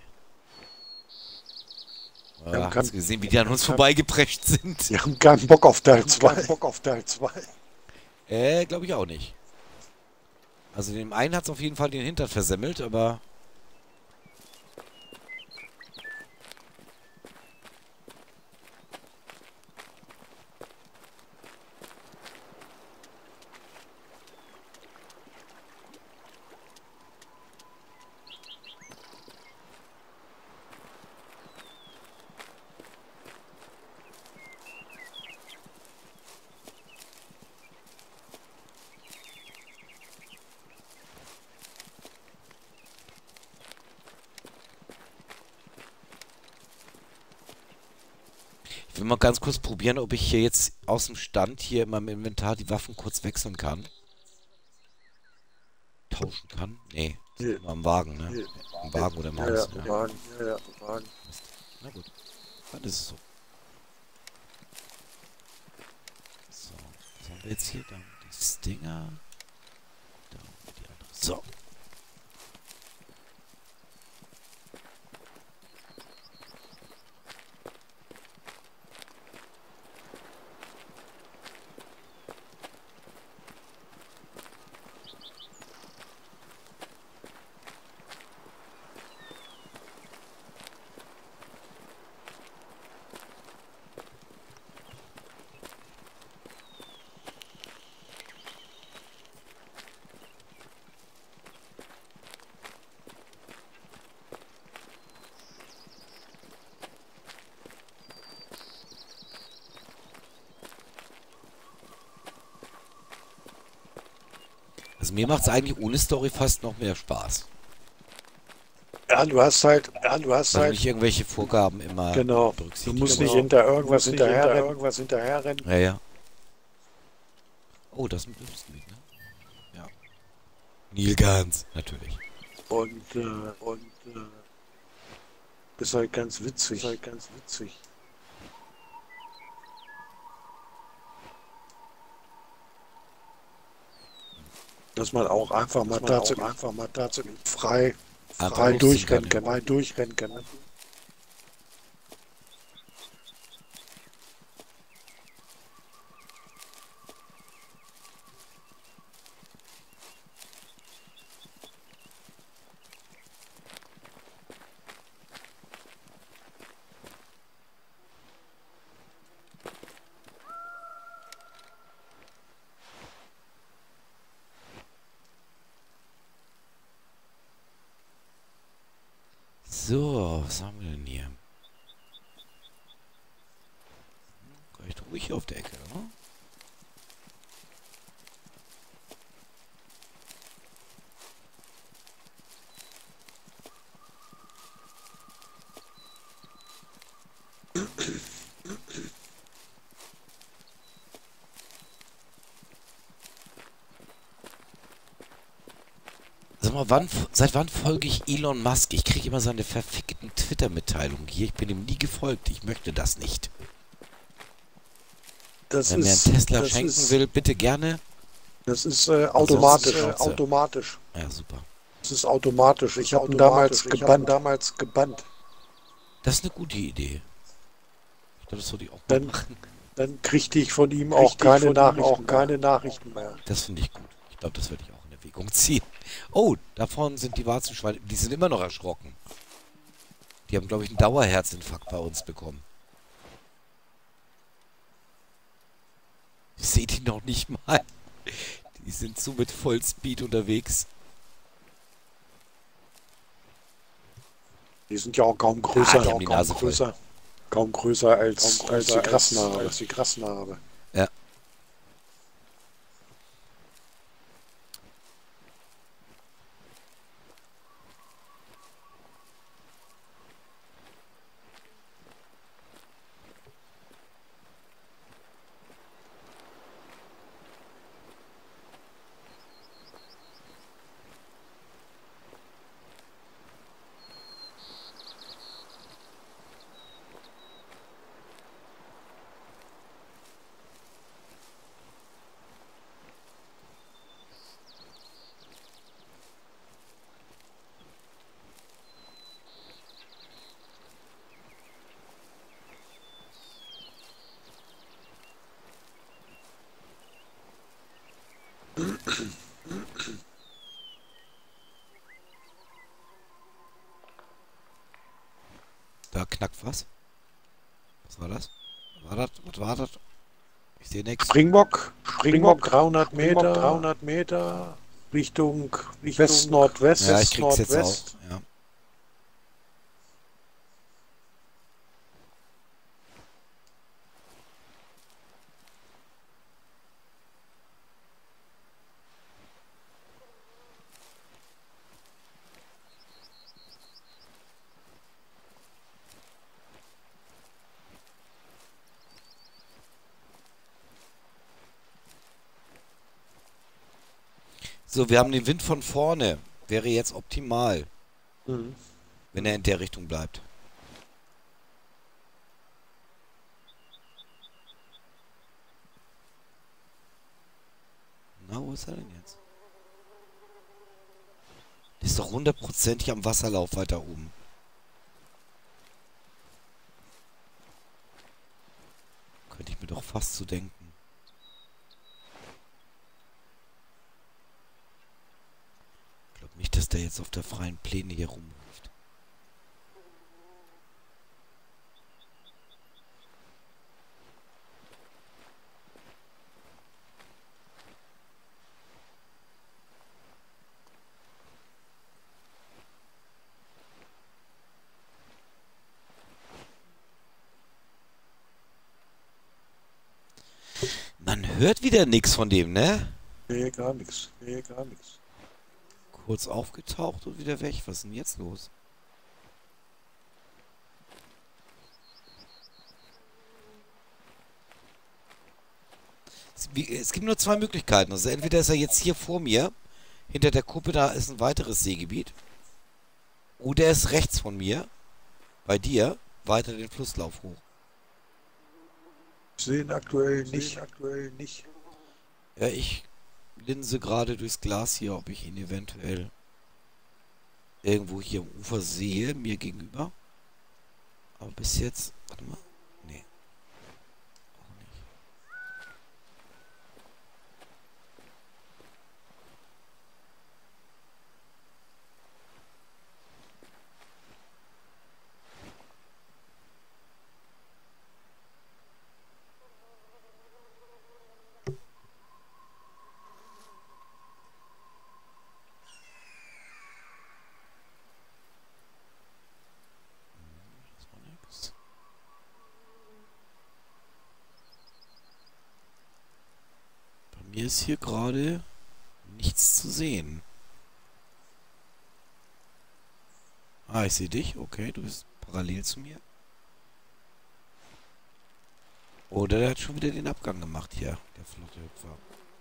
haben Ah, kein- hast du gesehen, wie die an uns vorbeigeprescht sind? Die haben keinen Bock auf Teil zwei. Bock auf Teil zwei. Äh, glaube ich auch nicht. Also dem einen hat es auf jeden Fall den Hintern versemmelt, aber... Ich will mal ganz kurz probieren, ob ich hier jetzt aus dem Stand hier in meinem Inventar die Waffen kurz wechseln kann. Tauschen kann? Nee, das ist Nee. immer am Wagen, ne? Nee. Am Wagen oder im Ja, Haus. ja, Ja. Wagen. Ja, ja, Wagen. Mist. Na gut, dann ist es so. So, was haben wir jetzt hier? Da haben wir die Stinger. Da haben wir die andere. So. Also mir macht es eigentlich ohne Story fast noch mehr Spaß. Ja, du hast halt, ja, du hast Weil du halt, nicht irgendwelche Vorgaben immer genau. Du berücksichtigen musst musst. nicht hinter irgendwas hinterher rennen. Irgendwas hinterher rennen. Ja, ja. Oh, das ist ein Bedürfnisgebiet, ne? Ja. Nilgans, natürlich. Und, äh, und, äh, ist halt ganz witzig. Ist halt ganz witzig. Dass man auch einfach mal tatsächlich, einfach mal tatsächlich frei, Einfach frei losziehen durchrennen kann, kann, frei durchrennen kann. Ne? So, was haben wir denn hier? Recht ruhig hier auf der Ecke, oder? Sag mal, wann, seit wann folge ich Elon Musk? Ich kriege immer seine verfickten Twitter-Mitteilungen hier. Ich bin ihm nie gefolgt. Ich möchte das nicht. Das Wenn mir ein ist, Tesla das schenken ist, will, bitte gerne. das ist äh, automatisch, Ansonsten äh, Schnauze. automatisch. Ja, super. Das ist automatisch. Ich habe ihn Automatisch. damals Ich hab ihn gebannt, damals gebannt. Das ist eine gute Idee. Ich glaube, das sollte ich auch mal Dann, machen. dann kriegte ich von ihm Kriegte auch ich keine von ihm Nachrichten, auch mehr. keine Nachrichten mehr. Das finde ich gut. Ich glaube, das werde ich auch in Erwägung ziehen. Oh, da vorne sind die Warzenschweine. Die sind immer noch erschrocken. Die haben, glaube ich, einen Dauerherzinfarkt bei uns bekommen. Ich sehe die noch nicht mal. Die sind so mit Vollspeed unterwegs. Die sind ja auch kaum Ah, größer, die haben die kaum Nase voll. größer, kaum größer als, Kaum größer als die als- Grasnarbe. als die Grasnarbe. Ja. Da knackt was. Was war das? Was war das? Was war das? Ich sehe nichts. Springbock, Springbock, dreihundert Springbock, Meter, dreihundert Meter. Richtung, Richtung West-Nordwest. Ja, ich krieg's jetzt auch. Nordwest. Ja. So, wir haben den Wind von vorne. Wäre jetzt optimal, Mhm. wenn er in der Richtung bleibt. Na, wo ist er denn jetzt? Der ist doch hundertprozentig am Wasserlauf weiter oben. Könnte ich mir doch fast so denken. Ich glaube nicht, dass der jetzt auf der freien Pläne hier rumläuft. Man hört wieder nichts von dem, ne? Nee, gar nichts. Nee, gar nichts. Kurz aufgetaucht und wieder weg. Was ist denn jetzt los? Es, wie, es gibt nur zwei Möglichkeiten. Also entweder ist er jetzt hier vor mir, hinter der Kuppe, da ist ein weiteres Seegebiet. Oder er ist rechts von mir, bei dir, weiter den Flusslauf hoch. Ich sehe ihn aktuell nicht. aktuell nicht. Ja, ich linse gerade durchs Glas hier, ob ich ihn eventuell irgendwo hier am Ufer sehe, mir gegenüber. Aber bis jetzt, warte mal, nee, auch nicht. mir ist hier gerade nichts zu sehen. Ah, ich sehe dich. Okay, du bist parallel zu mir. Oder der hat schon wieder den Abgang gemacht hier, der flotte Hüpfer.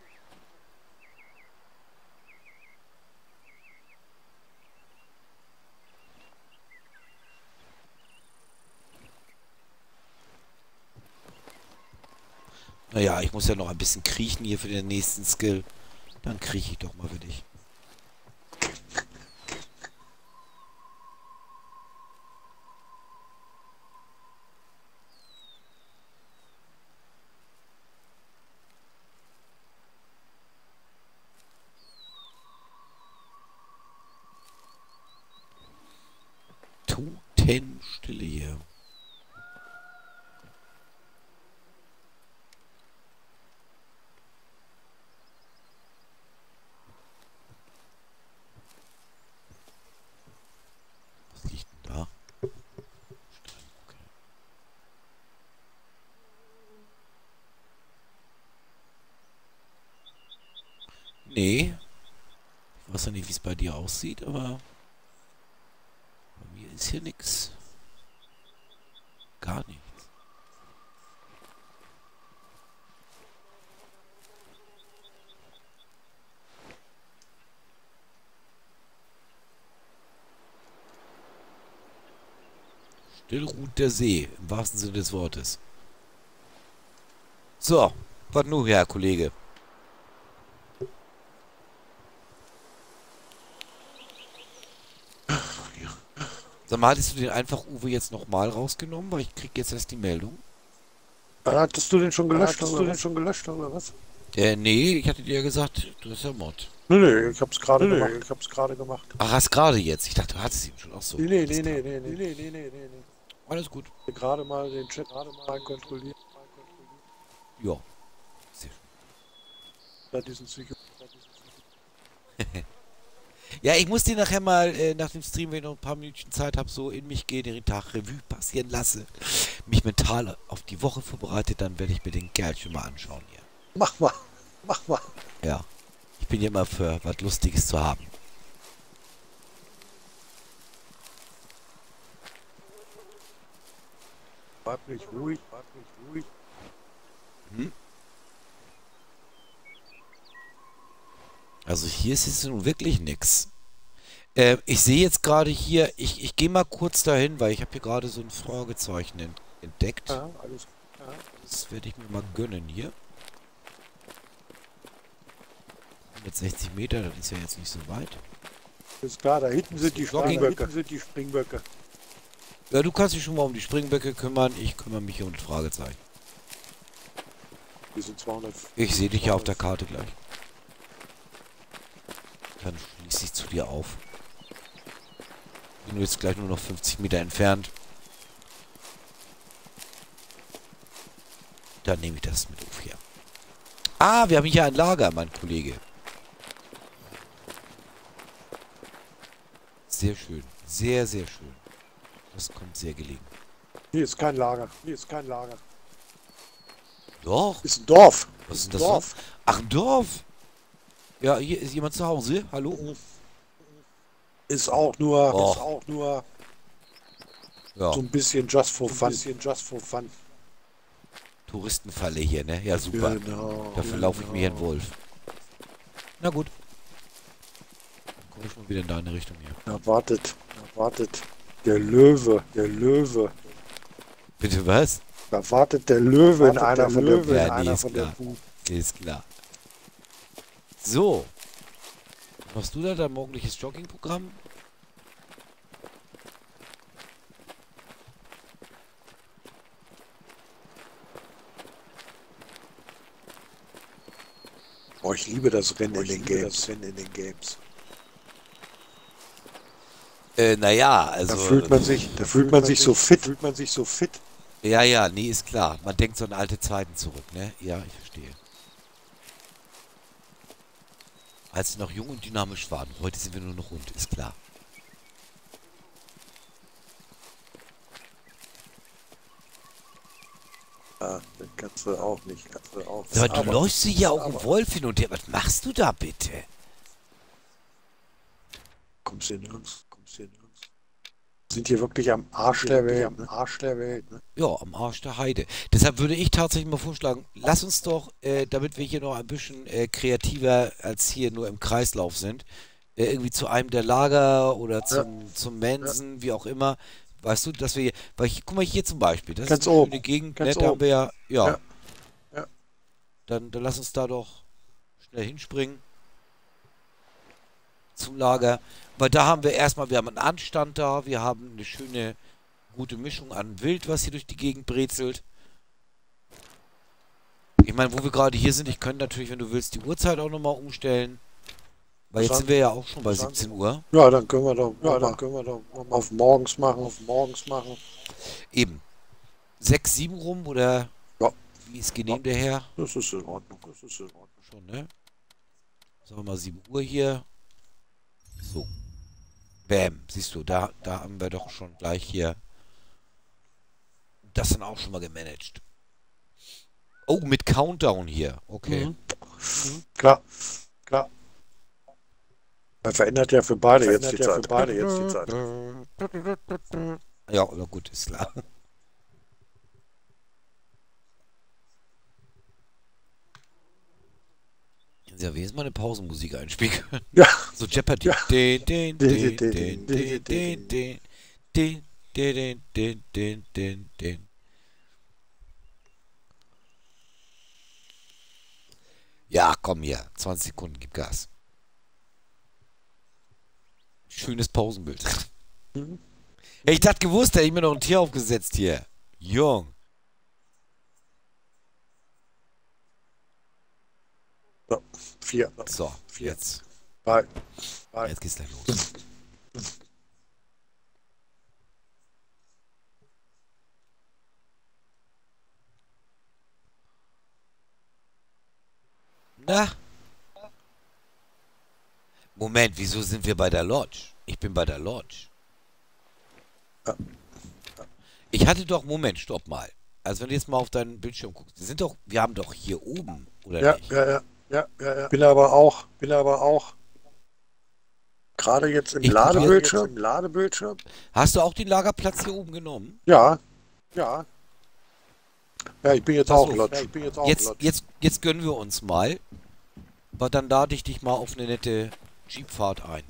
Naja, ich muss ja noch ein bisschen kriechen hier für den nächsten Skill. Dann krieche ich doch mal für dich. Totenstille hier. Was liegt denn da? Stein, okay. Nee. Ich weiß ja nicht, wie es bei dir aussieht, aber bei mir ist hier nichts. Gar nichts. Still ruht der See, im wahrsten Sinne des Wortes. So, was nun, Herr Kollege? Sag mal, hattest du den einfach Uwe jetzt nochmal rausgenommen? Weil ich krieg jetzt erst die Meldung. Hattest du den schon gelöscht? Hattest du den schon gelöscht oder was? Äh, nee, ich hatte dir ja gesagt, du bist ja Mod. Nee, nee, ich hab's gerade nee, gemacht. Ich hab's gerade gemacht. Ach, hast gerade jetzt? Ich dachte, du hattest ihn schon auch so. Nee, nee, nee, nee, nee, nee, nee, nee, nee, nee. Alles gut. Gerade mal den Chat gerade mal kontrolliert. Ja. Sehr schön. Da diesen Psycho. Ja, ich muss dir nachher mal äh, nach dem Stream, wenn ich noch ein paar Minuten Zeit habe, so in mich gehen, den Tag Revue passieren lasse, mich mental auf die Woche vorbereitet, dann werde ich mir den Kerl schon mal anschauen hier. Mach mal, mach mal. Ja, ich bin ja immer für was Lustiges zu haben. Bleib nicht ruhig, bleib nicht ruhig. Hm? Also hier ist jetzt nun wirklich nix. Äh, ich sehe jetzt gerade hier, ich, ich gehe mal kurz dahin, weil ich habe hier gerade so ein Fragezeichen ent entdeckt. Ja, alles ja. Das werde ich mir mal gönnen hier. hundertsechzig Meter, das ist ja jetzt nicht so weit. Ist klar, da hinten sind die Springböcke. Da sind die Springböcke. Ja, du kannst dich schon mal um die Springböcke kümmern, ich kümmere mich hier um das Fragezeichen. Wir sind zweihundert. Ich sehe dich ja auf der Karte gleich. Dann schließe ich zu dir auf. Bin jetzt gleich nur noch fünfzig Meter entfernt. Dann nehme ich das mit auf hier. Ah, wir haben hier ein Lager, mein Kollege. Sehr schön. Sehr, sehr schön. Das kommt sehr gelegen. Hier ist kein Lager. Hier ist kein Lager. Doch. Ist ein Dorf. Was ist ein das? Dorf. So? Ach, ein Dorf. Ja, hier ist jemand zu Hause. Hallo? Ist auch nur, Och. ist auch nur Ja. so ein bisschen just for fun. Ein bisschen just for fun. Touristenfalle hier, ne? Ja, super. Genau. Dafür laufe ich mir hier einen Wolf. Na gut. Dann komme ich mal wieder in deine Richtung hier. Da wartet, da wartet der Löwe, der Löwe. Bitte was? Da wartet der Löwe in einer von der Löwe, ja, nee, einer ist von der klar. Bu. Ist klar. So. Machst du da dein morgendliches Joggingprogramm? Oh, ich liebe das Rennen in den Games. Das Rennen in den Games. Äh, naja, also... Da fühlt man sich, da fühlt man sich so fit. Fühlt man sich so fit. Ja, ja, nee, ist klar. Man denkt so an alte Zeiten zurück, ne? Ja, ich verstehe. Als sie noch jung und dynamisch waren. Heute sind wir nur noch rund, ist klar. Ja, das kannst du auch nicht. Kannst du auch Aber du aber, läufst hier auch aber, um Wolf hin und her. Was machst du da bitte? kommst hier nirgends. Kommst hier nirgends. Sind hier wirklich am Arsch der Welt. Am Arsch der Welt. Ne? Ja, am Arsch der Heide. Deshalb würde ich tatsächlich mal vorschlagen, lass uns doch, äh, damit wir hier noch ein bisschen äh, kreativer als hier nur im Kreislauf sind, äh, irgendwie zu einem der Lager oder zum, Ja. zum Mensen, wie auch immer. Weißt du, dass wir hier, weil ich, guck mal hier zum Beispiel, das Ganz ist eine oben. schöne Gegend, Ganz ne, da haben oben. wir ja, ja, Ja. Ja. Dann, dann lass uns da doch schnell hinspringen zum Lager. Weil da haben wir erstmal, wir haben einen Anstand da, wir haben eine schöne, gute Mischung an Wild, was hier durch die Gegend brezelt. Ich meine, wo wir gerade hier sind, ich könnte natürlich, wenn du willst, die Uhrzeit auch nochmal umstellen. Weil jetzt sind wir ja auch schon bei siebzehn Uhr. Ja, dann können wir doch, ja, dann können wir doch auf morgens machen, auf morgens machen. Eben. sechs, sieben rum oder Ja. wie ist genehm der Herr? Das ist in Ordnung, das ist in Ordnung. Schon, ne? Sagen wir mal sieben Uhr hier. So. Bäm, siehst du, da, da haben wir doch schon gleich hier das dann auch schon mal gemanagt. Oh, mit Countdown hier. Okay. Mhm. Mhm. Klar, klar. Man verändert ja für beide jetzt die ja Zeit. für beide jetzt die Zeit. Ja, na gut, ist klar. Ja, wie ist mal eine Pausenmusik einspielen können? Ja. So Jeopardy. Ja. Den, den, den, den, den, den, den, den, den, den, den, den, den, den. Ja, komm hier. zwanzig Sekunden, gib Gas. Schönes Pausenbild. Mhm. Ja, ich dachte gewusst, hätte ich mir noch ein Tier aufgesetzt hier. Jung. So, vier, So, vier, jetzt. drei, drei. Jetzt geht's gleich los. Na? Moment, wieso sind wir bei der Lodge? Ich bin bei der Lodge. Ja. Ich hatte doch, Moment, stopp mal. Also wenn du jetzt mal auf deinen Bildschirm guckst, wir sind doch, wir haben doch hier oben, oder Ja, nicht? ja, ja, ja, ja, ja. Bin aber auch, bin aber auch gerade jetzt im Ich probier- Ladebildschirm, im Ladebildschirm. Hast du auch den Lagerplatz hier oben genommen? Ja, ja. Ja, ich bin jetzt Pass auch auf. Lodge. Ja, ich bin jetzt auch Jetzt, Lodge. jetzt, jetzt gönnen wir uns mal. Aber dann lade ich dich mal auf eine nette Jeepfahrt ein.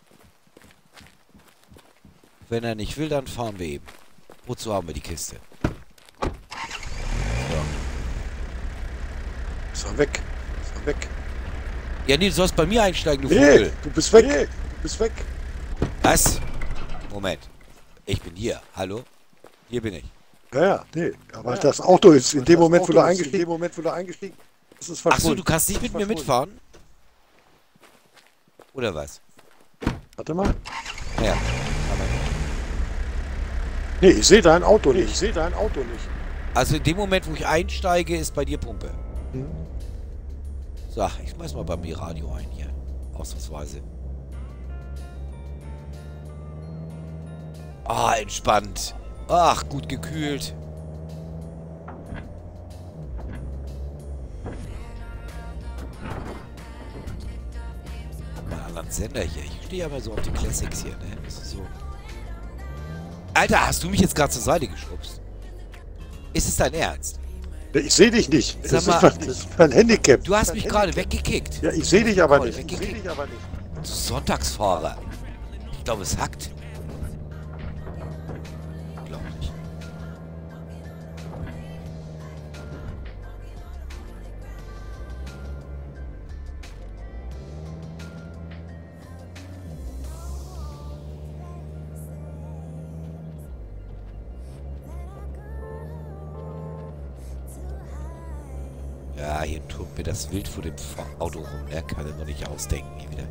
Wenn er nicht will, dann fahren wir eben. Wozu haben wir die Kiste? Ist er weg. Ist er weg. Ja, nee, du sollst bei mir einsteigen, du Nee, Vogel. du bist weg. Nee, du bist weg. Was? Moment. Ich bin hier. Hallo? Hier bin ich. Ja, ja, nee. Aber Ja, das Auto ist in aber dem das Moment, wo Auto du ist in eingestiegen dem Moment, wo du eingestiegen bist, ist es Achso, verschwunden. du kannst nicht mit mir Verschwunden. mitfahren? Oder was? Warte mal. Ja. Aber Nee, ich sehe dein Auto nicht. Ich sehe dein Auto nicht. also in dem Moment, wo ich einsteige, ist bei dir Pumpe. Hm. So, ich schmeiß mal bei mir Radio ein hier. Ausnahmsweise. Ah, entspannt. Ach, gut gekühlt. Mal einen anderen Sender hier. Ich stehe ja mal so auf die Classics hier, ne? Das ist so. Alter, hast du mich jetzt gerade zur Seite geschubst? Ist es dein Ernst? Ich sehe dich nicht. Das Sag ist, mal- mein, das ist mein Handicap. Du hast mich gerade weggekickt. Ja, ich sehe dich aber Voll nicht. Ich sehe weggekickt. dich aber nicht. Du Sonntagsfahrer. Ich glaube, es hackt. Glaube nicht. Ja, hier turnt mir das Wild vor dem Fa- Auto rum. Der kann immer nicht ausdenken hier wieder.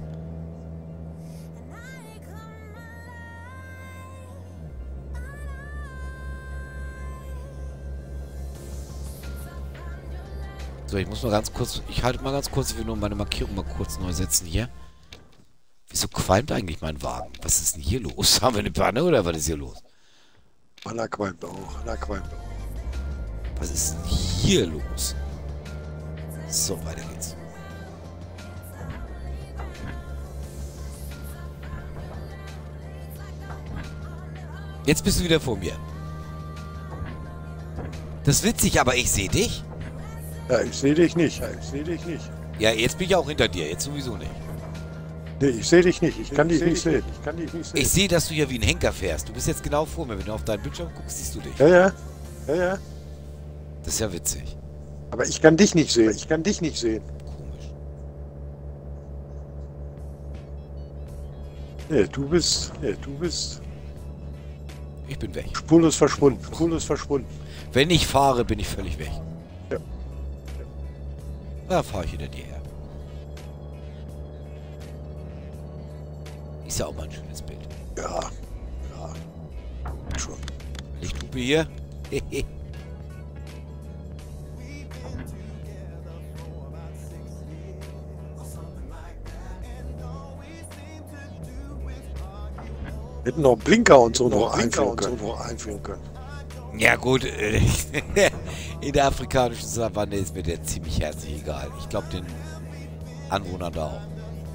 So, ich muss mal ganz kurz, ich halte mal ganz kurz, ich will nur meine Markierung mal kurz neu setzen hier. Wieso qualmt eigentlich mein Wagen? Was ist denn hier los? Haben wir eine Panne oder was ist hier los? Anna qualmt auch. Anna qualmt auch. Was ist denn hier los? So, weiter geht's. Jetzt bist du wieder vor mir. Das ist witzig, aber ich sehe dich. Ja, ich sehe dich nicht. Ja, ich sehe dich nicht. Ja, jetzt bin ich auch hinter dir. Jetzt sowieso nicht. Nee, ich sehe dich nicht. Ich kann dich nicht sehen. Ich kann dich nicht sehen. Ich sehe, dass du hier wie ein Henker fährst. Du bist jetzt genau vor mir. Wenn du auf deinen Bildschirm guckst, siehst du dich. Ja, ja. Ja, ja. Das ist ja witzig. Aber ich kann dich nicht sehen. Ich kann dich nicht sehen. Komisch. Nee, du bist. Nee, du bist. Ich bin weg. Spurlos verschwunden. Spurlos verschwunden. Wenn ich fahre, bin ich völlig weg. Ja. Da fahre ich hinter dir her. Ist ja auch mal ein schönes Bild. Ja. Ja. Schon. Lichthupe hier. Hätten noch Blinker und so noch einführen können. So noch einführen können. Ja gut, äh, in der afrikanischen Savanne ist mir der ziemlich herzlich egal. Ich glaube den Anwohnern da auch.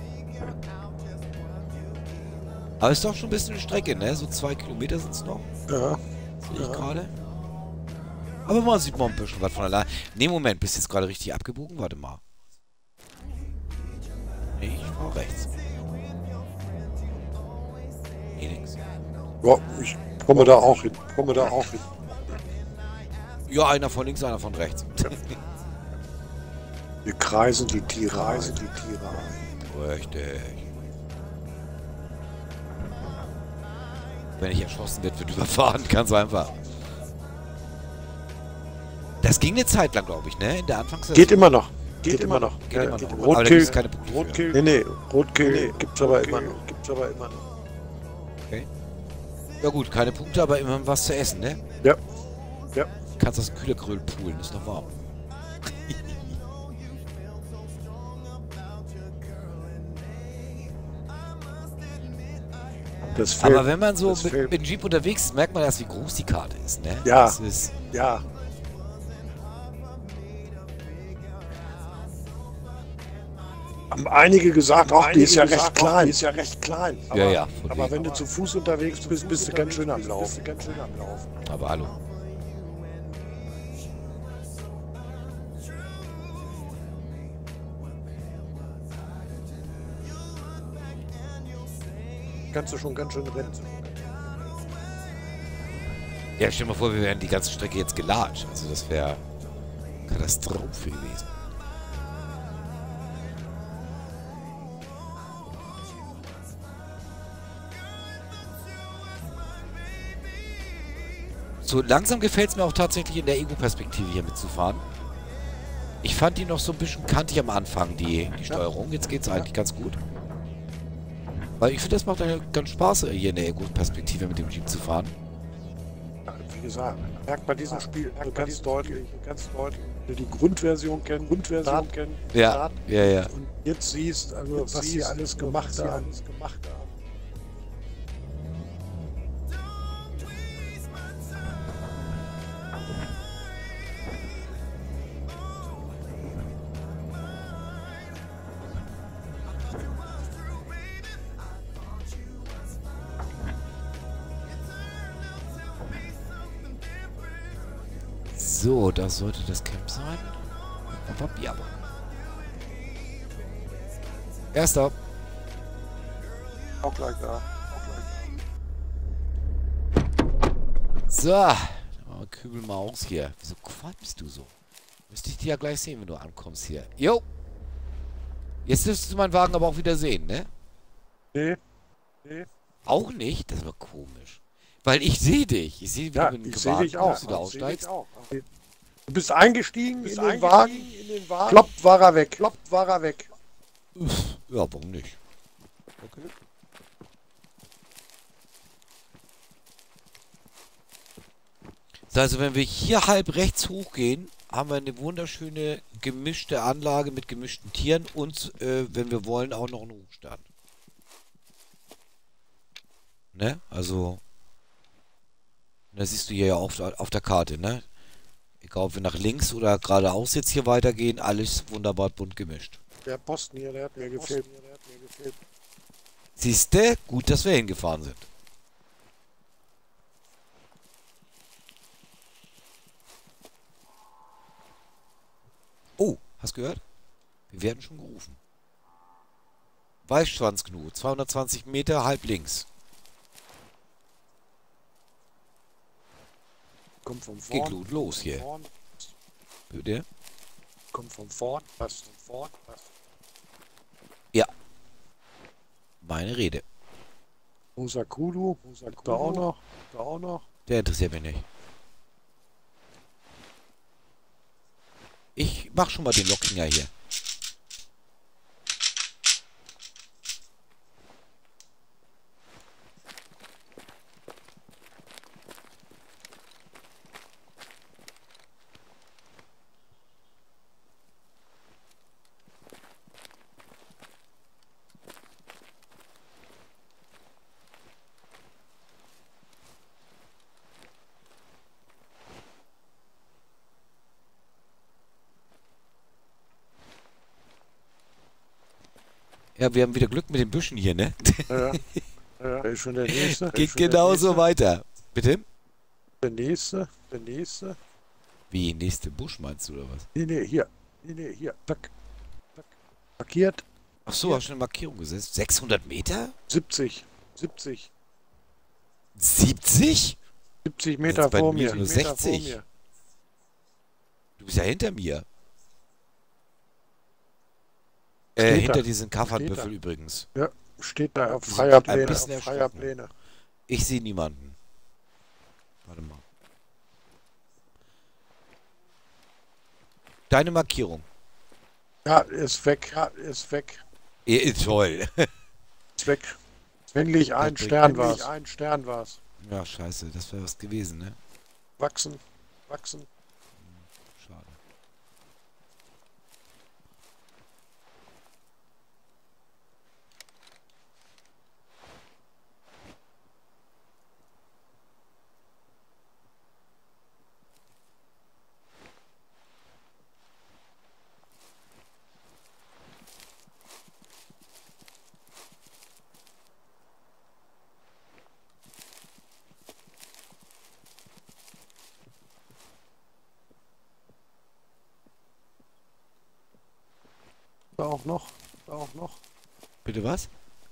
Aber ist doch schon ein bisschen eine Strecke, ne? So zwei Kilometer sind es noch. Ja. Sehe ich Ja. gerade. Aber man sieht mal ein bisschen was von allein. Ne, Moment, bist du jetzt gerade richtig abgebogen? Warte mal. Nee, ich fahr rechts. Nee, nix. Ja, ich komme da auch hin. Komme da auch hin. Ja, einer von links, einer von rechts. Wir kreisen die Tiere kreisen die Tiere ein. Richtig. Wenn ich erschossen wird, wird überfahren. Ganz einfach. Das ging eine Zeit lang, glaube ich, ne? In der Anfangssaison. Geht immer noch. Geht, geht immer noch. Geht Ja, immer geht noch. immer. Aber da gibt's keine Punkte für. Rotkill. Nee, nee. Rotkill nee, gibt's aber immer noch. Gibt's aber immer noch. Okay. Ja gut, keine Punkte, aber immerhin was zu essen, ne? Ja. Ja. Kannst das Kühlergröl poolen, ist noch warm. Das fällt, Aber wenn man so das mit, fällt- mit dem Jeep unterwegs ist, merkt man erst, wie groß die Karte ist, ne? Ja. Das ist, Ja. Haben einige gesagt, ach, die ist ja recht klein. Die ist ja recht klein. Aber, ja, ja. von aber wegen. wenn du zu Fuß unterwegs bist, bist du ganz schön am Laufen. Ganz schön am Laufen. Aber hallo. Kannst du schon ganz schön rennen. Ja, stell dir mal vor, wir wären die ganze Strecke jetzt gelatscht. Also das wäre Katastrophe gewesen. So langsam gefällt es mir auch tatsächlich in der Ego-Perspektive hier mitzufahren. Ich fand die noch so ein bisschen kantig am Anfang, die, die Steuerung. Jetzt geht es eigentlich ganz gut. Weil ich finde, das macht eigentlich ganz Spaß, hier in der Ego-Perspektive mit dem Jeep zu fahren. Ja, wie gesagt, merkt bei diesem Spiel du ganz deutlich, ganz deutlich, wenn du die Grundversion kennen, Grundversion kennen, Ja, ja, ja. und jetzt siehst, also was sie alles gemacht haben. So, das sollte das Camp sein. Ja. Erster. Auch gleich da. Auch gleich So. Dann kübel mal aus hier. Wieso quatschst du so? Müsste ich dich ja gleich sehen, wenn du ankommst hier. Jo. Jetzt dürftest du meinen Wagen aber auch wieder sehen, ne? da. Nee. Nee. Auch nicht? Das war komisch. Weil ich sehe dich. Ich sehe, wie Ja, du mit dem ich sehe Wagen dich auch. kommst, wie du Ich seh aussteigst. dich auch. Du bist eingestiegen, bist in, den eingestiegen Wagen, in den Wagen. Kloppt war er weg. Kloppt war er weg. Uff, ja, warum nicht? Okay. So, also wenn wir hier halb rechts hochgehen, haben wir eine wunderschöne gemischte Anlage mit gemischten Tieren und, äh, wenn wir wollen, auch noch einen Hochstand. Ne? Also, das siehst du hier ja auf, auf der Karte, ne? Egal, ob wir nach links oder geradeaus jetzt hier weitergehen, alles wunderbar bunt gemischt. Der Posten hier, der hat mir gefehlt. Der hat mir gefehlt. Siehste, gut, dass wir hingefahren sind. Oh, hast gehört? Wir werden schon gerufen. Weißschwanzgnu, zweihundertzwanzig Meter, halb links. Kommt vom Geht vorn. gut los hier. Vorn. Bitte? Kommt vom vorn. Was? Vom vorn. Was? Ja. Meine Rede. Musakudu. Musakudu. Da auch noch. Da auch noch. Der interessiert mich nicht. Ich mach schon mal den Lockfinger hier. Ja, wir haben wieder Glück mit den Büschen hier, ne? Ja. Ja. Ist schon der nächste. Geht schon der genauso nächste. weiter. Bitte? Der nächste. Der nächste. Wie, nächste Busch meinst du, oder was? Nee, nee, hier. Nee, nee, hier. Zack. Zack. Markiert. Ach so, hast du eine Markierung gesetzt? sechshundert Meter? siebzig. siebzig. siebzig? siebzig Das Meter ist bei vor mir mir. nur siebzig Meter vor sechzig. mir. Du bist ja hinter mir. Äh, Steht hinter da. diesen Kaffernbüffel übrigens. Ja, steht da auf Sie freier sind ein Pläne. bisschen Auf freier erschrocken. Pläne. Ich sehe niemanden. Warte mal. Deine Markierung. Ja, ist weg. Ja, ist weg. Eh, toll. Ist weg. Männlich ein Perfekt. Stern war's. Ein Stern war's. Ja, scheiße, das wäre was gewesen, ne? Wachsen. Wachsen. Schade. Da auch noch. Da auch noch. Bitte was?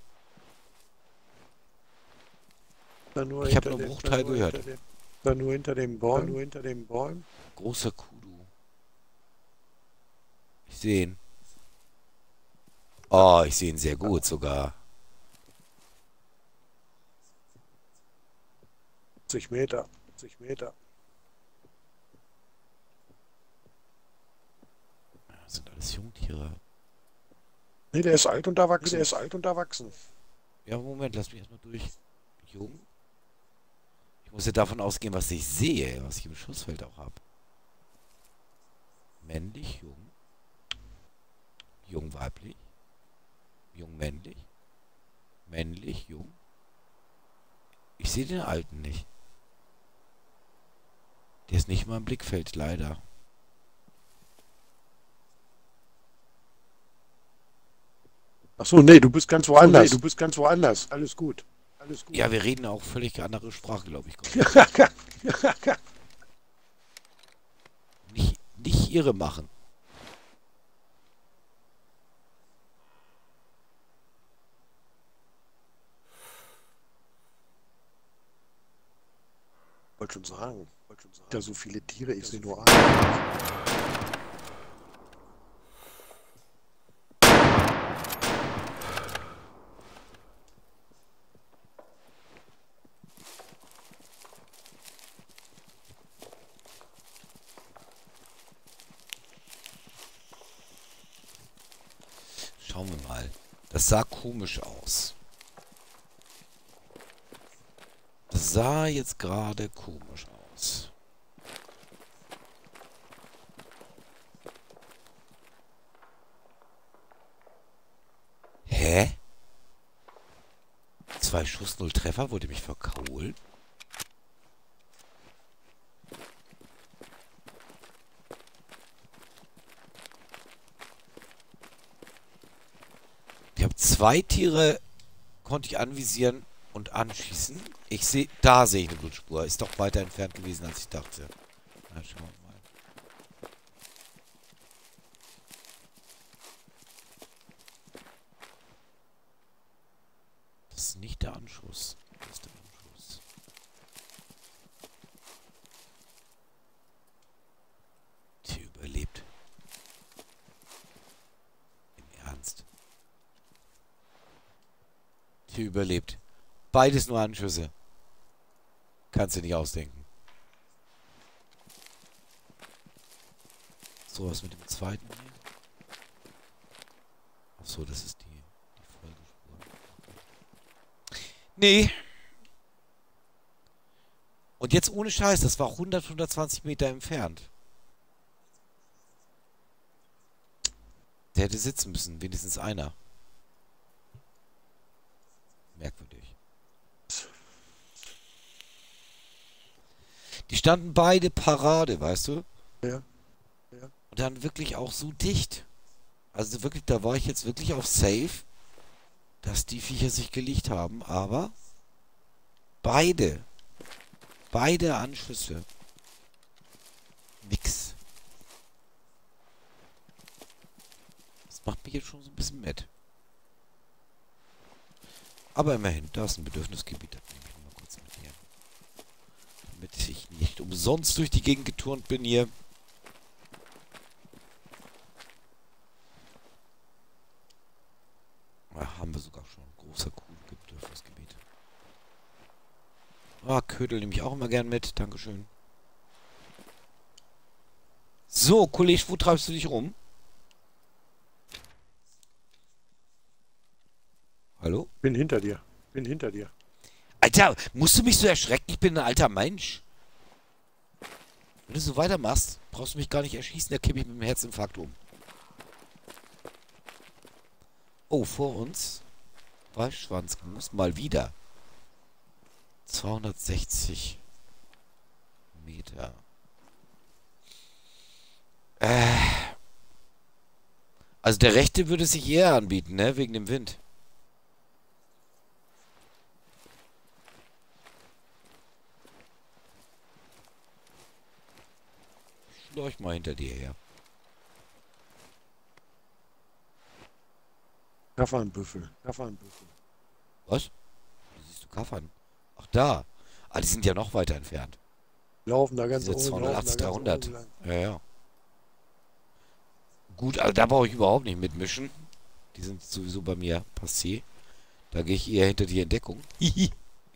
Da nur Ich hab hinter nur einen den- Bruchteil da nur gehört. hinter den- Da nur hinter den Bäumen. Nur hinter den Bäumen. Großer Kudu. Ich sehe ihn. Oh, ich sehe ihn sehr gut sogar. vierzig Meter. vierzig Meter. Das sind alles Jungtiere. Nee, der ist alt und erwachsen. Der ist alt und erwachsen. Ja, Moment, lass mich erstmal durch. Jung. Ich muss ja davon ausgehen, was ich sehe, was ich im Schussfeld auch habe. Männlich, jung. Jung, weiblich. Jung, männlich. Männlich, jung. Ich sehe den Alten nicht. Der ist nicht mal im Blickfeld, leider. Ach so, nee, du bist ganz woanders. Nee, du bist ganz woanders. Alles gut. Alles gut. Ja, wir reden auch völlig andere Sprache, glaube ich. Gott. Nicht, nicht irre machen. Wollte schon sagen. Wollte schon sagen. Da so viele Tiere, ich sehe nur einen. Schauen wir mal. Das sah komisch aus. Das sah jetzt gerade komisch aus. Hä? Zwei Schuss, null Treffer, wurde mich verkault. Zwei Tiere konnte ich anvisieren und anschießen. Ich sehe, da sehe ich eine Blutspur. Ist doch weiter entfernt gewesen, als ich dachte. Na, schauen wir mal. Das ist nicht der Anschuss. Das ist der Anschuss. Sie überlebt. Im Ernst. Sie überlebt. Beides nur Anschüsse. Kannst du nicht ausdenken. So, was mit dem zweiten hier? Achso, das ist die, die Folgespur. Nee. Und jetzt ohne Scheiß, das war hundert, hundertzwanzig Meter entfernt. Der hätte sitzen müssen, wenigstens einer. Merkwürdig. Die standen beide Parade, weißt du? Ja. Ja. Und dann wirklich auch so dicht. Also wirklich, da war ich jetzt wirklich auf safe, dass die Viecher sich gelegt haben, aber beide, beide Anschüsse, nix. Das macht mich jetzt schon so ein bisschen mit. Aber immerhin, da ist ein Bedürfnisgebiet, das nehme ich mal kurz mit hier. Damit ich nicht umsonst durch die Gegend geturnt bin hier. Ja, haben wir sogar schon. Großer Kuh-Bedürfnisgebiet. Ah, Ködel nehme ich auch immer gern mit. Dankeschön. So, Kollege, wo treibst du dich rum? Hallo? Bin hinter dir. Bin hinter dir. Alter, musst du mich so erschrecken? Ich bin ein alter Mensch. Wenn du so weitermachst, brauchst du mich gar nicht erschießen, da kippe ich mit dem Herzinfarkt um. Oh, vor uns. Weißschwanzmus mal wieder. zweihundertsechzig Meter. Äh. Also der rechte würde sich eher anbieten, ne? Wegen dem Wind. Ich schläuch mal hinter dir her. Kaffernbüffel. Kaffernbüffel. Was? Wie siehst du Kaffern? Ach, da. Ah, die sind ja noch weiter entfernt. Laufen da ganz Die sind jetzt oben. zweihundertachtzig, laufen da ganz dreihundert. oben lang. Ja, ja. Gut, also da brauche ich überhaupt nicht mitmischen. Die sind sowieso bei mir passé. Da gehe ich eher hinter die Entdeckung. Hihi.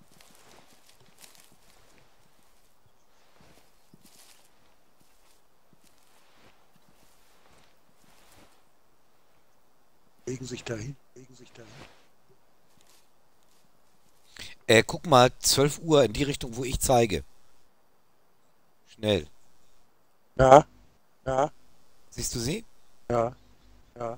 Legen sich dahin. Legen sich dahin. Äh, guck mal, zwölf Uhr in die Richtung, wo ich zeige. Schnell. Ja. Ja. Siehst du sie? Ja. Ja.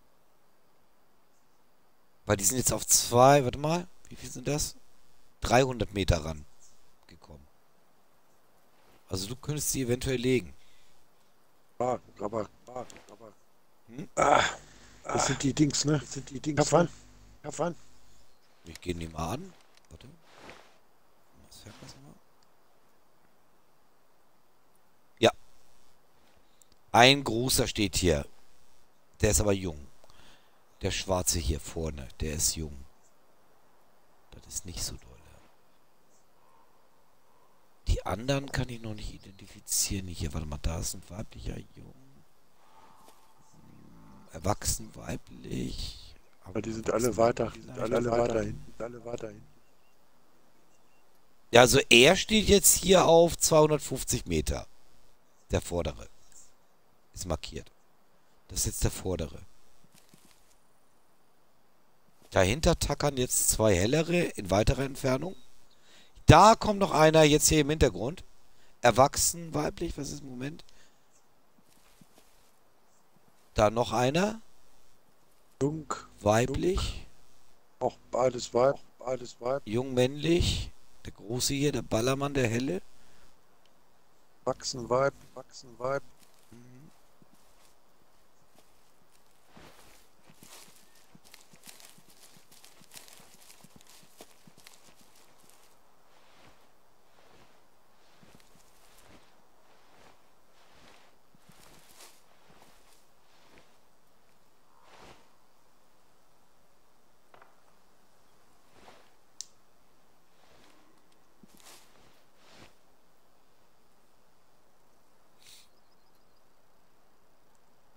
Weil die sind jetzt auf zwei, warte mal, wie viel sind das? dreihundert Meter ran gekommen. Also du könntest sie eventuell legen. Aber, aber, aber, aber. Hm? Ah, das sind die Dings, ne? Das sind die Dings. Kaffern. Kaffern. Ich gehe die mal an. Warte. Was fährt das mal? Ja. Ein großer steht hier. Der ist aber jung. Der schwarze hier vorne, der ist jung. Das ist nicht so dolle. Die anderen kann ich noch nicht identifizieren. Hier, warte mal, da ist ein weiblicher Jung. Erwachsen weiblich. Aber die sind alle weiter. Die sind alle, alle weiterhin. Alle weiterhin. Ja, also er steht jetzt hier auf zweihundertfünfzig Meter. Der vordere. Ist markiert. Das ist jetzt der vordere. Dahinter tackern jetzt zwei hellere in weiterer Entfernung. Da kommt noch einer jetzt hier im Hintergrund. Erwachsen, weiblich, was ist im Moment? Da noch einer. Jung. Weiblich. Auch beides Weib. Beides Weib. Jung, männlich. Der große hier, der Ballermann, der helle. Wachsen Weib. Wachsen Weib.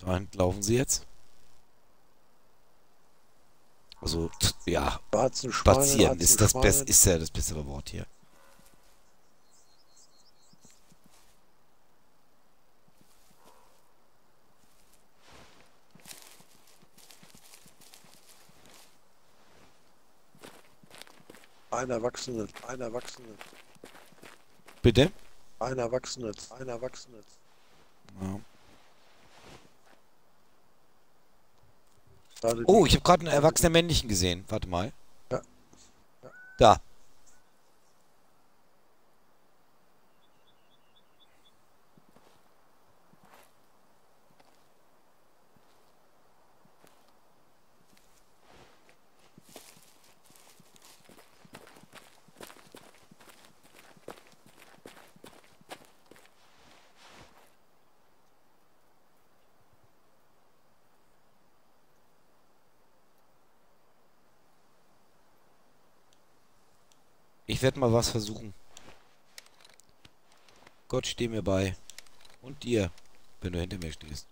Da hinten laufen sie jetzt. Also, ja, Warzen, spazieren Schweine, ist das Schweine. best, ist ja das bessere Wort hier. Ein Erwachsener, ein Erwachsener, Bitte? ein Erwachsener, ein Erwachsener. Ja. Gerade Oh, die- ich habe gerade einen erwachsenen männlichen gesehen. Warte mal. Ja. Ja. Da. Ich werde mal was versuchen. Gott, steh mir bei. Und dir, wenn du hinter mir stehst.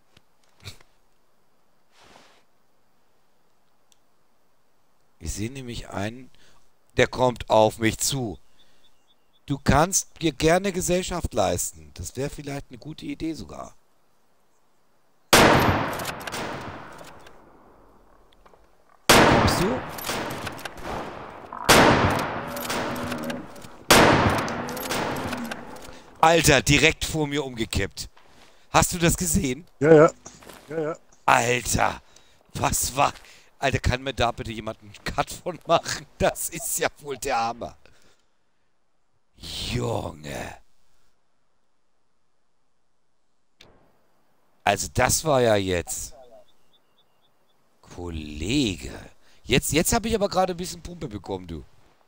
Ich sehe nämlich einen, der kommt auf mich zu. Du kannst dir gerne Gesellschaft leisten. Das wäre vielleicht eine gute Idee sogar. Kommst du? Alter, direkt vor mir umgekippt. Hast du das gesehen? Ja, ja. Ja, ja. Alter, was war... Alter, kann mir da bitte jemand einen Cut von machen? Das ist ja wohl der Hammer. Junge. Also das war ja jetzt... Kollege. Jetzt, jetzt habe ich aber gerade ein bisschen Pumpe bekommen, du.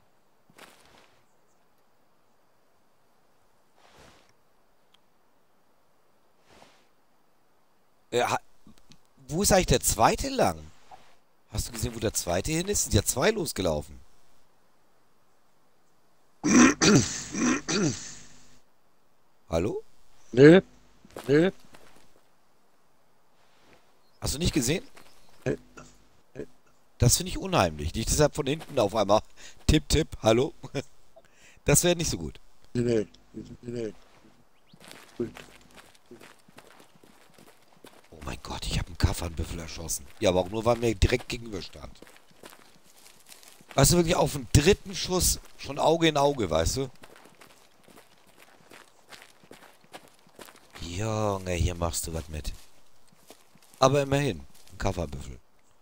Ja, wo ist eigentlich der zweite lang? Hast du gesehen, wo der zweite hin ist? Sind ja zwei losgelaufen. Hallo? Nee, nee. Hast du nicht gesehen? Nee. Nee. Das finde ich unheimlich. Nicht deshalb von hinten auf einmal. Tipp, tipp, hallo? Das wäre nicht so gut. Nee, nee. Nee, nee. Oh mein Gott, ich habe einen Kaffernbüffel erschossen. Ja, aber auch nur, weil mir direkt gegenüber stand. Weißt du, wirklich auf den dritten Schuss schon Auge in Auge, weißt du? Junge, hier machst du was mit. Aber immerhin, ein Kaffernbüffel.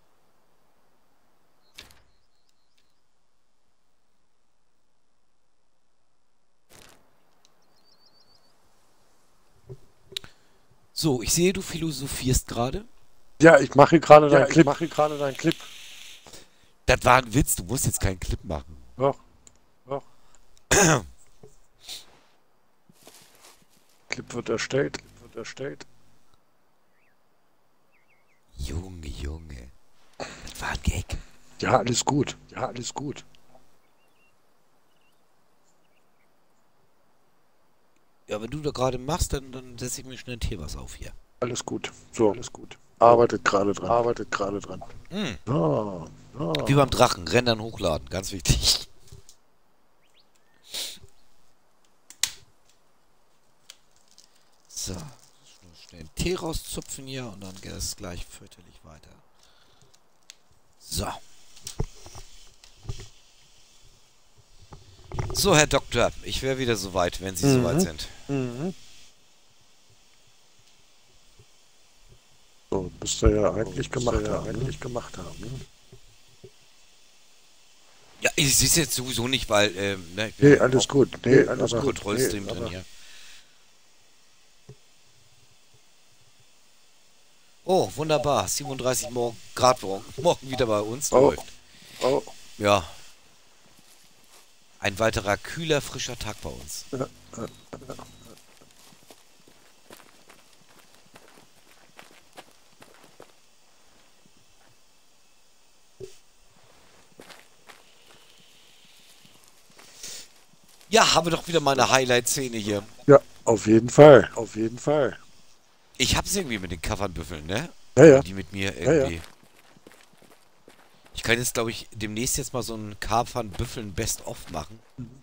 So, ich sehe, du philosophierst gerade. Ja, ich mache gerade Ja, deinen ich Clip. mache gerade deinen Clip. Das war ein Witz, du musst jetzt keinen Clip machen. Doch, doch. Clip wird erstellt. Clip wird erstellt. Junge, Junge. Das war ein Gag. Ja, alles gut. Ja, alles gut. Ja, wenn du da gerade machst, dann, dann setze ich mir schnell ein Tee was auf hier. Alles gut. So, alles gut. Arbeitet gerade dran. Arbeitet gerade dran. Mm. Ah, ah. Wie beim Drachen, Rendern hochladen, ganz wichtig. So, nur schnell einen Tee rauszupfen hier und dann geht es gleich fürchterlich weiter. So. So, Herr Doktor, ich wäre wieder soweit, wenn Sie Mhm. soweit sind. Mhm. So, müsst ihr ja eigentlich müsst gemacht ihr ja haben. Eigentlich gemacht haben. Ne? Ja, ich sehe es jetzt sowieso nicht, weil, ähm, ne, Nee, alles gut. Nee, alles gut. Kontrollstream Nee, drin aber- hier. Oh, wunderbar. siebenunddreißig morgen, Grad morgen, morgen wieder bei uns. Oh. Läuft. Oh, Ja. Ein weiterer kühler, frischer Tag bei uns. ja, ja. Ja, haben wir doch wieder mal eine Highlight-Szene hier. Ja, auf jeden Fall. Auf jeden Fall. Ich hab's irgendwie mit den Kaffernbüffeln, ne? Ja, ja. Die mit mir Ja, ja. irgendwie. Ich kann jetzt, glaube ich, demnächst jetzt mal so ein Kaffernbüffeln Best-of machen.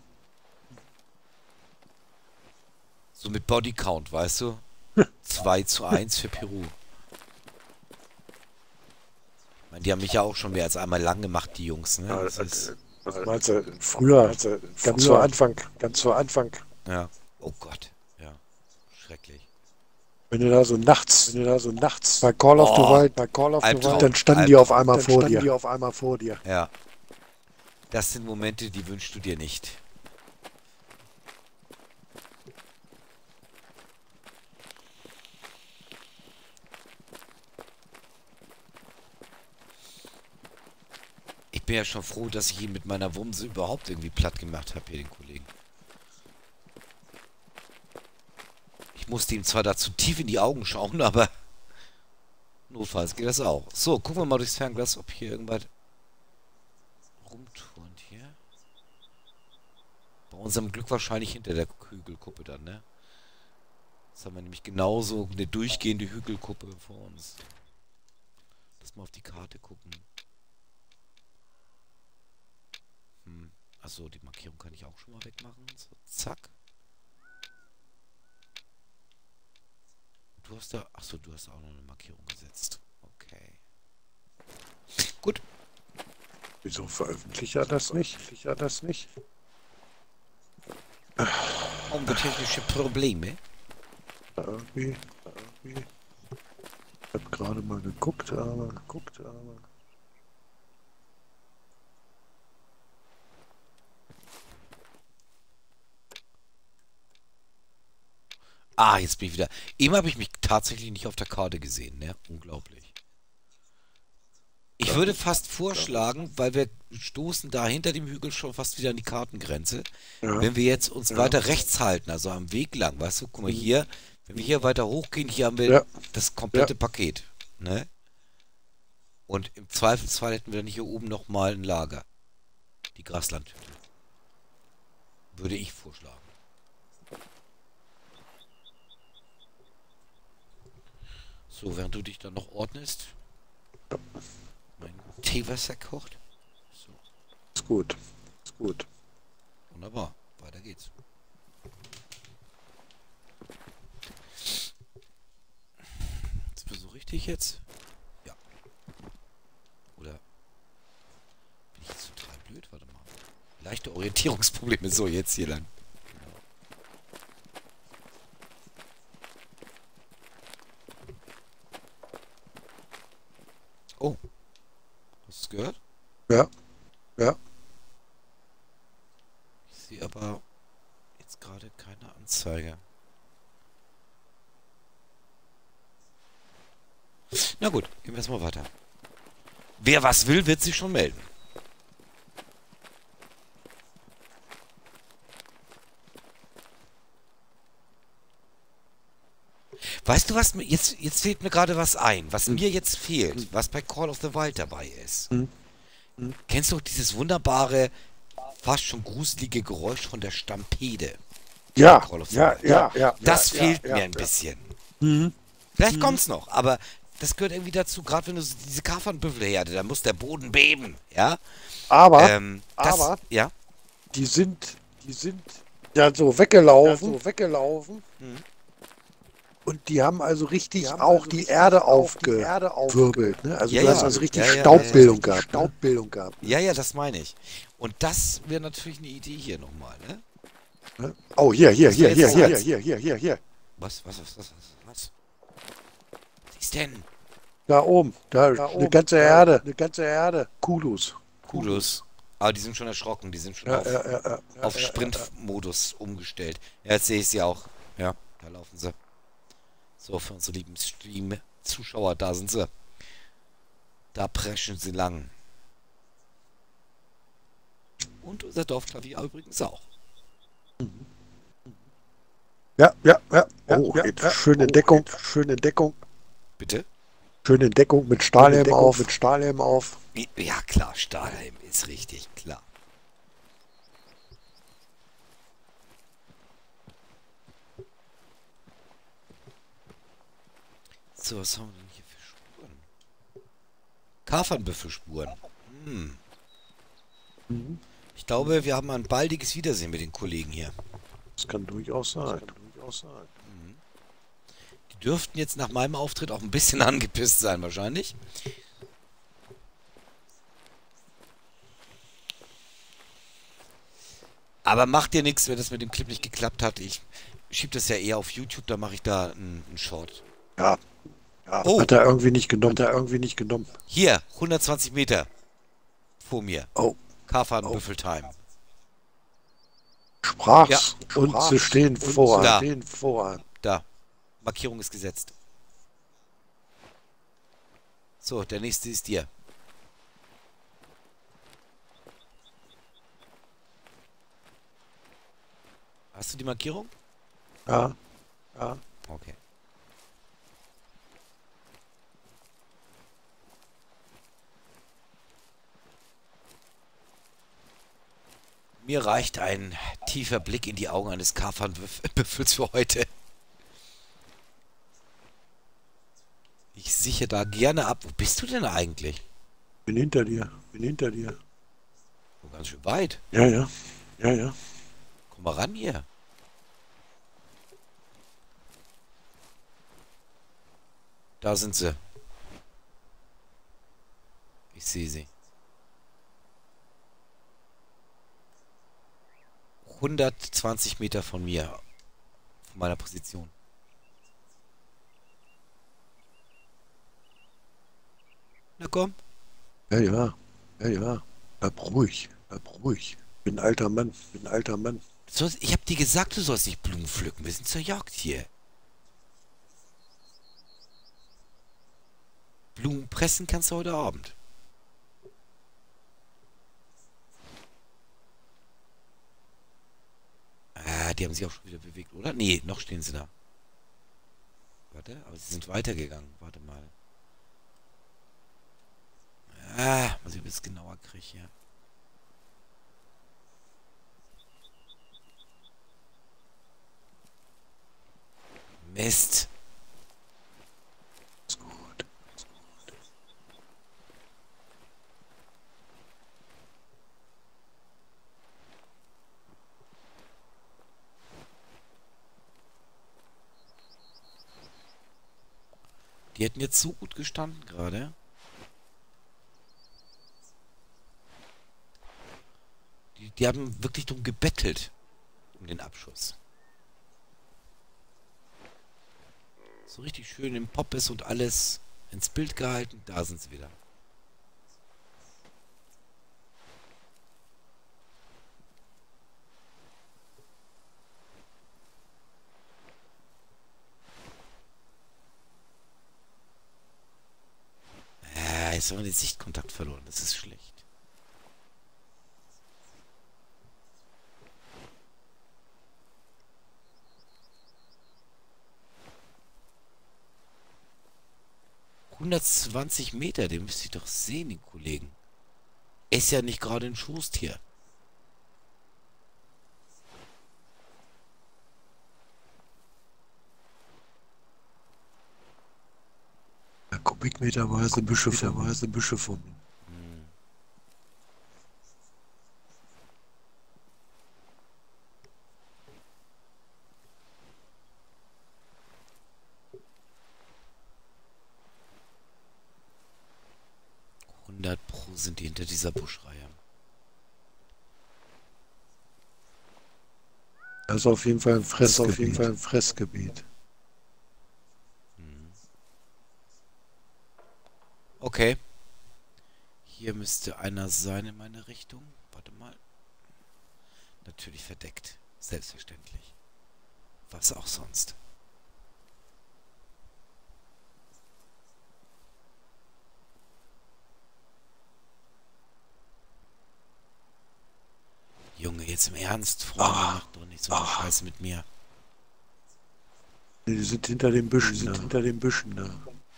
So mit Bodycount, weißt du? zwei zu eins für Peru. Ich meine, die haben mich ja auch schon mehr als einmal lang gemacht, die Jungs, ne? Ja, Das das- ist, Was meinst du? Früher, also ganz zu Anfang, ganz zu Anfang. ja. Oh Gott. Ja. Schrecklich. Wenn du da so nachts, wenn du da so nachts bei Call of Oh, Duty, bei Call of Albtraum, Duty, dann standen die Albtraum. auf einmal Dann vor standen dir. die auf einmal vor dir. Ja. Das sind Momente, die wünschst du dir nicht. Ich bin ja schon froh, dass ich ihn mit meiner Wumse überhaupt irgendwie platt gemacht habe, hier den Kollegen. Ich musste ihm zwar dazu tief in die Augen schauen, aber notfalls geht das auch. So, gucken wir mal durchs Fernglas, ob hier irgendwas rumturnt hier. Bei unserem Glück wahrscheinlich hinter der Hügelkuppe dann, ne? Jetzt haben wir nämlich genauso eine durchgehende Hügelkuppe vor uns. Lass mal auf die Karte gucken. Hm. Achso, die Markierung kann ich auch schon mal wegmachen. So, zack. Du hast da... Achso, du hast auch noch eine Markierung gesetzt. Okay. Gut. Wieso veröffentlicht er das nicht? Veröffentlicht er das nicht? Haben wir technische Probleme? Irgendwie, irgendwie. Ich hab gerade mal geguckt, aber geguckt, aber. Ah, jetzt bin ich wieder... Eben habe ich mich tatsächlich nicht auf der Karte gesehen, ne? Unglaublich. Ich würde fast vorschlagen, weil wir stoßen da hinter dem Hügel schon fast wieder an die Kartengrenze. Ja. Wenn wir jetzt uns Ja. weiter rechts halten, also am Weg lang, weißt du, guck mal hier, wenn wir hier weiter hochgehen, hier haben wir Ja. das komplette Paket, ne? Und im Zweifelsfall hätten wir dann hier oben nochmal ein Lager. Die Graslandhütte. Würde ich vorschlagen. So, während du dich dann noch ordnest. Mein Teewasser kocht. So, Ist gut. Ist gut. wunderbar. Weiter geht's. Sind wir so richtig jetzt? Ja. Oder bin ich jetzt total blöd? Warte mal. Leichte Orientierungsprobleme. So, jetzt hier lang. Oh. Hast du es gehört? Ja. Ja. Ich sehe aber jetzt gerade keine Anzeige. Na gut, gehen wir erstmal weiter. Wer was will, wird sich schon melden. Weißt du was, mir- jetzt, jetzt fällt mir gerade was ein, was mir jetzt fehlt, was bei Call of the Wild dabei ist. Hm. Kennst du dieses wunderbare, fast schon gruselige Geräusch von der Stampede? Ja. Call of the Ja, Wild. ja, ja. Das ja, fehlt ja, mir ja, ein bisschen. Mhm. Vielleicht kommt's noch, aber das gehört irgendwie dazu, gerade wenn du so diese Kaffernbüffelherde, da muss der Boden beben, ja? Aber, ähm, das, aber- ja, die sind, die sind ja so weggelaufen. So weggelaufen. Und die haben also richtig Die haben auch also die richtig Erde auch die Erde aufgewirbelt. Ne? Also Ja, du ja. hast also richtig Ja, ja, Staubbildung ja, ja. gehabt. ne? Staubbildung gehabt. ja, ja, das meine ich. Und das wäre natürlich eine Idee hier nochmal, ne? Ne? Oh, hier, hier, Das hier, wär hier, jetzt hier, Salz. hier, hier, hier, hier. Was, was, was, was, was, was? Was ist denn? Da oben, da, Da eine oben, ganze da, Erde. Eine ganze Erde. Kudos. Kudos. Aber die sind schon erschrocken, die sind schon Ja, auf, ja, ja, ja. auf Sprintmodus umgestellt. Ja, jetzt sehe ich sie auch. Ja, da laufen sie. So, für unsere lieben Stream-Zuschauer, da sind sie. Da preschen sie lang. Und unser Dorfklavier übrigens auch. Ja, ja, ja. Ja, Oh, ja, jetzt ja. schöne Oh, Deckung, schöne Deckung. Bitte? Schöne Deckung mit Stahlhelm Deckung auf. Mit Stahlhelm auf. Ja, klar, Stahlhelm ist richtig, klar. So, was haben wir denn hier für Spuren? Kaferbüffelspuren. Hm. Mhm. Ich glaube, wir haben ein baldiges Wiedersehen mit den Kollegen hier. Das kann durchaus sein. Kann durchaus sein. Mhm. Die dürften jetzt nach meinem Auftritt auch ein bisschen angepisst sein, wahrscheinlich. Aber macht dir nichts, wenn das mit dem Clip nicht geklappt hat. Ich schieb das ja eher auf YouTube, da mache ich da einen, einen Short. Ja. Ja. Oh. Hat er irgendwie nicht genommen. Hat er irgendwie nicht genommen. Hier, hundertzwanzig Meter vor mir. Oh. Kaferbüffel-Time. Sprach's. Ja. Und Sprach's. sie stehen vor. Da. Stehen vor. Da. Markierung ist gesetzt. So, der nächste ist dir. Hast du die Markierung? Ja. Ja. Okay. Mir reicht ein tiefer Blick in die Augen eines Kaferbüffels für heute. Ich sichere da gerne ab. Wo bist du denn eigentlich? Bin hinter dir. Bin hinter dir. Oh, ganz schön weit. Ja, ja. Ja, ja. Komm mal ran hier. Da sind sie. Ich sehe sie. hundertzwanzig Meter von mir. Von meiner Position. Na komm. Ja, ja. Ja, ja. Bleib ruhig. Bleib ruhig. Bin ein alter Mann. Bin ein alter Mann. Du sollst, ich hab dir gesagt, du sollst nicht Blumen pflücken. Wir sind zur Jagd hier. Blumen pressen kannst du heute Abend. Ah, die haben sich auch schon wieder bewegt, oder? Nee, noch stehen sie da. Warte, aber sie sind weitergegangen. Warte mal. Ah, mal sehen, ob ich es genauer kriege hier. Mist. Ist gut. Die hätten jetzt so gut gestanden gerade. Die, die haben wirklich drum gebettelt. Um den Abschuss. So richtig schön im Poppes und alles ins Bild gehalten. Da sind sie wieder. Äh, jetzt haben wir den Sichtkontakt verloren. Das ist schlecht. hundertzwanzig Meter, den müsste ich doch sehen, den Kollegen. Ist ja nicht gerade ein Schoßtier. Ja, Kubikmeterweise Büsche verweise Büsche von mir. Hm. hundert Pro sind die hinter dieser Buschreihe. Das ist auf jeden Fall ein Fressgebiet. Auf jeden Fall ein Fressgebiet. Hm. Okay. Hier müsste einer sein in meine Richtung. Warte mal. Natürlich verdeckt. Selbstverständlich. Was auch sonst. Junge, jetzt im Ernst, Freunde, Ah. macht doch nicht so eine Ah. Scheiße mit mir. Die sind hinter den Büschen, die sind da. hinter den Büschen da.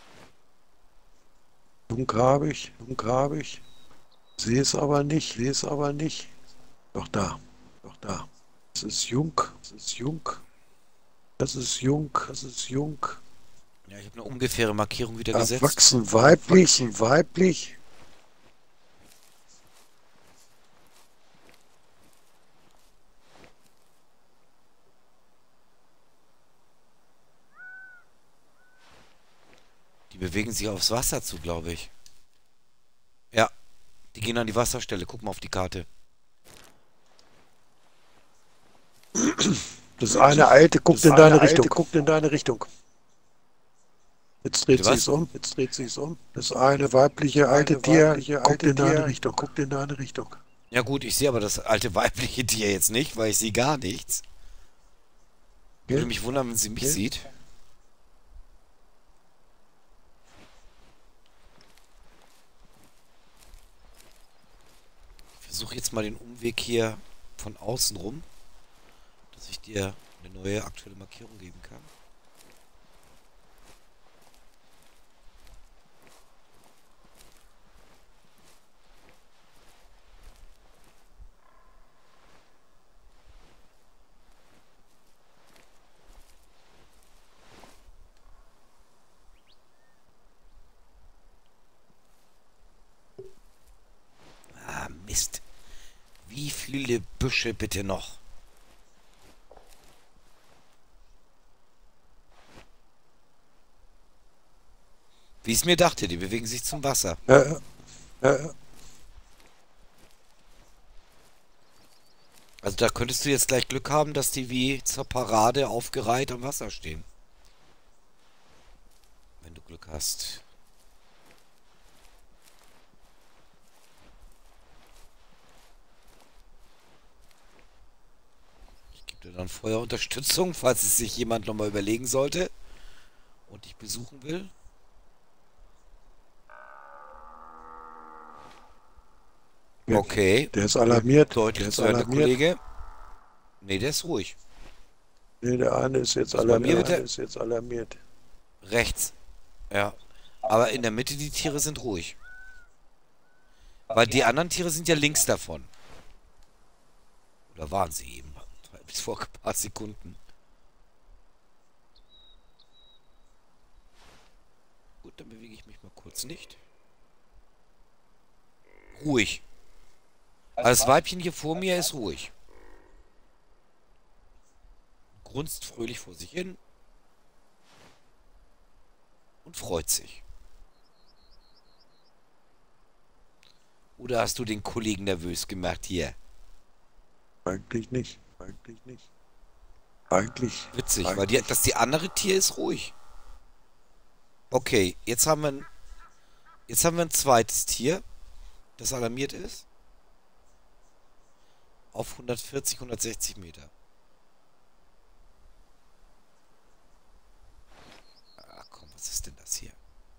Dunkel habe ich, dunkel habe ich. Sehe es aber nicht, sehe es aber nicht. Doch da, doch da. Es ist Jung, es ist Jung. Das ist Jung, das ist Jung. Ja, ich habe eine ungefähre Markierung wieder gesetzt. Erwachsen weiblich, weiblich. Die bewegen sich aufs Wasser zu, glaube ich. Ja, die gehen an die Wasserstelle. Guck mal auf die Karte. Das eine alte guckt in deine Richtung. Guckt in deine Richtung. Jetzt dreht Bitte was? sich's um. Jetzt dreht sich's um. Das eine weibliche alte Tier guckt in deine Richtung. Guckt in deine Richtung. Ja gut, ich sehe aber das alte weibliche Tier jetzt nicht, weil ich sehe gar nichts. Würde Okay. mich wundern, wenn sie mich Okay. sieht. Ich versuche jetzt mal den Umweg hier von außen rum, dass ich dir eine neue aktuelle Markierung geben kann. Ah, Mist. Wie viele Büsche bitte noch? Wie ich es mir dachte, die bewegen sich zum Wasser. Ja, ja, Also da könntest du jetzt gleich Glück haben, dass die wie zur Parade aufgereiht am Wasser stehen. Wenn du Glück hast. Ich gebe dir dann Feuerunterstützung, falls es sich jemand nochmal überlegen sollte und dich besuchen will. Ja. Okay, der ist alarmiert. deutlich Der ist zu Ende, alarmiert. Kollege. Nee, der ist ruhig. Nee, der eine ist jetzt Also bei mir alarmiert. wird Der der- eine ist jetzt alarmiert. Rechts. Ja. Aber in der Mitte, die Tiere sind ruhig. Weil die anderen Tiere sind ja links davon. Oder waren sie eben? Bis vor ein paar Sekunden. Gut, dann bewege ich mich mal kurz nicht. Ruhig. Also das Weibchen hier vor mir ist ruhig. Grunzt fröhlich vor sich hin. Und freut sich. Oder hast du den Kollegen nervös gemacht hier? Eigentlich nicht. Eigentlich nicht. Eigentlich. Witzig, eigentlich. weil die, das die andere Tier ist ruhig. Okay, jetzt haben wir ein, jetzt haben wir ein zweites Tier, das alarmiert ist. Auf hundertvierzig, hundertsechzig Meter. Ah, komm, was ist denn das hier?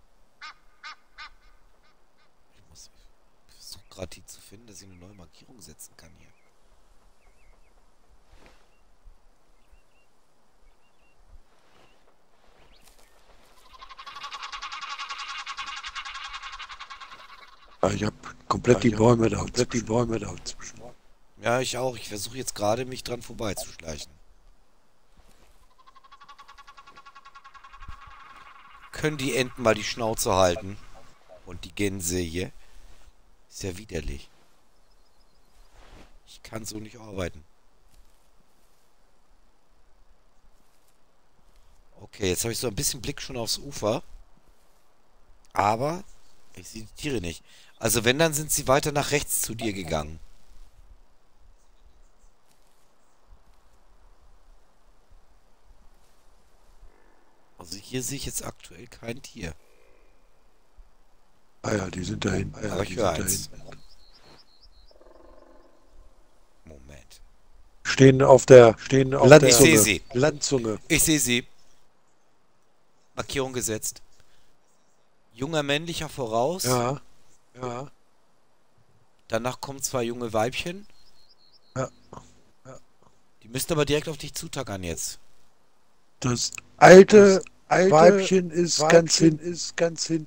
Ich muss, ich versuche gerade die zu finden, dass ich eine neue Markierung setzen kann hier. Ah, ich habe komplett die Bäume da. Komplett die Bäume da zwischen. Ja, ich auch. Ich versuche jetzt gerade, mich dran vorbeizuschleichen. Können die Enten mal die Schnauze halten? Und die Gänse hier? Ist ja widerlich. Ich kann so nicht arbeiten. Okay, jetzt habe ich so ein bisschen Blick schon aufs Ufer. Aber ich sehe die Tiere nicht. Also wenn, dann sind sie weiter nach rechts zu dir gegangen. Also hier sehe ich jetzt aktuell kein Tier. Ah ja, die sind dahin. Ah ja, Aber ich die höre sind eins. dahin. Moment. Stehen auf der, stehen auf Ich der sehe sie. Landzunge. Ich sehe sie. Markierung gesetzt. Junger männlicher voraus. Ja, ja, Danach kommen zwei junge Weibchen. ja, ja. Die müssten aber direkt auf dich zutackern jetzt. Das alte, Das alte Weibchen ist Weibchen ganz hinten. Ist ganz hinten.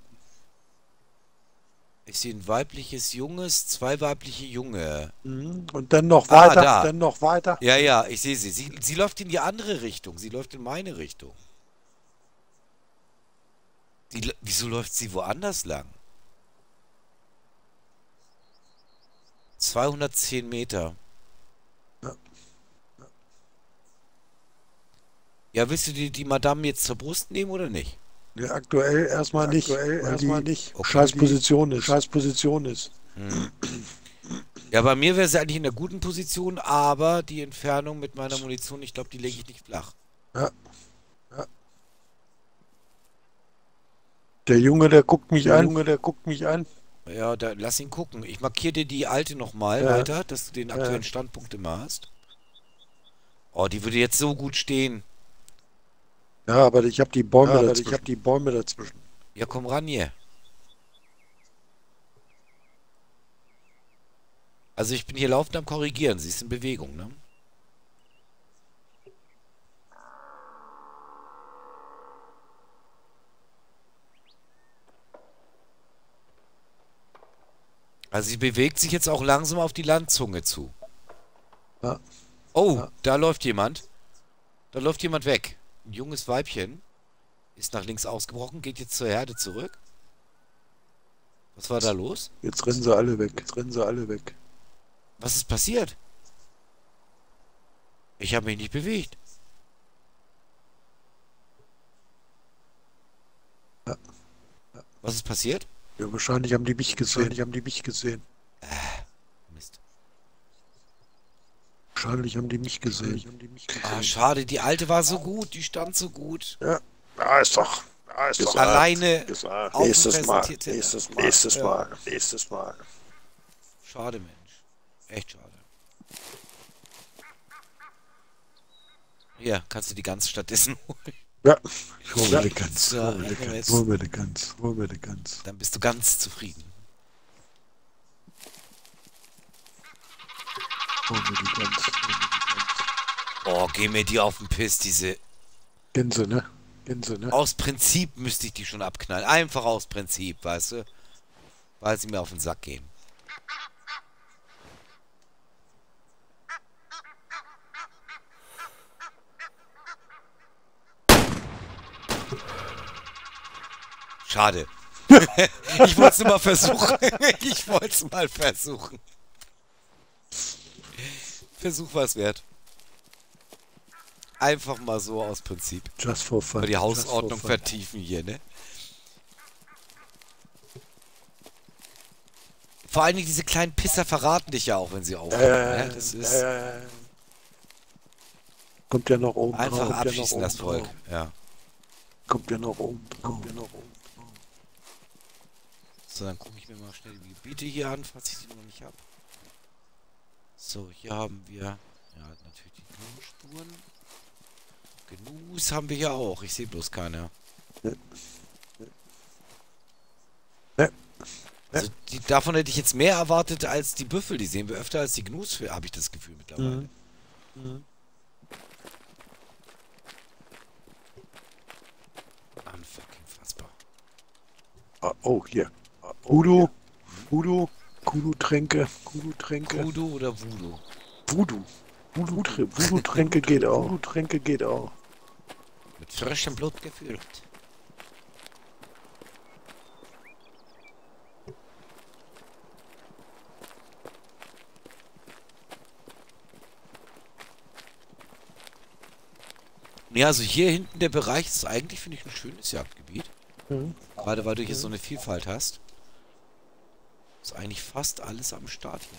Ich sehe ein weibliches Junges, zwei weibliche Junge. Mhm. Und dann noch Ah, weiter, da. dann noch weiter. Ja, ja, ich sehe sie. sie. Sie läuft in die andere Richtung. Sie läuft in meine Richtung. Die, wieso läuft sie woanders lang? zweihundertzehn Meter. Ja. Ja, willst du die, die Madame jetzt zur Brust nehmen oder nicht? Ja, aktuell erstmal nicht, Aktuell weil erstmal die nicht. Okay. scheiß Position ist. Scheiß Position ist. Hm. Ja, bei mir wäre sie eigentlich in der guten Position, aber die Entfernung mit meiner Munition, ich glaube, die lege ich nicht flach. Ja. Ja. Der Junge, der guckt mich Der an. Junge, der guckt mich an. Ja, da, lass ihn gucken. Ich markiere dir die alte nochmal Ja. weiter, dass du den aktuellen Standpunkt immer hast. Oh, die würde jetzt so gut stehen. Ja, aber ich habe die Bäume Ja, aber dazwischen. ich habe die Bäume dazwischen. Ja, komm ran hier. Also ich bin hier laufend am Korrigieren. Sie ist in Bewegung, ne? Also sie bewegt sich jetzt auch langsam auf die Landzunge zu. Ja. Oh, Ja. da läuft jemand. Da läuft jemand weg. Ein junges Weibchen ist nach links ausgebrochen, geht jetzt zur Herde zurück. Was war da los? Jetzt rennen sie alle weg. Jetzt rennen sie alle weg. Was ist passiert? Ich habe mich nicht bewegt. Ja. Was ist passiert? Ja, wahrscheinlich haben die mich gesehen. Wahrscheinlich haben die mich gesehen. Mist. Wahrscheinlich haben die mich gesehen. Wahrscheinlich haben die mich gesehen. Ah, schade, die alte war so gut, die stand so gut. Ja. Ja, ist doch. Ja, ist doch. Alleine Gesagt. auf dem Nächstes Mal. präsentierte- Nächstes Mal. Ja. Nächstes Ja. Mal. Nächstes Mal. Schade, Mensch. Echt schade. Hier, kannst du die Gans stattdessen holen. Ja. Ich hol mir Ja. eine Gans. So, Hol mir eine ja, Gans. jetzt- Hol mir eine Gans. Hol mir eine Gans. Dann bist du ganz zufrieden. Hol mir die Gans. Hol mir die Gans. Oh, geh mir die auf den Piss, diese... Gänse, ne? Gänse, ne? Aus Prinzip müsste ich die schon abknallen. Einfach aus Prinzip, weißt du? Weil sie mir auf den Sack gehen. Schade. Ich wollte es mal versuchen. Ich wollte es mal versuchen. Versuch was wert. Einfach mal so aus Prinzip. Just for fun. Mal die Just Hausordnung for fun. vertiefen hier, ne? Vor allen Dingen diese kleinen Pisser verraten dich ja auch, wenn sie aufhören. Äh, ne? Das ist äh, kommt ja noch oben einfach drauf. Kommt ja noch abschießen, oben das Volk. drauf. Ja. Kommt ja noch oben drauf. Kommt ja noch oben drauf. So, dann gucke ich mir mal schnell die Gebiete hier an, falls ich sie noch nicht habe. So, hier haben wir ja natürlich die Gnussspuren. Gnus haben wir hier auch. Ich sehe bloß keine. Ne. Ne. Also die, davon hätte ich jetzt mehr erwartet als die Büffel. Die sehen wir öfter als die Gnus, habe ich das Gefühl mittlerweile. Mhm. Mhm. Unfucking fassbar. Ah, oh, hier. Ah, Voodoo. Voodoo. Kudu-Tränke. Kudu-Tränke. Voodoo oder Voodoo? Voodoo. Voodoo- Voodoo-Tränke geht auch. Voodoo-Tränke geht auch. Mit frischem Blut gefüllt. Ja, also hier hinten der Bereich ist eigentlich, finde ich, ein schönes Jagdgebiet. Mhm. Gerade weil du hier so eine Vielfalt hast. Ist eigentlich fast alles am Start hier.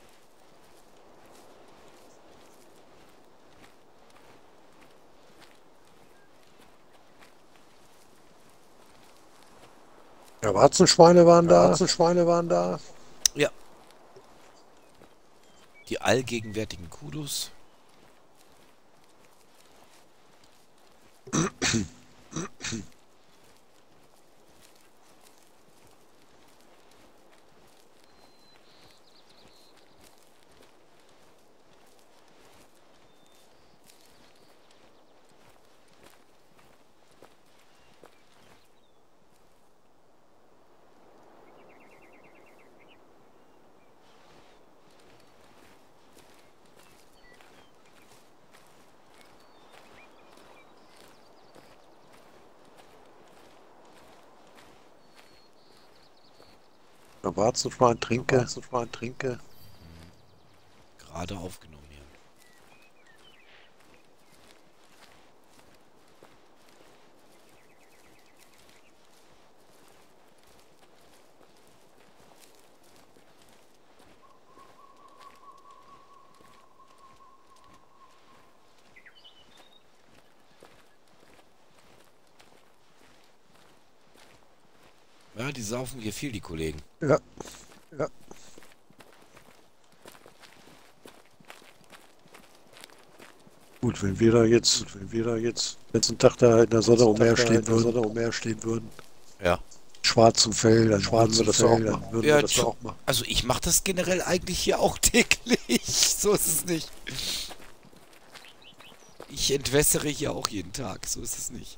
Ja, Warzenschweine waren da. Warzenschweine waren da. Ja. Die allgegenwärtigen Kudus. Warzenschwein, trinke. Warzenschwein, trinke. Gerade aufgenommen hier. Ja, die saufen hier viel, die Kollegen. Ja. Ja. Gut, wenn wir da jetzt, wenn wir da jetzt letzten Tag da in der Sonne umherstehen würden, Sonne umherstehen würden, Ja. schwarzen Fell, dann würden wir das auch machen. Würden Ja, wir das tsch- auch machen. Also ich mache das generell eigentlich hier auch täglich. So ist es nicht. Ich entwässere hier auch jeden Tag. So ist es nicht.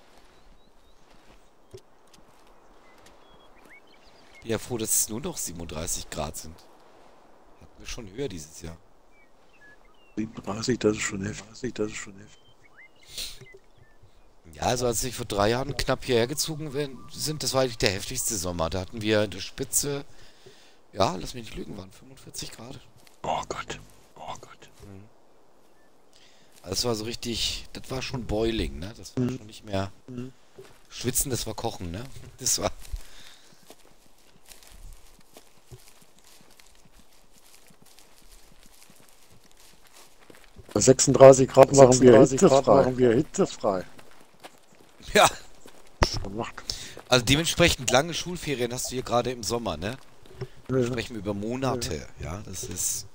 Bin ja froh, dass es nur noch siebenunddreißig Grad sind. Hatten wir schon höher dieses Jahr. siebenunddreißig, das ist schon heftig, das ist schon heftig. Ja, also als wir vor drei Jahren knapp hierher gezogen werden- sind, das war eigentlich der heftigste Sommer. Da hatten wir in der Spitze, ja, lass mich nicht lügen, waren fünfundvierzig Grad. Oh Gott, oh Gott. Also das war so richtig, das war schon Boiling, ne? Das war Mhm. schon nicht mehr Mhm. Schwitzen, das war Kochen, ne? Das war... Bei sechsunddreißig Grad machen wir sechsunddreißig Grad hitzefrei. machen wir hitzefrei. Ja, Man macht- also dementsprechend lange Schulferien hast du hier gerade im Sommer, ne? Wir Ja. sprechen über Monate, ja, das ist...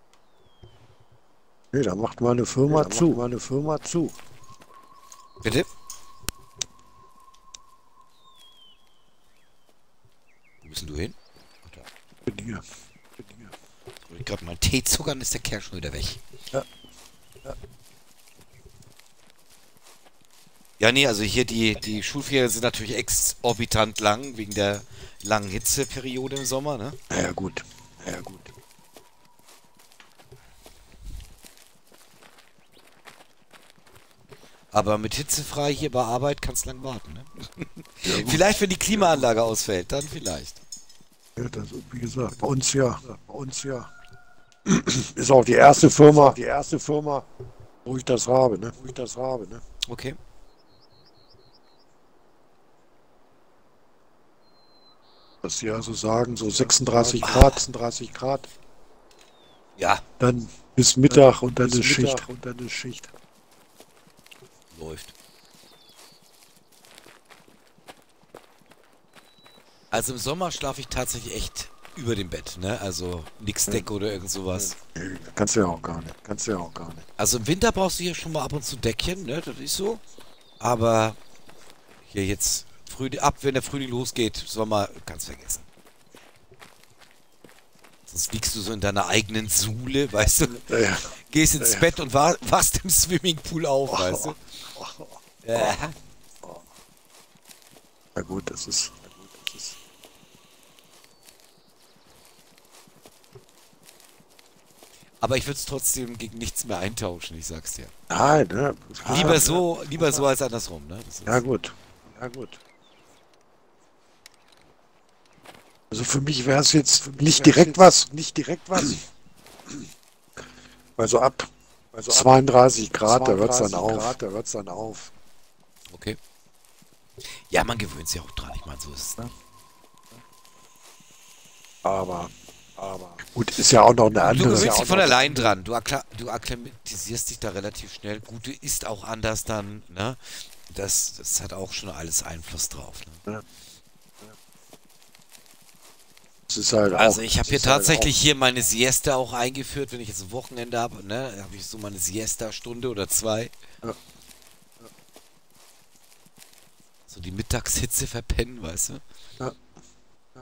Nee, da macht meine Firma da zu. macht Meine Firma zu. Bitte? Wo bist denn du hin? Ach, da. Bin hier. Bin hier. Soll ich gerade mal einen Tee zuckern, ist der Kerl schon wieder weg. Ja. Ja. Ja, nee, also hier die, die Schulferien sind natürlich exorbitant lang, wegen der langen Hitzeperiode im Sommer, ne? Na ja, gut. Na ja, gut. Aber mit hitzefrei hier bei Arbeit kannst du lang warten, ne? Vielleicht, wenn die Klimaanlage ausfällt, dann vielleicht. Ja, das, wie gesagt, bei uns ja. Bei uns ja. Ist auch die erste Firma, die erste Firma, wo ich das habe, ne? Wo ich das habe, ne? Okay. Dass sie also sagen, so sechsunddreißig Grad, sechsunddreißig Grad, Ja, dann bis Mittag und dann bis ist Schicht. Mittag Und dann ist Schicht. läuft. Also im Sommer schlafe ich tatsächlich echt über dem Bett, ne? Also nix Decke oder irgend sowas. Nee, kannst du ja auch gar nicht. Kannst du ja auch gar nicht. Also im Winter brauchst du hier schon mal ab und zu Deckchen, ne? Das ist so. Aber hier jetzt Frühling, ab wenn der Frühling losgeht, Sommer, kannst vergessen. Sonst liegst du so in deiner eigenen Sule, weißt du? Ja, ja. Gehst ins Ja. Bett und wa wachst im Swimmingpool auf, weißt du? Ja. Na gut, das ist. Na gut, das ist. Aber ich würde es trotzdem gegen nichts mehr eintauschen, ich sag's dir. Nein, ne? Ah, Lieber ne? so, lieber so als andersrum, ne? Das ist, Ja gut. Ja gut. Also für mich wäre es jetzt nicht direkt was, nicht direkt was. Also ab also zweiunddreißig Grad, da hört es dann auf. Grad, da hört's dann auf. okay. Ja, man gewöhnt sich auch dran, ich meine, so ist es. Ne? Aber, aber. Gut, ist ja auch noch eine Du andere. gewöhnst ja dich auch von noch- allein dran. Du, akkla du akklimatisierst dich da relativ schnell. Gut, du isst auch anders dann, ne? Das, das hat auch schon alles Einfluss drauf, ne? Es ist halt Also auch, ich habe es hier ist halt tatsächlich hier meine Siesta auch eingeführt, wenn ich jetzt ein Wochenende habe, ne? Da habe ich so meine Siesta-Stunde oder zwei. Ja. So die Mittagshitze verpennen, weißt du? Ja. Ja.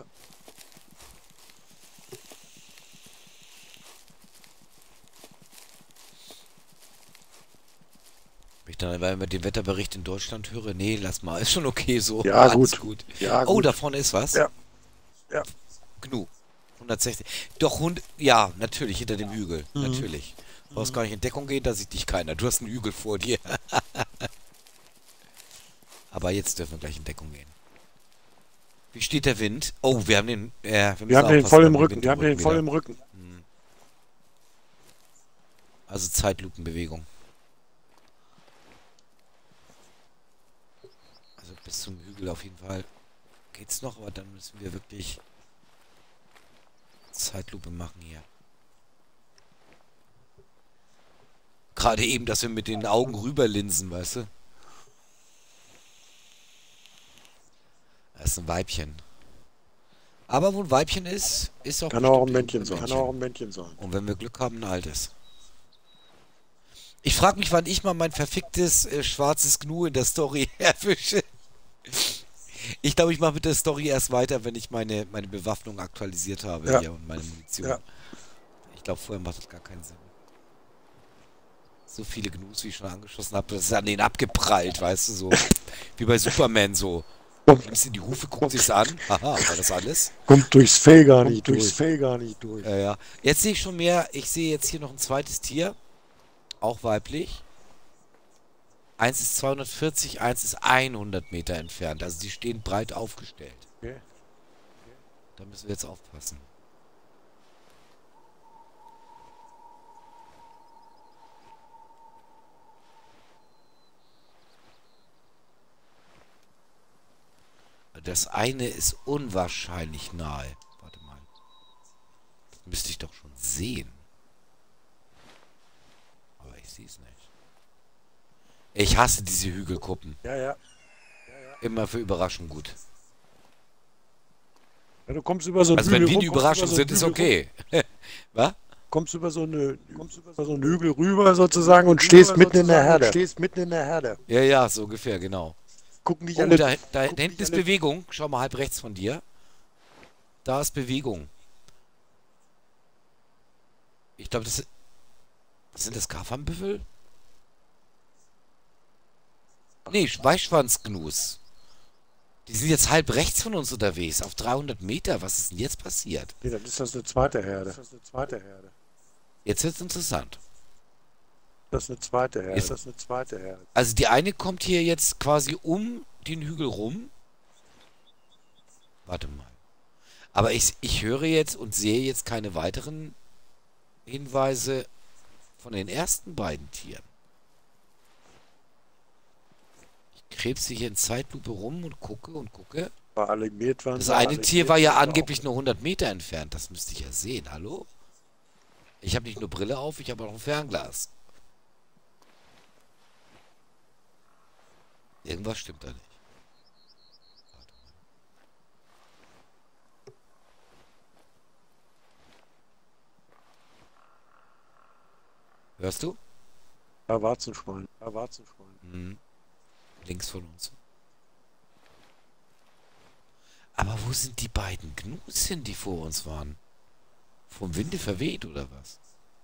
Wenn ich dann immer den Wetterbericht in Deutschland höre, nee, lass mal, ist schon okay so. Ja, Alles gut. Ja, Oh, gut. da vorne ist was. Ja. Ja. Gnu. hundertsechzig. Doch, Hund, ja, natürlich, hinter dem Hügel. Mhm. Natürlich. Du brauchst gar nicht in Deckung gehen, da sieht dich keiner. Du hast einen Hügel vor dir. Aber jetzt dürfen wir gleich in Deckung gehen. Wie steht der Wind? Oh, wir haben den... Äh, wir müssen Wir haben den aufpassen, voll im wir haben Rücken. Wind Wir haben den wieder. voll im Rücken. Hm. Also Zeitlupenbewegung. Also bis zum Hügel auf jeden Fall geht's noch, aber dann müssen wir wirklich Zeitlupe machen hier. Gerade eben, dass wir mit den Augen rüberlinsen, weißt du? Das ist ein Weibchen. Aber wo ein Weibchen ist, ist auch Kann auch ein bestimmt Männchen irgendwo sein. Kann auch ein Männchen sein. Und wenn wir Glück haben, ein altes. Ich frage mich, wann ich mal mein verficktes äh, schwarzes Gnu in der Story erwische. Ich glaube, ich mache mit der Story erst weiter, wenn ich meine, meine Bewaffnung aktualisiert habe Ja. hier und meine Munition. Ja. Ich glaube, vorher macht das gar keinen Sinn. So viele Gnus, wie ich schon angeschossen habe, das ist an denen abgeprallt, weißt du, so. Wie bei Superman so. Nimmst in die Hufe, guckt sich's an. Haha, war das alles? Kommt durchs Fell gar nicht Kommt durchs durch. Fell gar nicht durch. Ja, ja. Jetzt sehe ich schon mehr. Ich sehe jetzt hier noch ein zweites Tier. Auch weiblich. Eins ist zweihundertvierzig, eins ist hundert Meter entfernt. Also die stehen breit aufgestellt. Okay. Da müssen wir jetzt aufpassen. Das eine ist unwahrscheinlich nahe. Warte mal. Das müsste ich doch schon sehen. Aber ich sehe es nicht. Ich hasse diese Hügelkuppen. Ja, ja. Immer für Überraschung gut. Ja, du kommst über so einen Also wenn Hügel wir die rum, kommst Überraschung über so sind, einen ist Hügel okay. Was? rum, Kommst über so eine, kommst über so einen Hügel rüber sozusagen und stehst mitten in der Herde. Stehst mitten in der Herde. Ja, ja, so ungefähr, genau. Gucken dich Oh, alle. da, da, da gucken hinten dich ist alle- Bewegung. Schau mal halb rechts von dir. Da ist Bewegung. Ich glaube, das sind... Sind das Kaffernbüffel? Nee, Weißschwanzgnus. Die sind jetzt halb rechts von uns unterwegs, auf dreihundert Meter. Was ist denn jetzt passiert? Nee, dann ist das eine zweite Herde. Das ist eine zweite Herde. Jetzt wird's interessant. Das ist eine zweite Herde. Jetzt- Das ist eine zweite Herde. Also die eine kommt hier jetzt quasi um den Hügel rum. Warte mal. Aber ich, ich höre jetzt und sehe jetzt keine weiteren Hinweise von den ersten beiden Tieren. Ich krebse hier in Zeitlupe rum und gucke und gucke. War alarmiert waren. Das war eine alarmiert Tier war ja waren sie angeblich nur hundert Meter entfernt. Das müsste ich ja sehen. Hallo? Ich habe nicht nur Brille auf, ich habe auch ein Fernglas. Irgendwas stimmt da nicht. Warte mal. Hörst du? auch. Da war zum Schwein. Da war zum Schwein. Mhm. Links von uns. Aber wo sind die beiden Gnus hin, die vor uns waren? Vom Winde verweht oder was?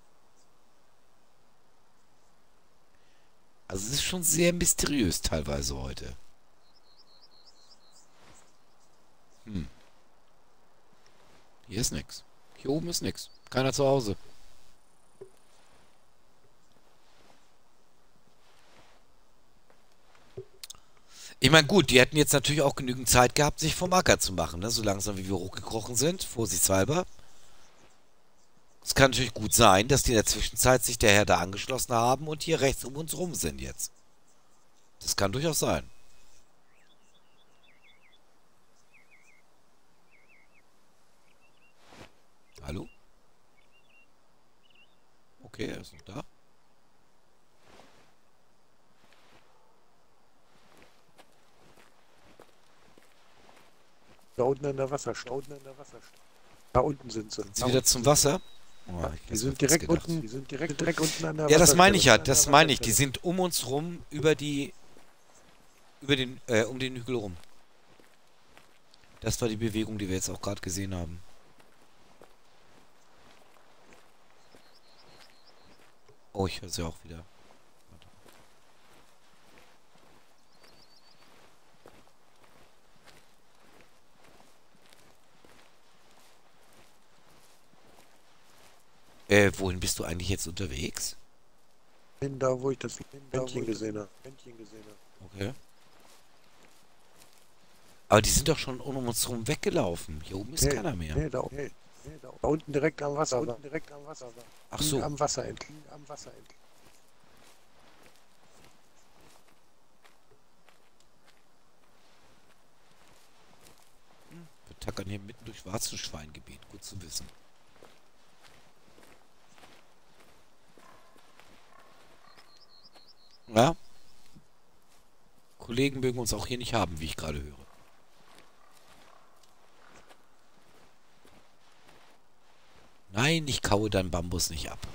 Also es ist schon sehr mysteriös teilweise heute. Hm. Hier ist nix. Hier oben ist nix. Keiner zu Hause. Ich meine, gut, die hätten jetzt natürlich auch genügend Zeit gehabt, sich vom Acker zu machen, ne? So langsam wie wir hochgekrochen sind, vorsichtshalber. Es kann natürlich gut sein, dass die in der Zwischenzeit sich der Herde angeschlossen haben und hier rechts um uns rum sind jetzt. Das kann durchaus sein. Hallo? Okay, er ist noch da. Da unten in der Wasserstelle. Da unten in der Wasserstelle. Da unten sind sie. Sind sie wieder zum Wasser? Oh, ich Die hab's sind mir fast direkt gedacht. unten. Die sind direkt, direkt unten an der Ja, das meine ich ja, Wasserstelle. das meine ich. Die sind um uns rum, über die, über den, äh, um den Hügel rum. Das war die Bewegung, die wir jetzt auch gerade gesehen haben. Oh, ich höre sie auch wieder. Warte. Äh, wohin bist du eigentlich jetzt unterwegs? Hin, da wo ich das Männchen gesehen habe. Männchen gesehen habe. Okay. Aber die sind doch schon um uns herum weggelaufen. Hier oben ist Nee, keiner mehr. nee, da, nee, nee, da, da unten direkt am Wasser. Unten direkt am Wasser. Ach so. Am Wasser entlang. Am Wasser entlang. Wir tackern hier mitten durch Warzenschweingebiet. Gut zu wissen. Ja. Kollegen mögen uns auch hier nicht haben, wie ich gerade höre. Nein, ich kaue deinen Bambus nicht ab.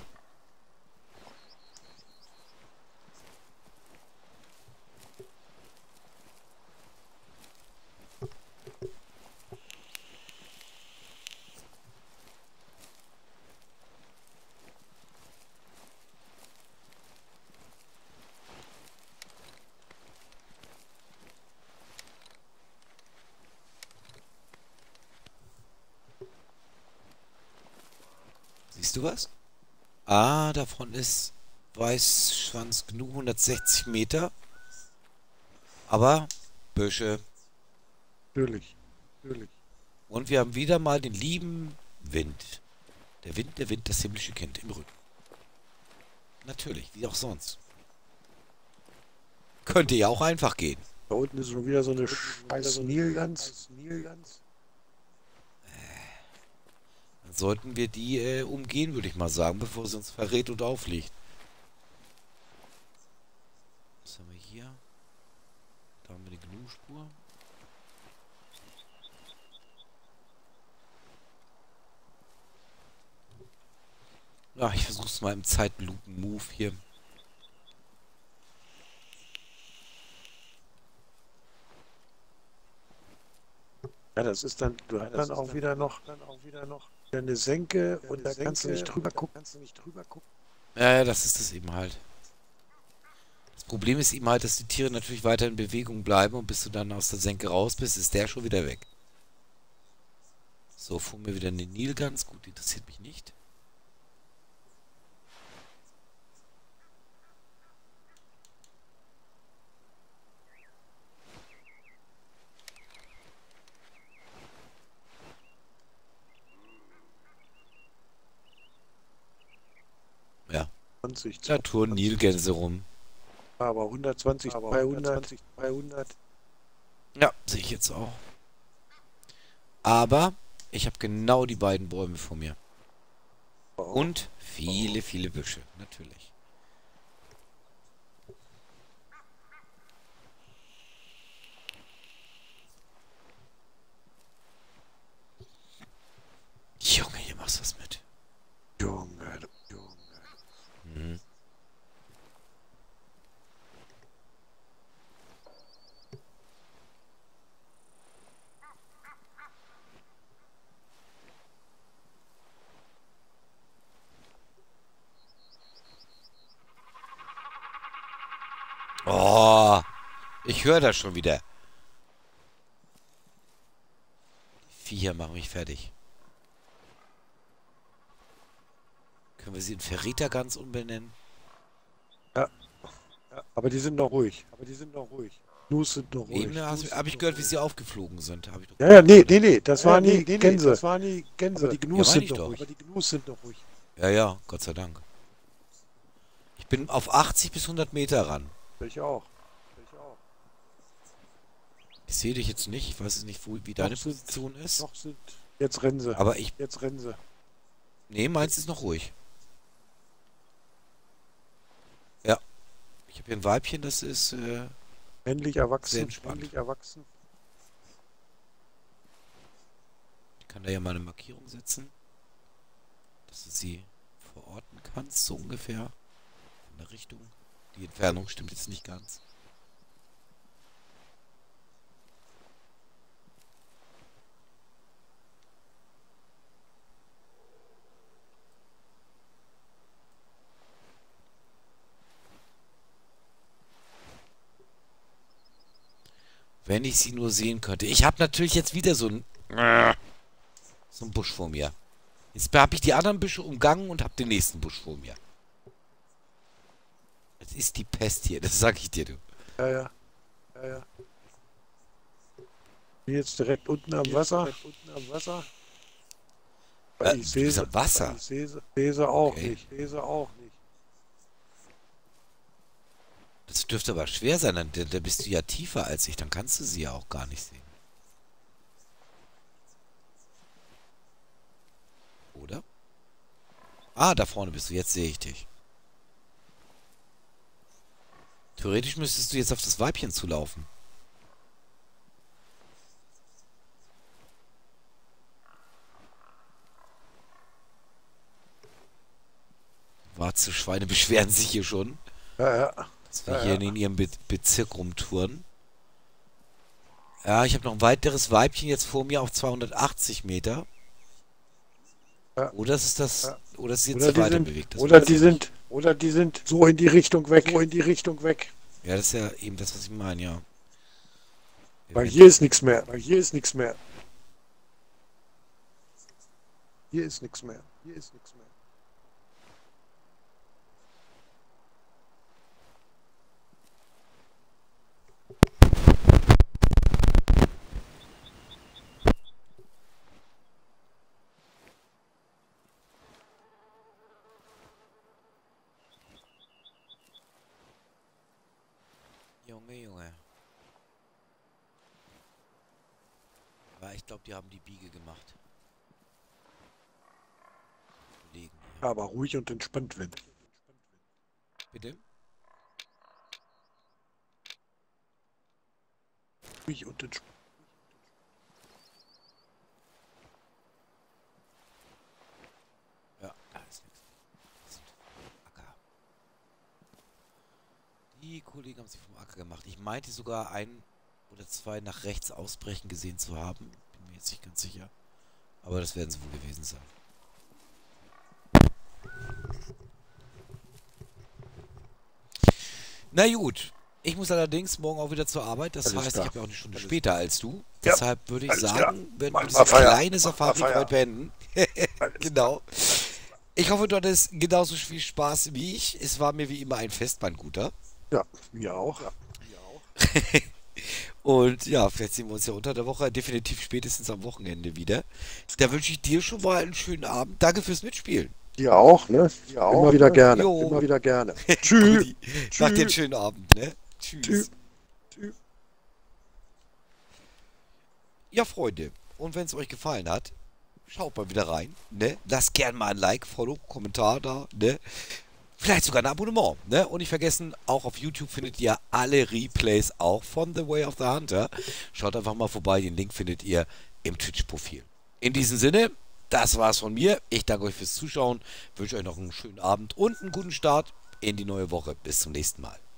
Siehst du was? Ah, davon ist Weißschwanz Gnu hundertsechzig Meter. Aber Büsche. Natürlich. Natürlich. Und wir haben wieder mal den lieben Wind. Der Wind, der Wind, das himmlische Kind im Rücken. Natürlich, wie auch sonst. Könnte ja auch einfach gehen. Da unten ist schon wieder so eine scheiß Nilgans. Dann sollten wir die äh, umgehen, würde ich mal sagen, bevor sie uns verrät und aufliegt. Was haben wir hier? Da haben wir die Gnu-Spur. Ja, ich versuch's mal im Zeitlupen-Move hier. Ja, das ist dann, du hast dann auch wieder noch, dann auch wieder noch eine Senke und da kannst du nicht drüber gucken. Kannst du nicht drüber gucken. Ja, ja, das ist es eben halt. Das Problem ist eben halt, dass die Tiere natürlich weiter in Bewegung bleiben und bis du dann aus der Senke raus bist, ist der schon wieder weg. So, vor mir wieder eine Nilgans. Gut, die interessiert mich nicht. Ja, zwanzig, da touren Nilgänse rum. aber hundertzwanzig, Aber dreihundert, dreihundert. Ja, sehe ich jetzt auch. Aber ich habe genau die beiden Bäume vor mir. Und viele, viele Büsche, natürlich. Junge, hier machst du was mit. Junge, Junge. Mhm. Oh, ich höre das schon wieder. Die Viecher machen mich fertig. Können wir sie in Verrätergans umbenennen? Ja, aber die sind noch ruhig. Aber die sind noch ruhig. Gnus sind noch ruhig. Eben habe ich gehört, wie sie aufgeflogen sind. Hab ich doch Ja, ja, nee, nee, nee, das Ja, waren nee, die nee, nee, Gänse. das waren die Gänse. Aber die Gnus Ja, meine sind ich noch doch. ruhig. Aber die Gnus sind noch ruhig. Ja, ja, Gott sei Dank. Ich bin auf achtzig bis hundert Meter ran. Ich auch. Ich auch. Ich sehe dich jetzt nicht. Ich weiß nicht, wo, wie deine Noch sind- Position ist. Noch sind. Jetzt rennen sie. Aber ich... Jetzt rennen sie. Nee, meins ist noch ruhig. Ja. Ich habe hier ein Weibchen, das ist... Äh, Männlich Sehr erwachsen. entspannt. Männlich erwachsen. ich kann da ja mal eine Markierung setzen. Dass du sie verorten kannst, so ungefähr. In der Richtung. Die Entfernung stimmt jetzt nicht ganz. Wenn ich sie nur sehen könnte. Ich habe natürlich jetzt wieder so ein... So ein Busch vor mir. Jetzt habe ich die anderen Büsche umgangen und habe den nächsten Busch vor mir. Das ist die Pest hier, das sag ich dir, du. Ja, ja. Ja, ja. Bin jetzt direkt unten am Wasser. Direkt unten am Wasser. Äh, Ich du sehe bist sie, am Wasser. ich sehe sie, sehe sie auch Okay. nicht. Sehe sie auch nicht. Das dürfte aber schwer sein, dann, dann dann bist du ja tiefer als ich, dann kannst du sie ja auch gar nicht sehen. Oder? Ah, da vorne bist du, jetzt sehe ich dich. Theoretisch müsstest du jetzt auf das Weibchen zulaufen. Warze-Schweine beschweren sich hier schon, Ja, ja. dass wir Ja, hier ja. in ihrem Be Bezirk rumtouren. Ja, ich habe noch ein weiteres Weibchen jetzt vor mir auf zweihundertachtzig Meter. Ja. Oder ist das, Ja. oder ist es jetzt Oder zu die weiter sind, bewegt? Das oder weiß die ich sind, oder die sind so in die Richtung weg, so in die Richtung weg. nicht. Ja, das ist ja eben das, was ich meine, ja. Weil hier ist nichts mehr. Weil hier ist nichts mehr. Hier ist nichts mehr. Hier ist nichts mehr. Junge, Junge. Ja, ich glaube, die haben die Biege gemacht. Kollegen hier. Aber ruhig und entspannt, wenn. Bitte? Ruhig und entspannt. Ja, da ist nichts. Das sind Acker. Die Kollegen haben sie vom Acker gemacht. Ich meinte sogar ein oder zwei nach rechts ausbrechen gesehen zu haben. Bin mir jetzt nicht ganz sicher. Aber das werden sie wohl gewesen sein. Na gut. Ich muss allerdings morgen auch wieder zur Arbeit. Das Alles heißt, klar. ich habe ja auch eine Stunde Alles später als du. Ja, Deshalb würde ich alles sagen, klar. werden wir Mach diese mal Feierabend. kleine Mach Safari mal heute beenden. Alles Genau. Ich hoffe, du hattest genauso viel Spaß wie ich. Es war mir wie immer ein Fest, mein Guter. Ja, mir auch. Ja, mir auch. Und ja, vielleicht sehen wir uns ja unter der Woche, definitiv spätestens am Wochenende wieder. Da wünsche ich dir schon mal einen schönen Abend. Danke fürs Mitspielen. Dir auch, ne? Dir auch. Immer wieder ne? gerne. Jo. Immer wieder gerne. Tschüss. Guti. Mach dir einen schönen Abend, ne? Tschüss. Tschüss. Tschüss. Ja, Freunde, und wenn es euch gefallen hat, schaut mal wieder rein, ne? Lasst gern mal ein Like, Follow, Kommentar da, ne? Vielleicht sogar ein Abonnement, ne? Und nicht vergessen, auch auf YouTube findet ihr alle Replays auch von The Way of the Hunter. Schaut einfach mal vorbei, den Link findet ihr im Twitch-Profil. In diesem Sinne, das war's von mir. Ich danke euch fürs Zuschauen, wünsche euch noch einen schönen Abend und einen guten Start in die neue Woche. Bis zum nächsten Mal.